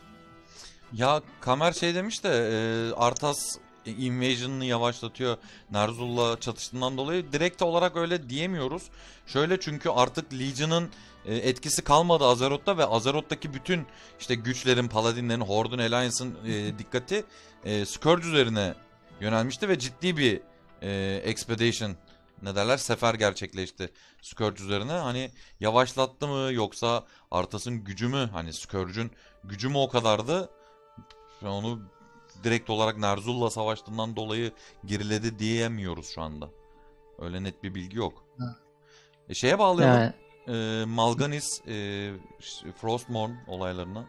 Ya Kamer şey demiş de e, Arthas invasion'ını yavaşlatıyor Nerzul'la çatıştığından dolayı direkt olarak öyle diyemiyoruz. Şöyle çünkü artık Legion'ın e, etkisi kalmadı Azeroth'ta ve Azeroth'taki bütün işte güçlerin, Paladinlerin, Horde'un, Alliance'ın e, dikkati e, Scourge üzerine yönelmişti ve ciddi bir e, expedition ne derler sefer gerçekleşti Scourge üzerine. Hani yavaşlattı mı yoksa Arthas'ın gücü mü hani Scourge'ün gücü mü o kadardı? Onu direkt olarak Ner'zul'la savaştığından dolayı geriledi diyemiyoruz şu anda. Öyle net bir bilgi yok. Ha. E şeye bağlayalım. Yani E, Mal'Ganis, e, Frostmourne olaylarına.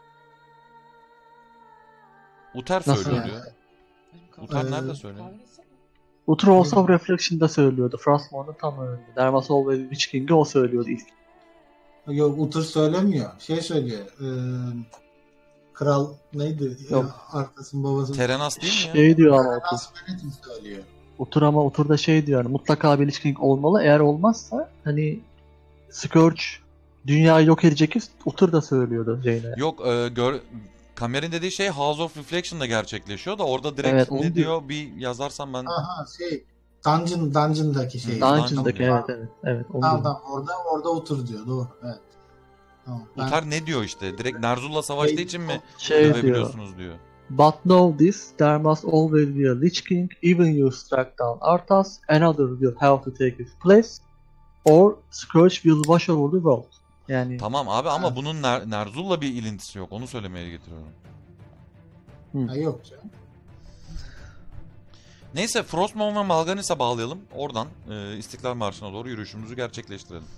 Uther Nasıl söylüyor yani? diyor. Benim kahve- Uther Ee, nerede söylüyor? kahve içsene. Uther House of Reflection'da söylüyordu. Frostmourne'un tam önünde. There must always be Witch King'i o söylüyordu ilk. Yok, Uther söylemiyor. Şey söylüyor. E, kral neydi? Yok. Ya, arkasının babası. Terenas değil mi ya? Şey diyor ama Uther. Aspenetin söylüyor. Uther ama Uther'da şey diyor yani mutlaka bir Lich King olmalı. Eğer olmazsa hani Scourge dünyayı yok edecek. Uther da söylüyordu Jane'e. Yok, e, gör, Kamer'in dediği şey House of Reflection'da gerçekleşiyor da orada direkt Evet, ne onu diyor diyor. bir yazarsam ben. Aha şey Dungeon, Dungeon'daki şey. Dungeon'daki Dungeon. evet evet. Evet onu Tamam diyor. tamam, orada orada Uther diyor. Doğru. Evet. Tamam. Ben, Uther ne diyor işte? Direkt Ner'zul'la savaştığı Şey- için mi Şey diyor. dövebiliyorsunuz diyor. But know this, there must always be a Lich King, even you strike down Arthas, another will have to take his place, or Scourge will wash over the world. Yani Tamam abi ama Ha. bunun Ner- Ner'zul'la bir ilintisi yok. Onu söylemeye getiriyorum. ha, yok canım. Neyse, Frostmourne ve Mal'Ganis'e bağlayalım. Oradan e, İstiklal Marşı'na doğru yürüyüşümüzü gerçekleştirelim.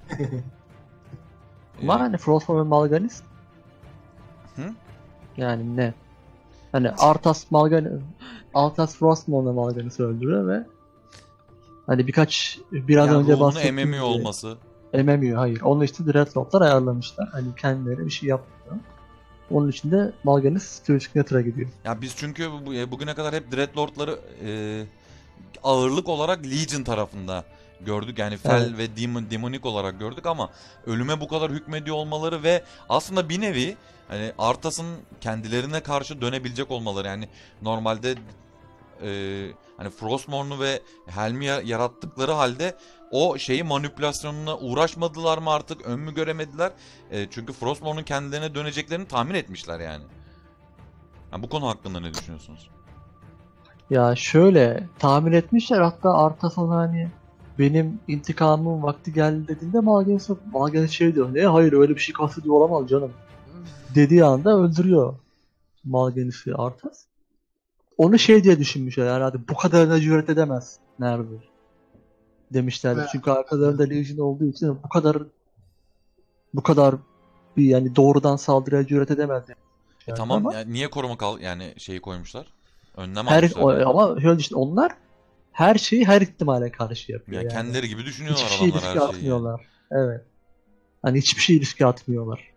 ama E, hani Frostmourne ve Mal'Ganis Hı? yani ne? Hani Arthas Mal'Ganis Arthas Frostmourne ve Mal'Ganis'i öldürüyor ve hani birkaç biraz yani önce ruhunu bahsettiğim ememiyor gibi- olması. Ememiyor hayır. Onun için Dreadlock'lar ayarlamışlar. Hani kendileri bir şey yapmıyor. Onun için de Mal'Ganis Stewart Nether'a gidiyor. Ya biz çünkü bu- e, bugüne kadar hep Dreadlord'ları e, ağırlık olarak Legion tarafında gördük. Yani Fel Evet. ve Demon, demonik olarak gördük ama ölüme bu kadar hükmediyor olmaları ve aslında bir nevi hani Arthas'ın kendilerine karşı dönebilecek olmaları. Yani normalde e, hani Frostmourne'u ve Helm'i ya- yarattıkları halde o şeyi manipülasyonuna uğraşmadılar mı artık? Ön mü göremediler? E, çünkü Frostmourne'un kendilerine döneceklerini tahmin etmişler yani. Yani bu konu hakkında ne düşünüyorsunuz? Ya şöyle tahmin etmişler hatta Arthas ona hani benim intikamımın vakti geldi dediğinde Mal'Ganis Mal'Ganis şey diyor. Ne hayır öyle bir şey kastediyor olamaz canım. Dediği anda öldürüyor Mal'Ganis'i Arthas. Onu şey diye düşünmüşler herhalde bu kadarına cüret edemez nerede demişler. Evet. Çünkü arkalarında Legion olduğu için bu kadar bu kadar bir yani doğrudan saldırıya cüret edemez. E Yani tamam, ama yani niye koruma kal yani şeyi koymuşlar? Önlem her almışlar. o- ama şöyle düşün onlar her şeyi her ihtimale karşı yapıyor. Ya yani. kendileri gibi düşünüyorlar Hiçbir şey adamlar riske her şeyi. yani. atmıyorlar. Evet. Hani hiçbir şey riske atmıyorlar.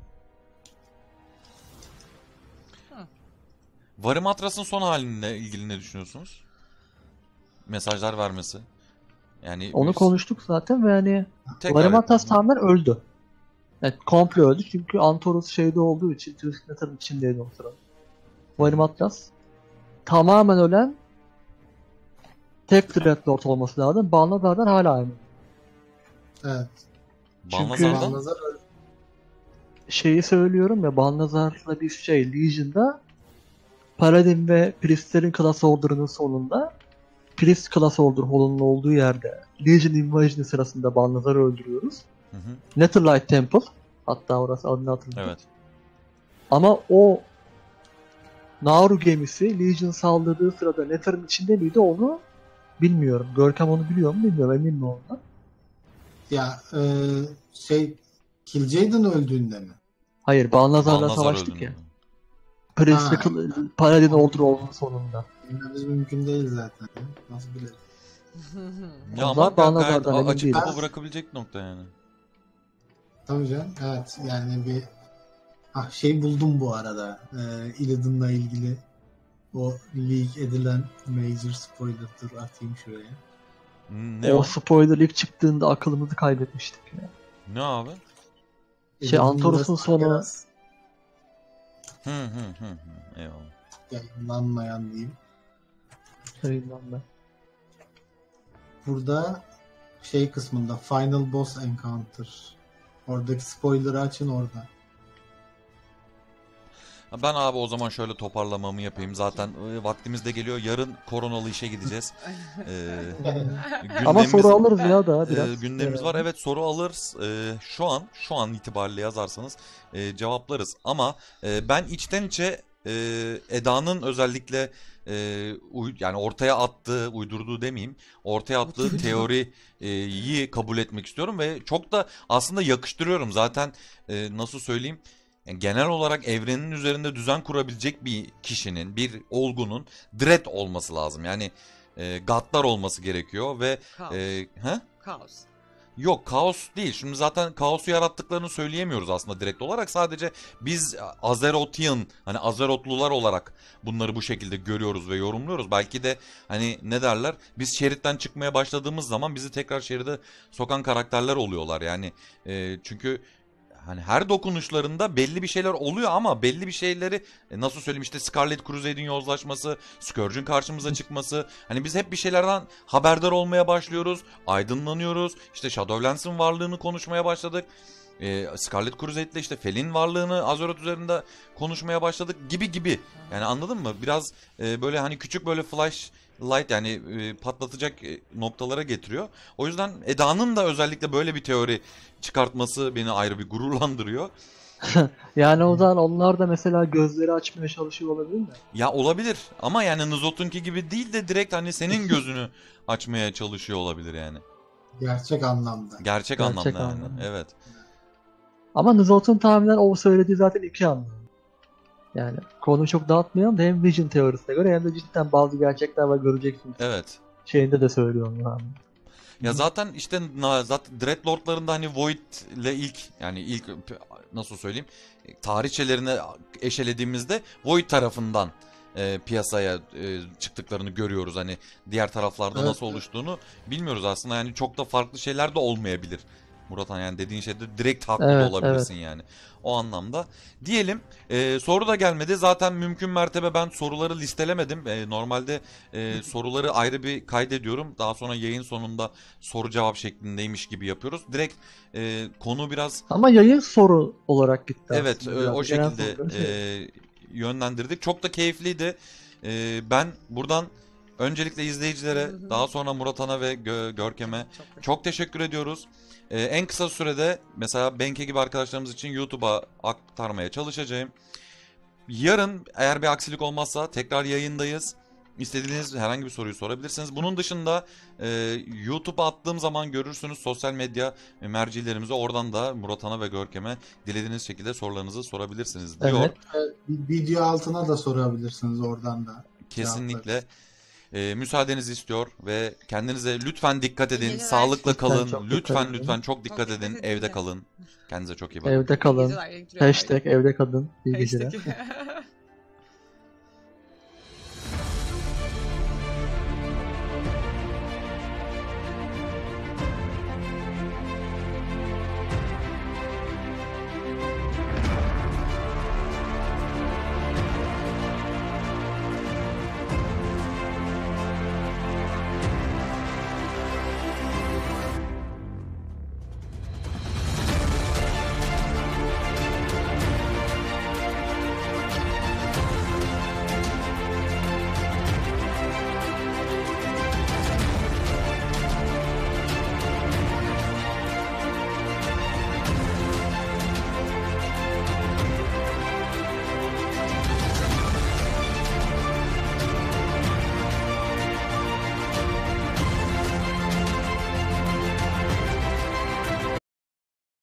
Varimatras'ın son halinle ilgili ne düşünüyorsunuz? Mesajlar vermesi. Yani Onu biz- konuştuk zaten ve hani tekrar Varimatas yapalım. tamamen öldü. Yani komple öldü çünkü Antorus şeyde olduğu için Twisted içindeydi o sırada. Varimatas tamamen ölen tek Dreadlord olması lazım. Balnazar'dan hala aynı. Evet. çünkü- Balnazar'dan Balnazar öyle. Şeyi söylüyorum ya Balnazar'la bir şey Legion'da Paladin ve Priest'lerin Class Order'ının sonunda Priest Class Order Hall'unun olduğu yerde Legion Invasion sırasında Balnazar'ı öldürüyoruz. Hı hı, Netherlight Temple hatta orası adını hatırlıyorum. evet. Ama o Nauru gemisi Legion saldırdığı sırada Nether'ın içinde miydi onu bilmiyorum. Görkem onu biliyor mu bilmiyorum emin mi ondan. Ya e, şey Kil'jaeden öldüğünde mi? Hayır Balnazar'la Balnazar savaştık öldüğünü. ya. Priest Ha. Cl- Paladin Order Hall'unun sonunda. Bilmemiz mümkün değil zaten. Nasıl bilelim? Ya Onlar ama ga- gayet Balnazar'dan a- emin açık değilim. kapı bırakabilecek nokta yani. Tabii canım. Evet yani bir ah, şey buldum bu arada. Ee, Illidan'la ilgili o leak edilen major spoiler, dur atayım şuraya. Ne o o? spoiler ilk çıktığında aklımızı kaybetmiştik ya. Ne abi? Şey, Illidan'la Antorus'un sonu- Sargeras Hı hı hı hı. Eyvallah. yayınlanmayan diyeyim. Şeyinden ben. Burada şey kısmında Final Boss Encounter. Oradaki spoiler'ı açın orada. Ben abi o zaman şöyle toparlamamı yapayım. Zaten e, vaktimiz de geliyor. Yarın koronalı işe gideceğiz. Ee, Ama gündemimiz- soru alırız ya daha Ee, biraz. gündemimiz var. Ee, Evet, soru alırız. Ee, şu an şu an itibariyle yazarsanız e, cevaplarız. Ama e, ben içten içe e, Eda'nın özellikle e, uy- yani ortaya attığı, uydurduğu demeyeyim, ortaya attığı teoriyi kabul etmek istiyorum ve çok da aslında yakıştırıyorum. Zaten e, nasıl söyleyeyim? Yani genel olarak evrenin üzerinde düzen kurabilecek bir kişinin, bir olgunun Dredd olması lazım. Yani e, gaddar olması gerekiyor ve Kaos. e, he? Kaos. Yok, kaos değil. Şimdi zaten kaosu yarattıklarını söyleyemiyoruz aslında direkt olarak. Sadece biz Azerotian, hani Azerotlular olarak bunları bu şekilde görüyoruz ve yorumluyoruz. Belki de hani ne derler? Biz şeritten çıkmaya başladığımız zaman bizi tekrar şeride sokan karakterler oluyorlar. Yani e, çünkü hani her dokunuşlarında belli bir şeyler oluyor ama belli bir şeyleri e, nasıl söyleyeyim, işte Scarlet Crusade'in yozlaşması, Scourge'ün karşımıza çıkması. Hani biz hep bir şeylerden haberdar olmaya başlıyoruz, aydınlanıyoruz. İşte Shadowlands'ın varlığını konuşmaya başladık. E, Scarlet Crusade'le işte Fel'in varlığını Azeroth üzerinde konuşmaya başladık gibi gibi. Yani anladın mı? Biraz e, böyle hani küçük böyle flash light, yani e, patlatacak e, noktalara getiriyor. O yüzden Eda'nın da özellikle böyle bir teori çıkartması beni ayrı bir gururlandırıyor. Yani o zaman onlar da mesela gözleri açmaya çalışıyor olabilir mi? Ya olabilir ama yani Nuzlot'unki gibi değil de direkt hani senin gözünü açmaya çalışıyor olabilir yani. Gerçek anlamda. Gerçek, Gerçek anlamda yani. anlamda. Evet. Ama Nuzult'un tahminen o söylediği zaten iki anlamda. Yani konuyu çok dağıtmayalım da hem Vision teorisine göre hem de cidden bazı gerçekler var, göreceksiniz. Evet. Şeyinde de söylüyor onlar abi. Ya zaten işte na- zaten Dreadlord'larında hani Void ile ilk, yani ilk nasıl söyleyeyim, tarihçelerini eşelediğimizde Void tarafından e, piyasaya e, çıktıklarını görüyoruz. Hani diğer taraflarda Evet, nasıl evet. oluştuğunu bilmiyoruz aslında. Yani çok da farklı şeyler de olmayabilir. Murathan, yani dediğin şeyde direkt haklı da Evet, olabilirsin yani. O anlamda. Diyelim e, soru da gelmedi. Zaten mümkün mertebe ben soruları listelemedim. E, normalde e, soruları ayrı bir kaydediyorum. Daha sonra yayın sonunda soru cevap şeklindeymiş gibi yapıyoruz. Direkt e, konu biraz, Ama yayın soru olarak gitti evet, aslında. e, biraz. o Genel şekilde soruları şey- e, yönlendirdik. Çok da keyifliydi. E, ben buradan öncelikle izleyicilere, Hı hı. daha sonra Murathan'a ve Gö- Görkem'e Çok teşekkür çok teşekkür ediyoruz. Ee, en kısa sürede mesela Benke gibi arkadaşlarımız için YouTube'a aktarmaya çalışacağım. Yarın eğer bir aksilik olmazsa tekrar yayındayız. İstediğiniz herhangi bir soruyu sorabilirsiniz. Bunun dışında e, YouTube'a attığım zaman görürsünüz sosyal medya mercilerimizi. Oradan da Murathan'a ve Görkem'e dilediğiniz şekilde sorularınızı sorabilirsiniz diyor. Evet. Video altına da sorabilirsiniz oradan da. Kesinlikle. E, müsaadenizi istiyor ve kendinize lütfen dikkat İyi edin. geceler. Sağlıkla Lütfen kalın. çok dikkat Lütfen edin. lütfen çok dikkat dikkat edin. edin Evde ya. kalın. Kendinize çok iyi bakın. Evde İyi kalın. geceler, elektriği Hashtag evde kalın. İyi geceler. Hashtag.